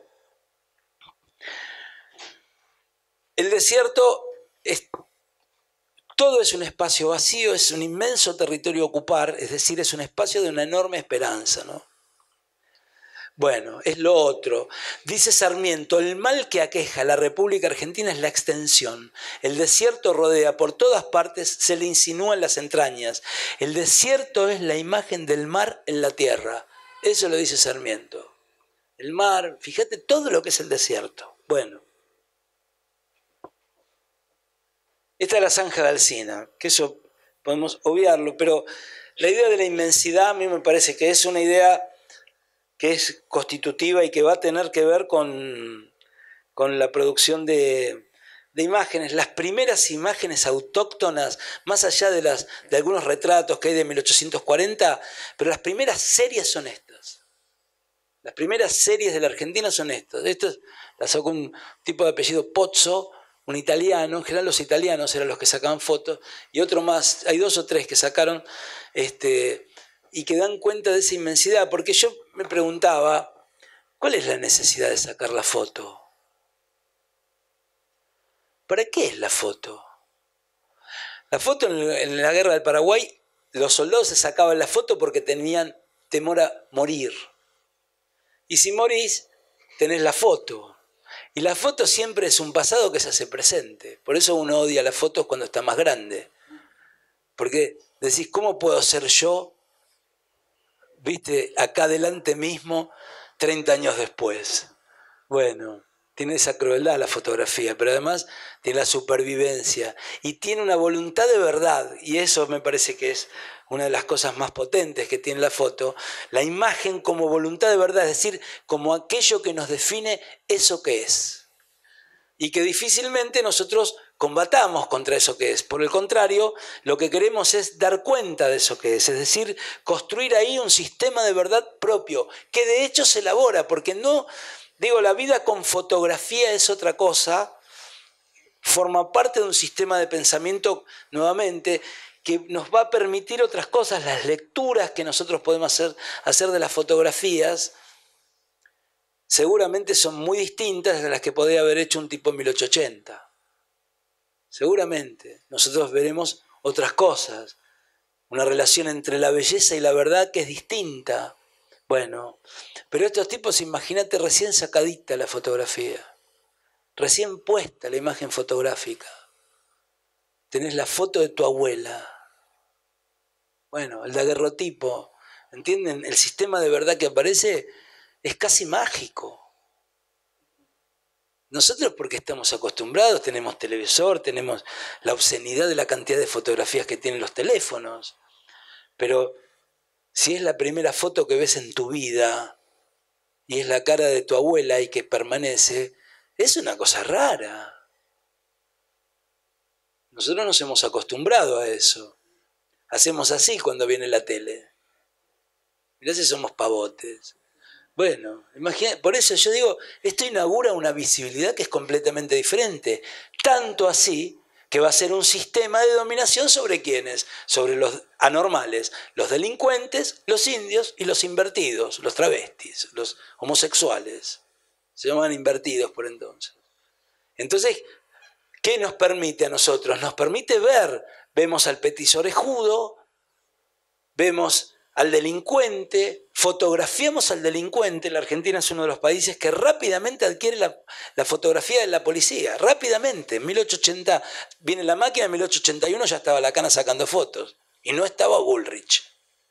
el desierto es... Todo es un espacio vacío, es un inmenso territorio a ocupar, es decir, es un espacio de una enorme esperanza, ¿no? Bueno, es lo otro. Dice Sarmiento, el mal que aqueja a la República Argentina es la extensión. El desierto rodea por todas partes, se le insinúa en las entrañas. El desierto es la imagen del mar en la tierra. Eso lo dice Sarmiento. El mar, fíjate todo lo que es el desierto. Bueno. Esta es la zanja de Alsina, que eso podemos obviarlo, pero la idea de la inmensidad a mí me parece que es una idea que es constitutiva y que va a tener que ver con, con la producción de, de imágenes. Las primeras imágenes autóctonas, más allá de, las, de algunos retratos que hay de mil ochocientos cuarenta, pero las primeras series son estas. Las primeras series de la Argentina son estas. Estas las sacó un tipo de apellido Pozzo, un italiano. En general los italianos eran los que sacaban fotos, y otro más, hay dos o tres que sacaron, este, y que dan cuenta de esa inmensidad, porque yo me preguntaba, ¿cuál es la necesidad de sacar la foto? ¿Para qué es la foto? La foto en la guerra del Paraguay, los soldados se sacaban la foto porque tenían temor a morir. Y si morís, tenés la foto. Y la foto siempre es un pasado que se hace presente. Por eso uno odia las fotos cuando está más grande. Porque decís, ¿cómo puedo ser yo, viste, acá delante mismo, treinta años después? Bueno, tiene esa crueldad la fotografía, pero además tiene la supervivencia y tiene una voluntad de verdad, y eso me parece que es una de las cosas más potentes que tiene la foto, la imagen como voluntad de verdad, es decir, como aquello que nos define eso que es. Y que difícilmente nosotros combatamos contra eso que es. Por el contrario, lo que queremos es dar cuenta de eso que es, es decir, construir ahí un sistema de verdad propio, que de hecho se elabora, porque no, digo, la vida con fotografía es otra cosa, forma parte de un sistema de pensamiento, nuevamente, que nos va a permitir otras cosas, las lecturas que nosotros podemos hacer, hacer de las fotografías, seguramente son muy distintas de las que podría haber hecho un tipo en mil ochocientos ochenta. Seguramente. Nosotros veremos otras cosas. Una relación entre la belleza y la verdad que es distinta. Bueno, pero estos tipos, imagínate, recién sacadita la fotografía. Recién puesta la imagen fotográfica. Tenés la foto de tu abuela. Bueno, el daguerrotipo. ¿Entienden? El sistema de verdad que aparece es casi mágico. Nosotros, porque estamos acostumbrados, tenemos televisor, tenemos la obscenidad de la cantidad de fotografías que tienen los teléfonos. Pero si es la primera foto que ves en tu vida y es la cara de tu abuela y que permanece, es una cosa rara. Nosotros nos hemos acostumbrado a eso. Hacemos así cuando viene la tele. Mirá si somos pavotes. Bueno, imagina, por eso yo digo, esto inaugura una visibilidad que es completamente diferente. Tanto así que va a ser un sistema de dominación sobre quiénes, sobre los anormales, los delincuentes, los indios y los invertidos, los travestis, los homosexuales. Se llaman invertidos por entonces. Entonces, ¿qué nos permite a nosotros? Nos permite ver, vemos al petiso orejudo, vemos al delincuente, fotografiamos al delincuente. La Argentina es uno de los países que rápidamente adquiere la, la fotografía de la policía, rápidamente. En mil ochocientos ochenta viene la máquina, en mil ochocientos ochenta y uno ya estaba Lacana sacando fotos, y no estaba Bullrich.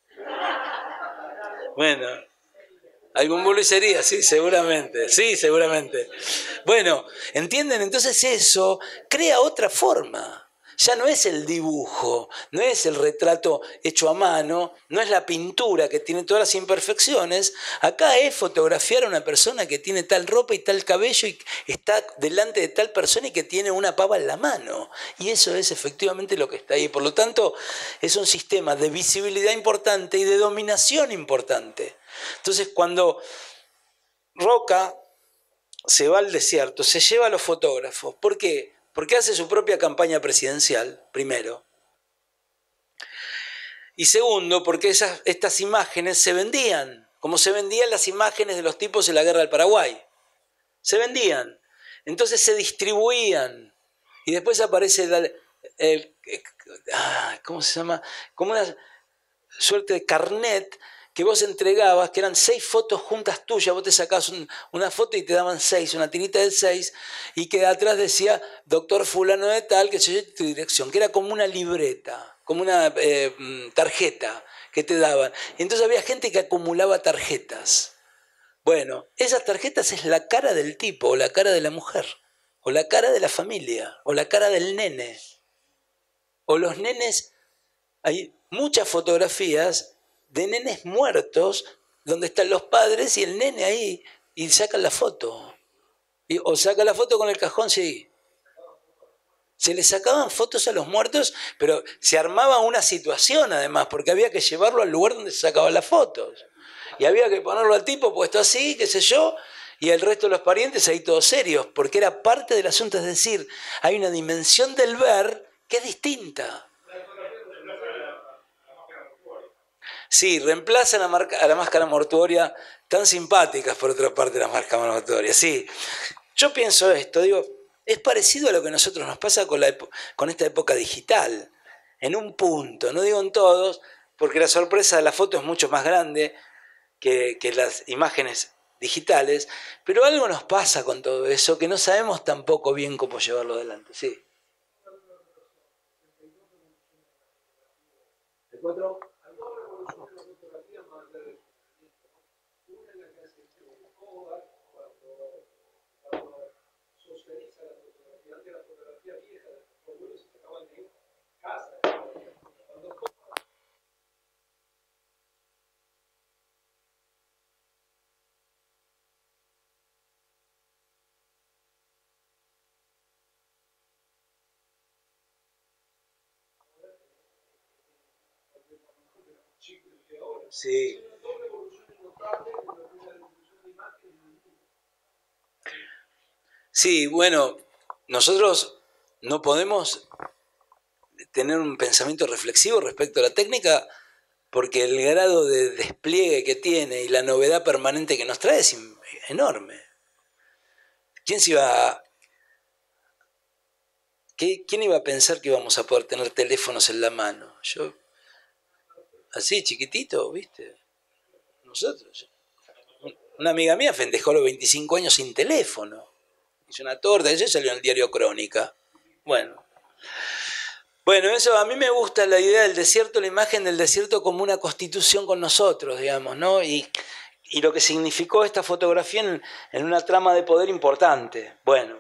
Bueno, algún Bullrich sería, sí, seguramente, sí, seguramente. Bueno, ¿entienden? Entonces eso crea otra forma. Ya no es el dibujo, no es el retrato hecho a mano, no es la pintura que tiene todas las imperfecciones. Acá es fotografiar a una persona que tiene tal ropa y tal cabello y está delante de tal persona y que tiene una pava en la mano. Y eso es efectivamente lo que está ahí. Por lo tanto, es un sistema de visibilidad importante y de dominación importante. Entonces, cuando Roca se va al desierto, se lleva a los fotógrafos. ¿Por qué? Porque hace su propia campaña presidencial, primero. Y segundo, porque esas, estas imágenes se vendían, como se vendían las imágenes de los tipos en la guerra del Paraguay. Se vendían. Entonces se distribuían. Y después aparece el, el, el, ¿cómo se llama? Como una suerte de carnet que vos entregabas, que eran seis fotos juntas tuyas, vos te sacabas un, una foto y te daban seis, una tirita de seis, y que atrás decía doctor fulano de tal, que se tu dirección, que era como una libreta, como una eh, tarjeta que te daban. Y entonces había gente que acumulaba tarjetas. Bueno, esas tarjetas es la cara del tipo, o la cara de la mujer, o la cara de la familia, o la cara del nene. O los nenes, hay muchas fotografías de nenes muertos, donde están los padres y el nene ahí, y sacan la foto. Y, o saca la foto con el cajón, sí. Se les sacaban fotos a los muertos, pero se armaba una situación además, porque había que llevarlo al lugar donde se sacaban las fotos. Y había que ponerlo al tipo puesto así, qué sé yo, y el resto de los parientes ahí todos serios, porque era parte del asunto. Es decir, hay una dimensión del ver que es distinta. Sí, reemplazan a, a la máscara mortuoria, tan simpáticas por otra parte las máscaras mortuorias. Sí, yo pienso esto, digo, es parecido a lo que a nosotros nos pasa con, la con esta época digital, en un punto, no digo en todos, porque la sorpresa de la foto es mucho más grande que, que las imágenes digitales, pero algo nos pasa con todo eso que no sabemos tampoco bien cómo llevarlo adelante. Sí. ¿El cuatro? Sí. Sí, bueno, nosotros no podemos tener un pensamiento reflexivo respecto a la técnica porque el grado de despliegue que tiene y la novedad permanente que nos trae es enorme. ¿Quién se iba a... ¿Quién iba a pensar que íbamos a poder tener teléfonos en la mano? Yo, así, chiquitito, ¿viste? Nosotros. Una amiga mía festejó los veinticinco años sin teléfono. Hizo una torta, eso salió en el diario Crónica. Bueno. Bueno, eso a mí me gusta la idea del desierto, la imagen del desierto como una constitución con nosotros, digamos, ¿no? Y, y lo que significó esta fotografía en, en una trama de poder importante. Bueno.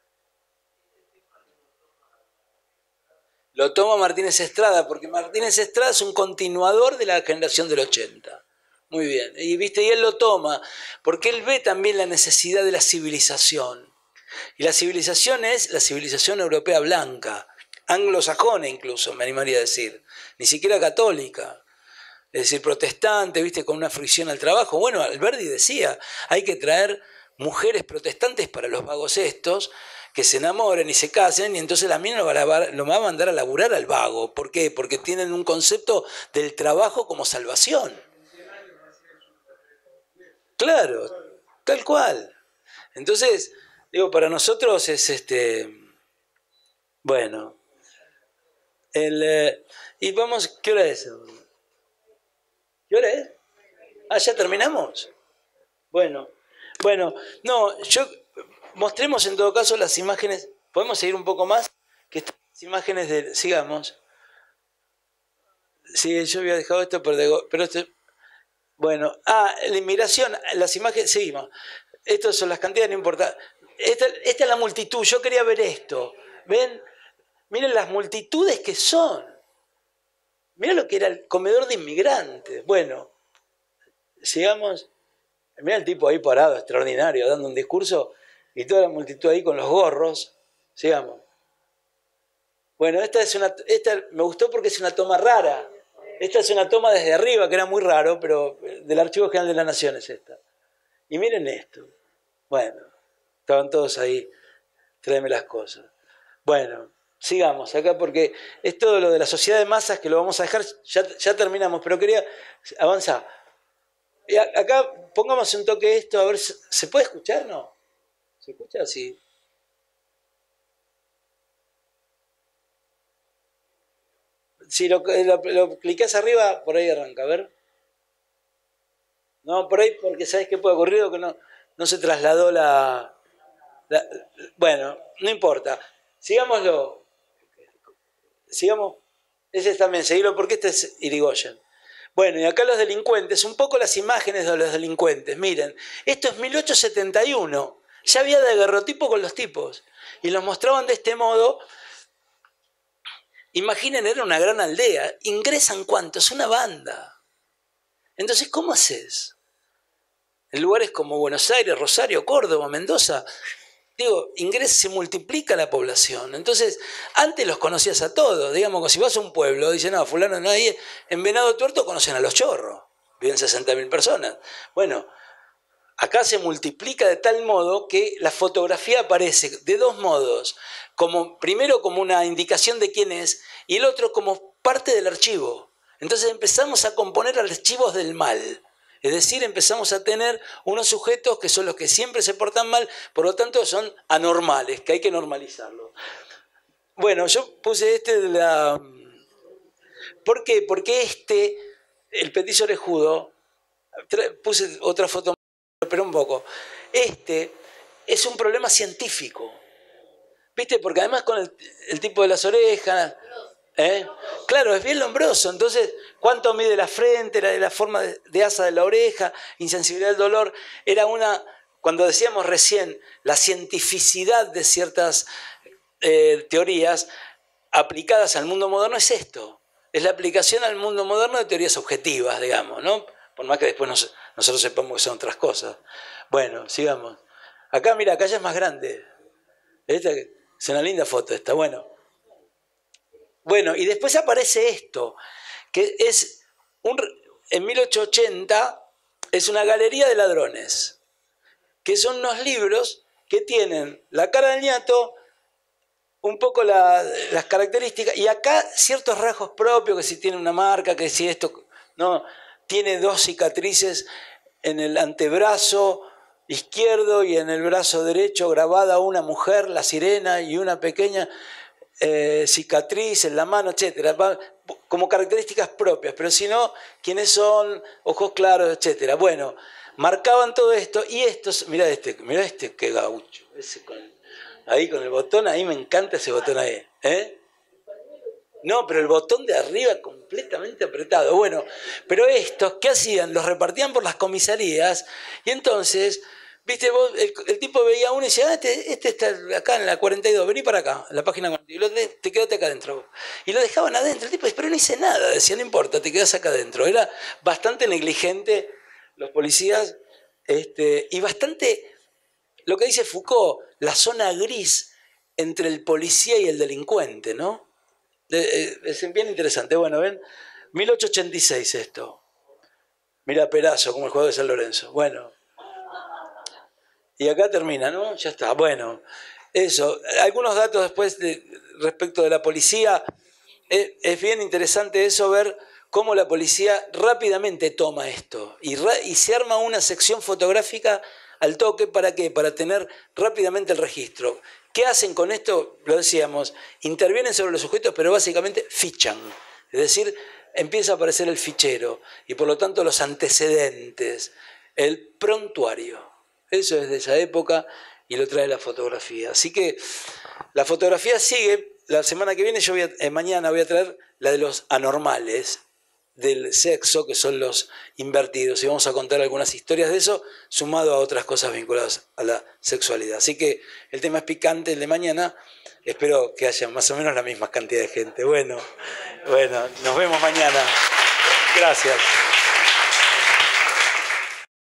Lo toma Martínez Estrada, porque Martínez Estrada es un continuador de la generación del ochenta. Muy bien. Y, ¿viste? Y él lo toma porque él ve también la necesidad de la civilización. Y la civilización es la civilización europea blanca, anglosajona incluso, me animaría a decir. Ni siquiera católica. Es decir, protestante, ¿viste? Con una fricción al trabajo. Bueno, Alberdi decía, hay que traer mujeres protestantes para los vagos estos, que se enamoren y se casen, y entonces la mina lo va, a, lo va a mandar a laburar al vago. ¿Por qué? Porque tienen un concepto del trabajo como salvación. Claro, tal cual. Entonces, digo, para nosotros es este... Bueno. El, eh, y vamos, ¿qué hora es? ¿Qué hora es? Ah, ¿ya terminamos? Bueno, bueno, no, yo mostremos en todo caso las imágenes. ¿Podemos seguir un poco más? Que estas imágenes de... Sigamos. Sí, yo había dejado esto, pero, de, pero esto... Bueno, ah, la inmigración, las imágenes, seguimos. Estas son las cantidades, no importa. Esta, esta es la multitud, yo quería ver esto. ¿Ven? Miren las multitudes que son. Miren lo que era el comedor de inmigrantes. Bueno, sigamos. Mira el tipo ahí parado, extraordinario, dando un discurso, y toda la multitud ahí con los gorros. Sigamos. Bueno, esta es una, esta me gustó porque es una toma rara. Esta es una toma desde arriba, que era muy raro, pero del Archivo General de la Nación es esta. Y miren esto. Bueno, estaban todos ahí. Tráeme las cosas. Bueno, sigamos acá porque es todo lo de la sociedad de masas que lo vamos a dejar. Ya, ya terminamos, pero quería avanzar. Y acá pongamos un toque de esto, a ver, ¿se puede escuchar? ¿No? ¿Se escucha? Sí. Si lo, lo, lo clicás arriba, por ahí arranca, a ver. No, por ahí, porque ¿sabes qué puede ocurrir? Que no, no se trasladó la, la... Bueno, no importa. Sigámoslo. Sigamos. Ese también, seguilo, porque este es Irigoyen. Bueno, y acá los delincuentes, un poco las imágenes de los delincuentes. Miren, esto es mil ochocientos setenta y uno. Ya había daguerrotipo con los tipos. Y los mostraban de este modo. Imaginen, era una gran aldea. ¿Ingresan cuántos? Una banda. Entonces, ¿cómo haces? En lugares como Buenos Aires, Rosario, Córdoba, Mendoza, digo, ingresa, se multiplica la población. Entonces, antes los conocías a todos. Digamos, que si vas a un pueblo, dicen, no, fulano, nadie. En Venado Tuerto conocen a los chorros. Viven sesenta mil personas. Bueno, acá se multiplica de tal modo que la fotografía aparece de dos modos. Como, primero como una indicación de quién es, y el otro como parte del archivo. Entonces empezamos a componer archivos del mal. Es decir, empezamos a tener unos sujetos que son los que siempre se portan mal, por lo tanto son anormales, que hay que normalizarlos. Bueno, yo puse este de la... ¿Por qué? Porque este, el petiso orejudo, puse otra foto, pero un poco. Este es un problema científico. ¿Viste? Porque además con el, el tipo de las orejas... ¿Eh? Claro, es bien lombroso. Entonces, ¿cuánto mide la frente? La, la forma de, de asa de la oreja, insensibilidad al dolor. Era una, cuando decíamos recién, la cientificidad de ciertas eh, teorías aplicadas al mundo moderno es esto. Es la aplicación al mundo moderno de teorías objetivas, digamos, ¿no? Por más que después nos, nosotros sepamos que son otras cosas. Bueno, sigamos. Acá, mira, acá ya es más grande. Esta es una linda foto esta. Bueno. Bueno, y después aparece esto, que es, un, en mil ochocientos ochenta, es una galería de ladrones, que son unos libros que tienen la cara del ñato, un poco la, las características, y acá ciertos rasgos propios, que si tiene una marca, que si esto, no, tiene dos cicatrices en el antebrazo izquierdo y en el brazo derecho, grabada una mujer, la sirena, y una pequeña... Eh, cicatriz en la mano, etcétera, como características propias, pero si no, quiénes son, ojos claros, etcétera. Bueno, marcaban todo esto, y estos, mirá este, mirá este, qué gaucho, ese con, ahí con el botón, ahí me encanta ese botón ahí, ¿eh? No, pero el botón de arriba completamente apretado. Bueno, pero estos, ¿qué hacían? Los repartían por las comisarías, y entonces... Viste, vos, el, el tipo veía a uno y decía, ah, este, este está acá en la cuarenta y dos, vení para acá, en la página cuarenta y dos, y lo de, te quedaste acá adentro. Y lo dejaban adentro, el tipo decía, pero no hice nada, decía, no importa, te quedás acá adentro. Era bastante negligente los policías, este, y bastante, lo que dice Foucault, la zona gris entre el policía y el delincuente, ¿no? Es bien interesante. Bueno, ven, mil ochocientos ochenta y seis esto. Mira Perazo, como el jugador de San Lorenzo. Bueno. Y acá termina, ¿no? Ya está. Bueno, eso. Algunos datos después de, respecto de la policía. Es, es bien interesante eso, ver cómo la policía rápidamente toma esto. Y, y se arma una sección fotográfica al toque. ¿Para qué? Para tener rápidamente el registro. ¿Qué hacen con esto? Lo decíamos, intervienen sobre los sujetos, pero básicamente fichan. Es decir, empieza a aparecer el fichero y por lo tanto los antecedentes, el prontuario. Eso es de esa época y lo trae la fotografía. Así que la fotografía sigue. La semana que viene, yo voy a, eh, mañana voy a traer la de los anormales del sexo, que son los invertidos, y vamos a contar algunas historias de eso, sumado a otras cosas vinculadas a la sexualidad. Así que el tema es picante, el de mañana. Espero que haya más o menos la misma cantidad de gente. Bueno, bueno, nos vemos mañana. Gracias.